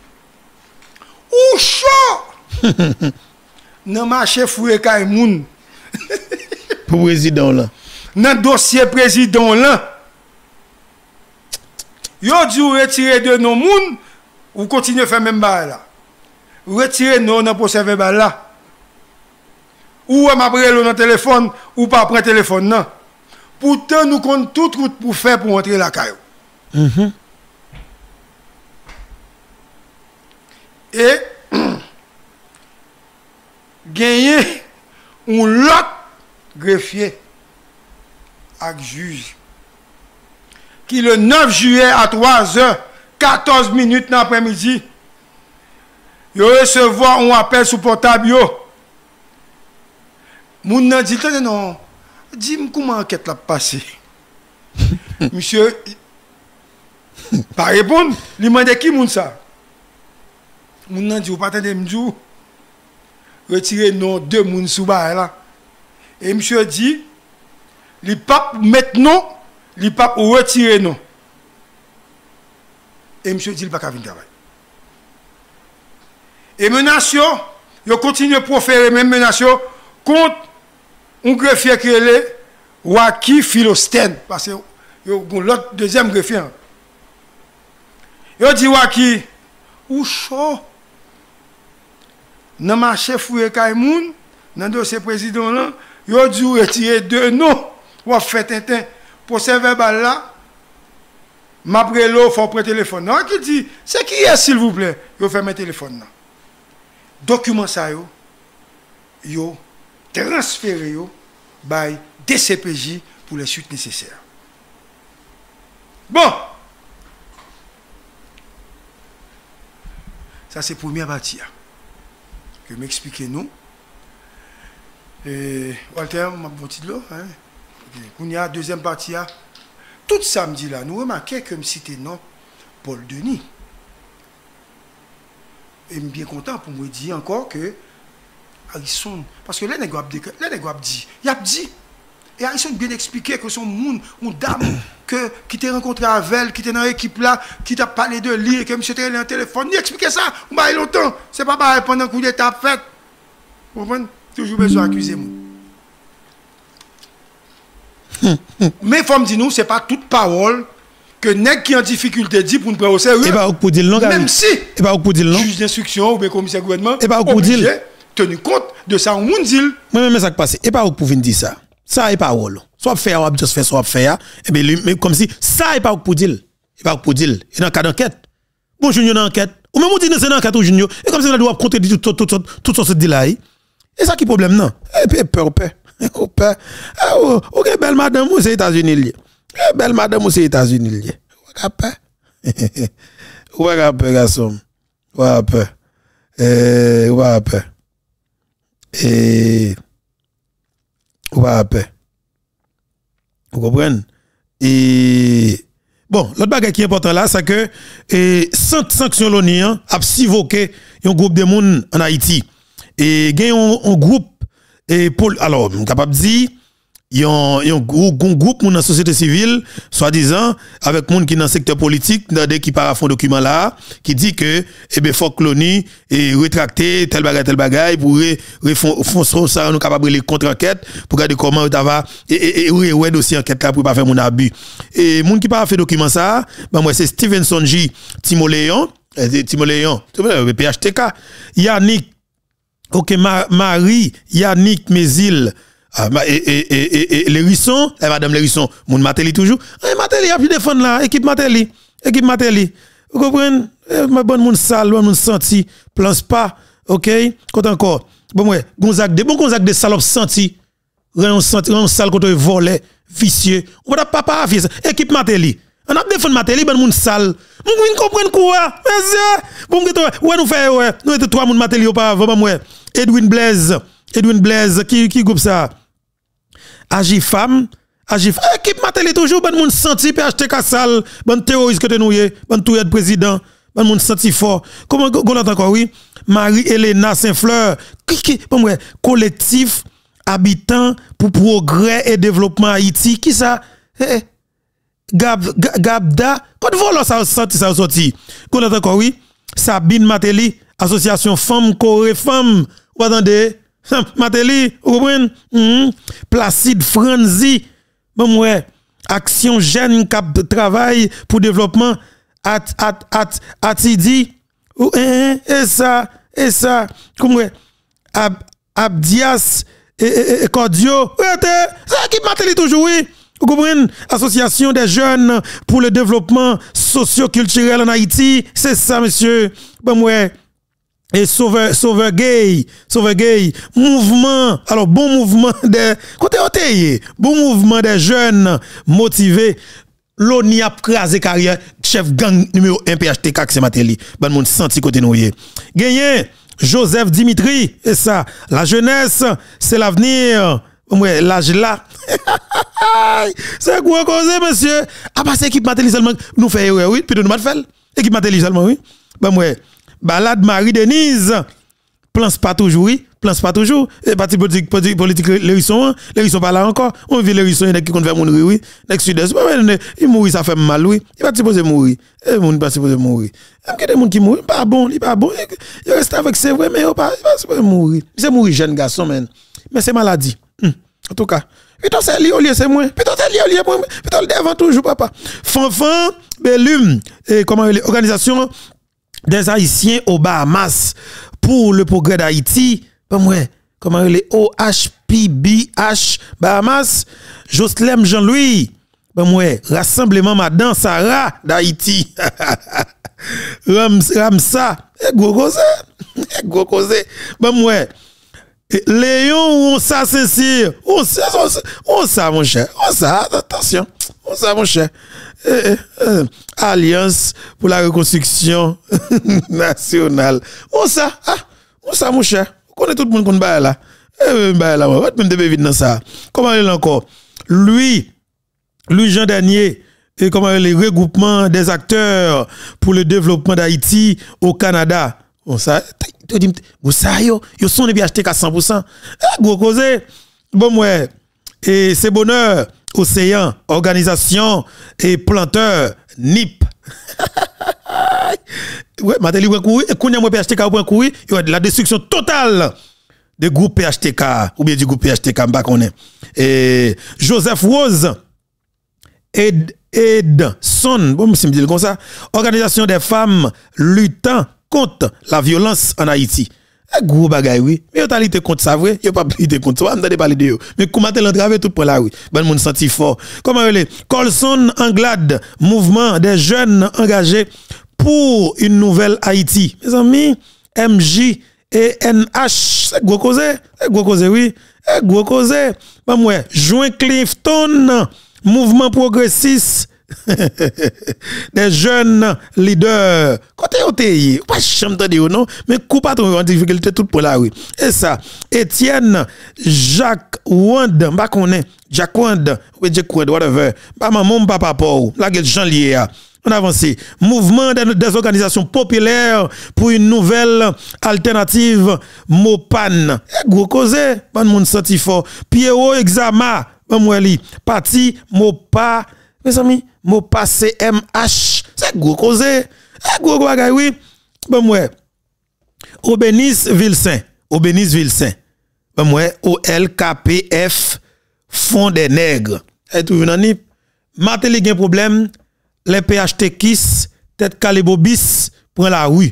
ou chaud dans le marché foué Kaimoun. Pour président là. Dans le dossier président là. Il dit, retirer de nos moun, ou continuez à faire même bail là. Retirer nos dans le procès verbal là. Ou à m'appeler dans le téléphone, ou pas prendre le téléphone non. Pourtant, nous comptons toute route pour faire pour entrer la caillou. Mm -hmm. Et gagner un lot greffier avec juge qui le neuf juillet à trois heures quatorze minutes dans l'après-midi yo recevoir un appel sous portable yo moun nan dit non dis-moi comment enquête l'a passé monsieur pas répondre lui demande qui moun ça moun nan dit ou pas attendre m'dou retirer non deux moun sous ba là et monsieur dit li pas maintenant li pas retirer non et monsieur dit il pas ka venir travail et menace yo yo continue à proférer même menace contre un greffier qui est Waki Philostène parce que yo l'autre deuxième greffier yo dit Waki ou chaud dans marché fouye kay moun dans dossier président là yo dit retirer deux noms ou fait tintin pour ce verbal là m'aprelo faut prendre téléphone non qui dit c'est qui est s'il vous plaît yo fait mes téléphone là document ça yo yo transféré yo by D C P J pour les suites nécessaires. Bon, ça c'est la première partie que m'expliquez nous. Et Walter, ma petite là, hein. Il y a deuxième partie tout samedi là, nous remarquons que me cité non Paul Denis. Et je suis bien content pour me dire encore que Harrison, parce que les nègres dit, il a dit, et Harrison bien expliqué que son monde, une dame que, qui t'a rencontré avec elle, qui était dans l'équipe là, qui t'a parlé de lui, et que monsieur était dans le téléphone, il expliqué ça, on va longtemps, c'est pas pareil pendant que coup d'état fait. Vous comprenez? Toujours besoin d'accuser moi. Mais il faut me dire nous, ce n'est pas toute parole que nèg qui en difficulté dit pour nous prendre au sérieux. Et pas pour dire non, même si et pas pour dire non. Juge d'instruction ou bien commissaire gouvernement. Et pas pour dire tenu compte de ça on moun dit. Moi même ça qui passe. Et pas pour venir dire ça. Ça est pas rôle. Soit faire ou juste faire soit faire et bien comme si ça est pas pour dire. Et pas pour dire. Et dans cas d'enquête. Bon junior dans enquête. Ou même on dit dans une enquête au junior et comme ça on doit compter tout tout tout tout ce dit là. Et ça qui problème non. Et puis peur peur. Peur. OK belle madame aux États-Unis. Belle madame aux États-Unis. Ou pas ou pas garçon. Ou pas euh ou pas et ou pas vous comprenez et bon l'autre bagage qui est important là c'est que et sans sanction l'ONU a sivoqué un groupe de monde en Haïti et gagne un groupe et pour alors capable dire il y a un groupe groupe dans la société civile soi-disant avec monde qui dans le secteur politique dans des qui parafont document là qui dit que eh ben faut que l'ONU et rétracter tel bagage tel bagage pour refont ça nous capable les contre-enquête pour regarder comment ça va et et ouais dossier enquête là pour pas faire mon abus et monde qui pas fait document ça ben moi c'est Stevenson J Timoléon Timoléon P H T K Yannick OK Marie Yannick Mézil Ah, et, et, et, et, les Risson, eh, madame les Risson, moun Matéli toujours. Eh, Matéli a pu défendre là, équipe Matéli, équipe Matéli. Vous comprenez? Eh, ma bonne moun sale, bonne moun senti, place pas, ok? Quand encore, bon, ouais, Gonzague de, bon Gonzague de salope senti, rien senti, rien sale contre volé, vicieux. On va pas pas afficher ça. Équipe Matéli. On a défendu Matéli, bonne moun sale. Moun comprendre quoi? Mais bon, ouais, nous fait, ouais, nous étions trois moun Matéli auparavant, ouais. Edwin Blaise. Edwin Blaise, qui, qui groupe ça? Agifam, Agifam, équipe Matéli toujours, bon moun senti, P H T K sale, bon terroriste que te nouye, bon touye de président, bon moun senti fort. Comment on entend encore, oui? Marie-Hélène Saint-Fleur, qui, qui, bon ouais, collectif, habitant pour progrès et développement Haïti, qui ça? Eh, Gab, Gabda, quand vous ça sorti, ça sorti. Qu'on entend encore, oui? Sabine Matéli, association Femmes, Corée Femmes, vous attendez? Matéli, vous comprenez? Mm-hmm. Placide Franzi, bon ouais, Action Jeune Cap Travail pour Développement, at, at, at, Atidi, et ça, et ça, comme ouais, Ab, Abdias, et Cordio, c'est qui Matéli toujours, oui. Vous comprenez? Association des jeunes pour le développement socio-culturel en Haïti, c'est ça, monsieur. Bon ouais. et Sauveur Sauveur Gay, Sauveur Gay, mouvement, alors bon mouvement des côté oteye, bon mouvement des jeunes motivés. L'Oni a crasé carrière chef gang numéro un P H T K c'est Matéli. Ban moun senti côté nou yé. Gagné Joseph Dimitri et ça, la jeunesse, c'est l'avenir. Ouais, l'âge là. C'est quoi cause monsieur? Ah bah c'est équipe Matéli seulement nous fait oui, puis nous mal faire. Équipe Matéli seulement oui. Ben ouais. Balade Marie-Denise, place pas toujours, oui, place pas toujours. Et parti politique, politique, les rissons, les rissons pas là encore. On vit les rissons, il y a qui compte faire mourir, oui. Les sud-est, il mourit, ça fait mal, oui. Il va supposer mourir. Et le monde pas supposé mourir. Il y a des gens qui mourent, pas bon, il pas bon. Il reste avec c'est vrai, mais il pas supposé mourir. C'est mourir jeune garçon, man. Mais c'est maladie. En tout cas. Putain, c'est lié au lieu, c'est moi. Putain, c'est lié au lieu, moi. Putain, le devant toujours, papa. Fanfan, Bellum, et comment l'organisation des Haïtiens aux Bahamas pour le progrès d'Haïti. Ben ouais, comment les O H P B H Bahamas, Joslem Jean-Louis. Ben ouais, Rassemblement Madame Sarah d'Haïti. Ram, Ramsa, et gros cause, et gros cause. Ben ouais, Léon, on ça c'est on ça, on ça mon cher, on ça, attention, on ça mon cher. Eh, eh, Alliance pour la reconstruction nationale. On ça, ah, on ça mon cher. On connaît tout le monde qu'on bat là. Eh, bah là, on va même débuter vite dans ça. Comment il est encore? Lui, lui Jean Danier, et comment il est regroupement des acteurs pour le développement d'Haïti au Canada. On ça, tu dis, vous ça yo, yo sont bien acheté à cent pour cent. Eh, gros cause. Bon ouais. Et c'est bonheur. Océan, organisation et planteur, N I P. Ouais, Matéli ou courir, et qu'on y a moins P H T K ou courir, il y a de la destruction totale du groupe P H T K ou bien du groupe P H T K, m'pas connaît. Et Joseph Rose, Ed, Edson, bon, si me dit comme ça, organisation des femmes luttant contre la violence en Haïti. Un gros bagay oui, mais yo talité contre ça vrai, yo pas lutter contre ça, m'entendez parler de yo. Mais comment t'es l'entraver tout pour là oui. Ben moun senti fort. Comment elle est Colson Anglade, mouvement des jeunes engagés pour une nouvelle Haïti. Mes amis, M J et N H, c'est gros cause, c'est gros cause oui, c'est gros cause. Ben moi, Joint Clifton, mouvement progressiste des jeunes leaders côté oteye pas chambre de non mais coup pas en difficulté tout pour là oui et ça Étienne Jacques Wand pas connaît Jacques Wand ou Jacques Wand whatever pas maman papa Paul la gueule Jean lié on avance mouvement des, des organisations populaires pour une nouvelle alternative Mopan gros cause ban moun senti fort Pierrot Exama ban moi parti Mopa mes amis mot passé M H c'est gros cause gros bagay oui ben moi Obénis Vilsain Obénis Vilsain ben moi O L K P F Fonds des nègres et tout nan ni Matéli gen problème les P H T Kiss tête calébobis prend la rue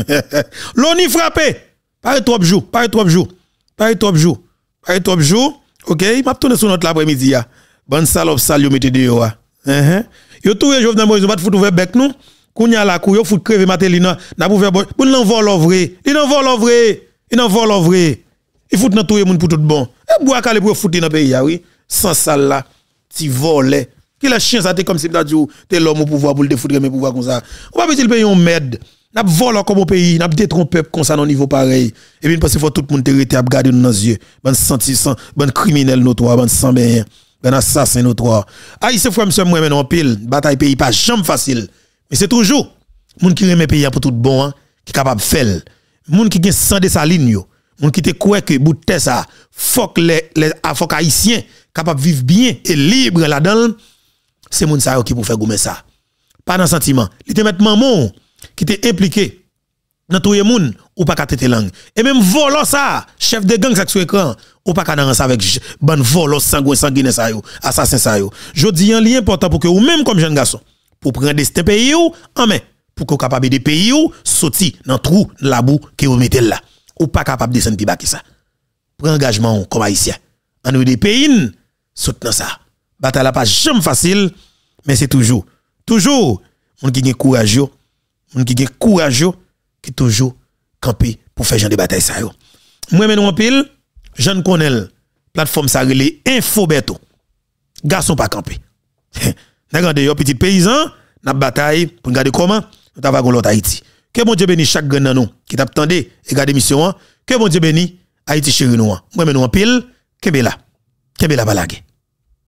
l'oni frappé pas trop jours pas trop jours pas trop jours pas trop jours OK m'a tourner sur notre l'après-midi ya bonne salope sale yo mette dehors hein yo touye Jovenel Moïse pas fout ouvert bec nous kounya la kou yo fout crever Matéli na n'a pou faire bon pour l'envol vrai il envol vrai il envol vrai il fout dans touye moun pour tout bon et bois calé pour foutre dans pays oui sans ça là ti volé qui la chien ça t'es comme si t'as dit t'es l'homme au pouvoir pour le défoutre mais pouvoir comme ça on va petit pays on merde n'a volé comme au pays n'a détrompé comme ça au niveau pareil et bien parce qu'il faut tout le monde te rete à regarder dans nos yeux bon senti sans bon criminel notoire bon sans bien ben assassin notoire haïtien frère monsieur moi maintenant pile bataille pays pas jamais facile mais c'est toujours moun qui remet pays pour tout bon hein, qui capable faire moun qui gen sang de sa ligne yo moun qui te croit que bout de ça faut que les les faut haïtiens capable vivre bien et libre là-dedans c'est moun ça qui pour faire gommer ça pas dans sentiment il te mettre maman qui te impliqué dans tout le monde ou pas qu'à tête langue et même volant ça chef de gang ça sur écran ou pas qu'à danser avec ban volant sanguin sanguin ça yo assassin ça yo je dis un lien important pour que ou même comme jeune garçon pour prendre destin pays ou en main pour que capable de pays ou sorti dans trou la boue que vous mettez là ou pas capable de descendre plus ça prend engagement comme haïtien en nous des pays saute dans ça bataille pas jamais facile mais c'est toujours toujours on qui est courageux on qui est courageux qui toujours camper pour faire genre de bataille ça yo. Moi men en pile, Jean Connaît plateforme ça relé Infobeto. Garçon pas camper. Regardez yo petit paysan, n'a bataille pour regarder comment on va gon l'autre Haïti. Que bon Dieu bénisse chaque grand nous qui t'attendait et garder mission. Que bon Dieu bénisse Haïti chéri nous. Moi men en pile, kembe la. Kembe la balage.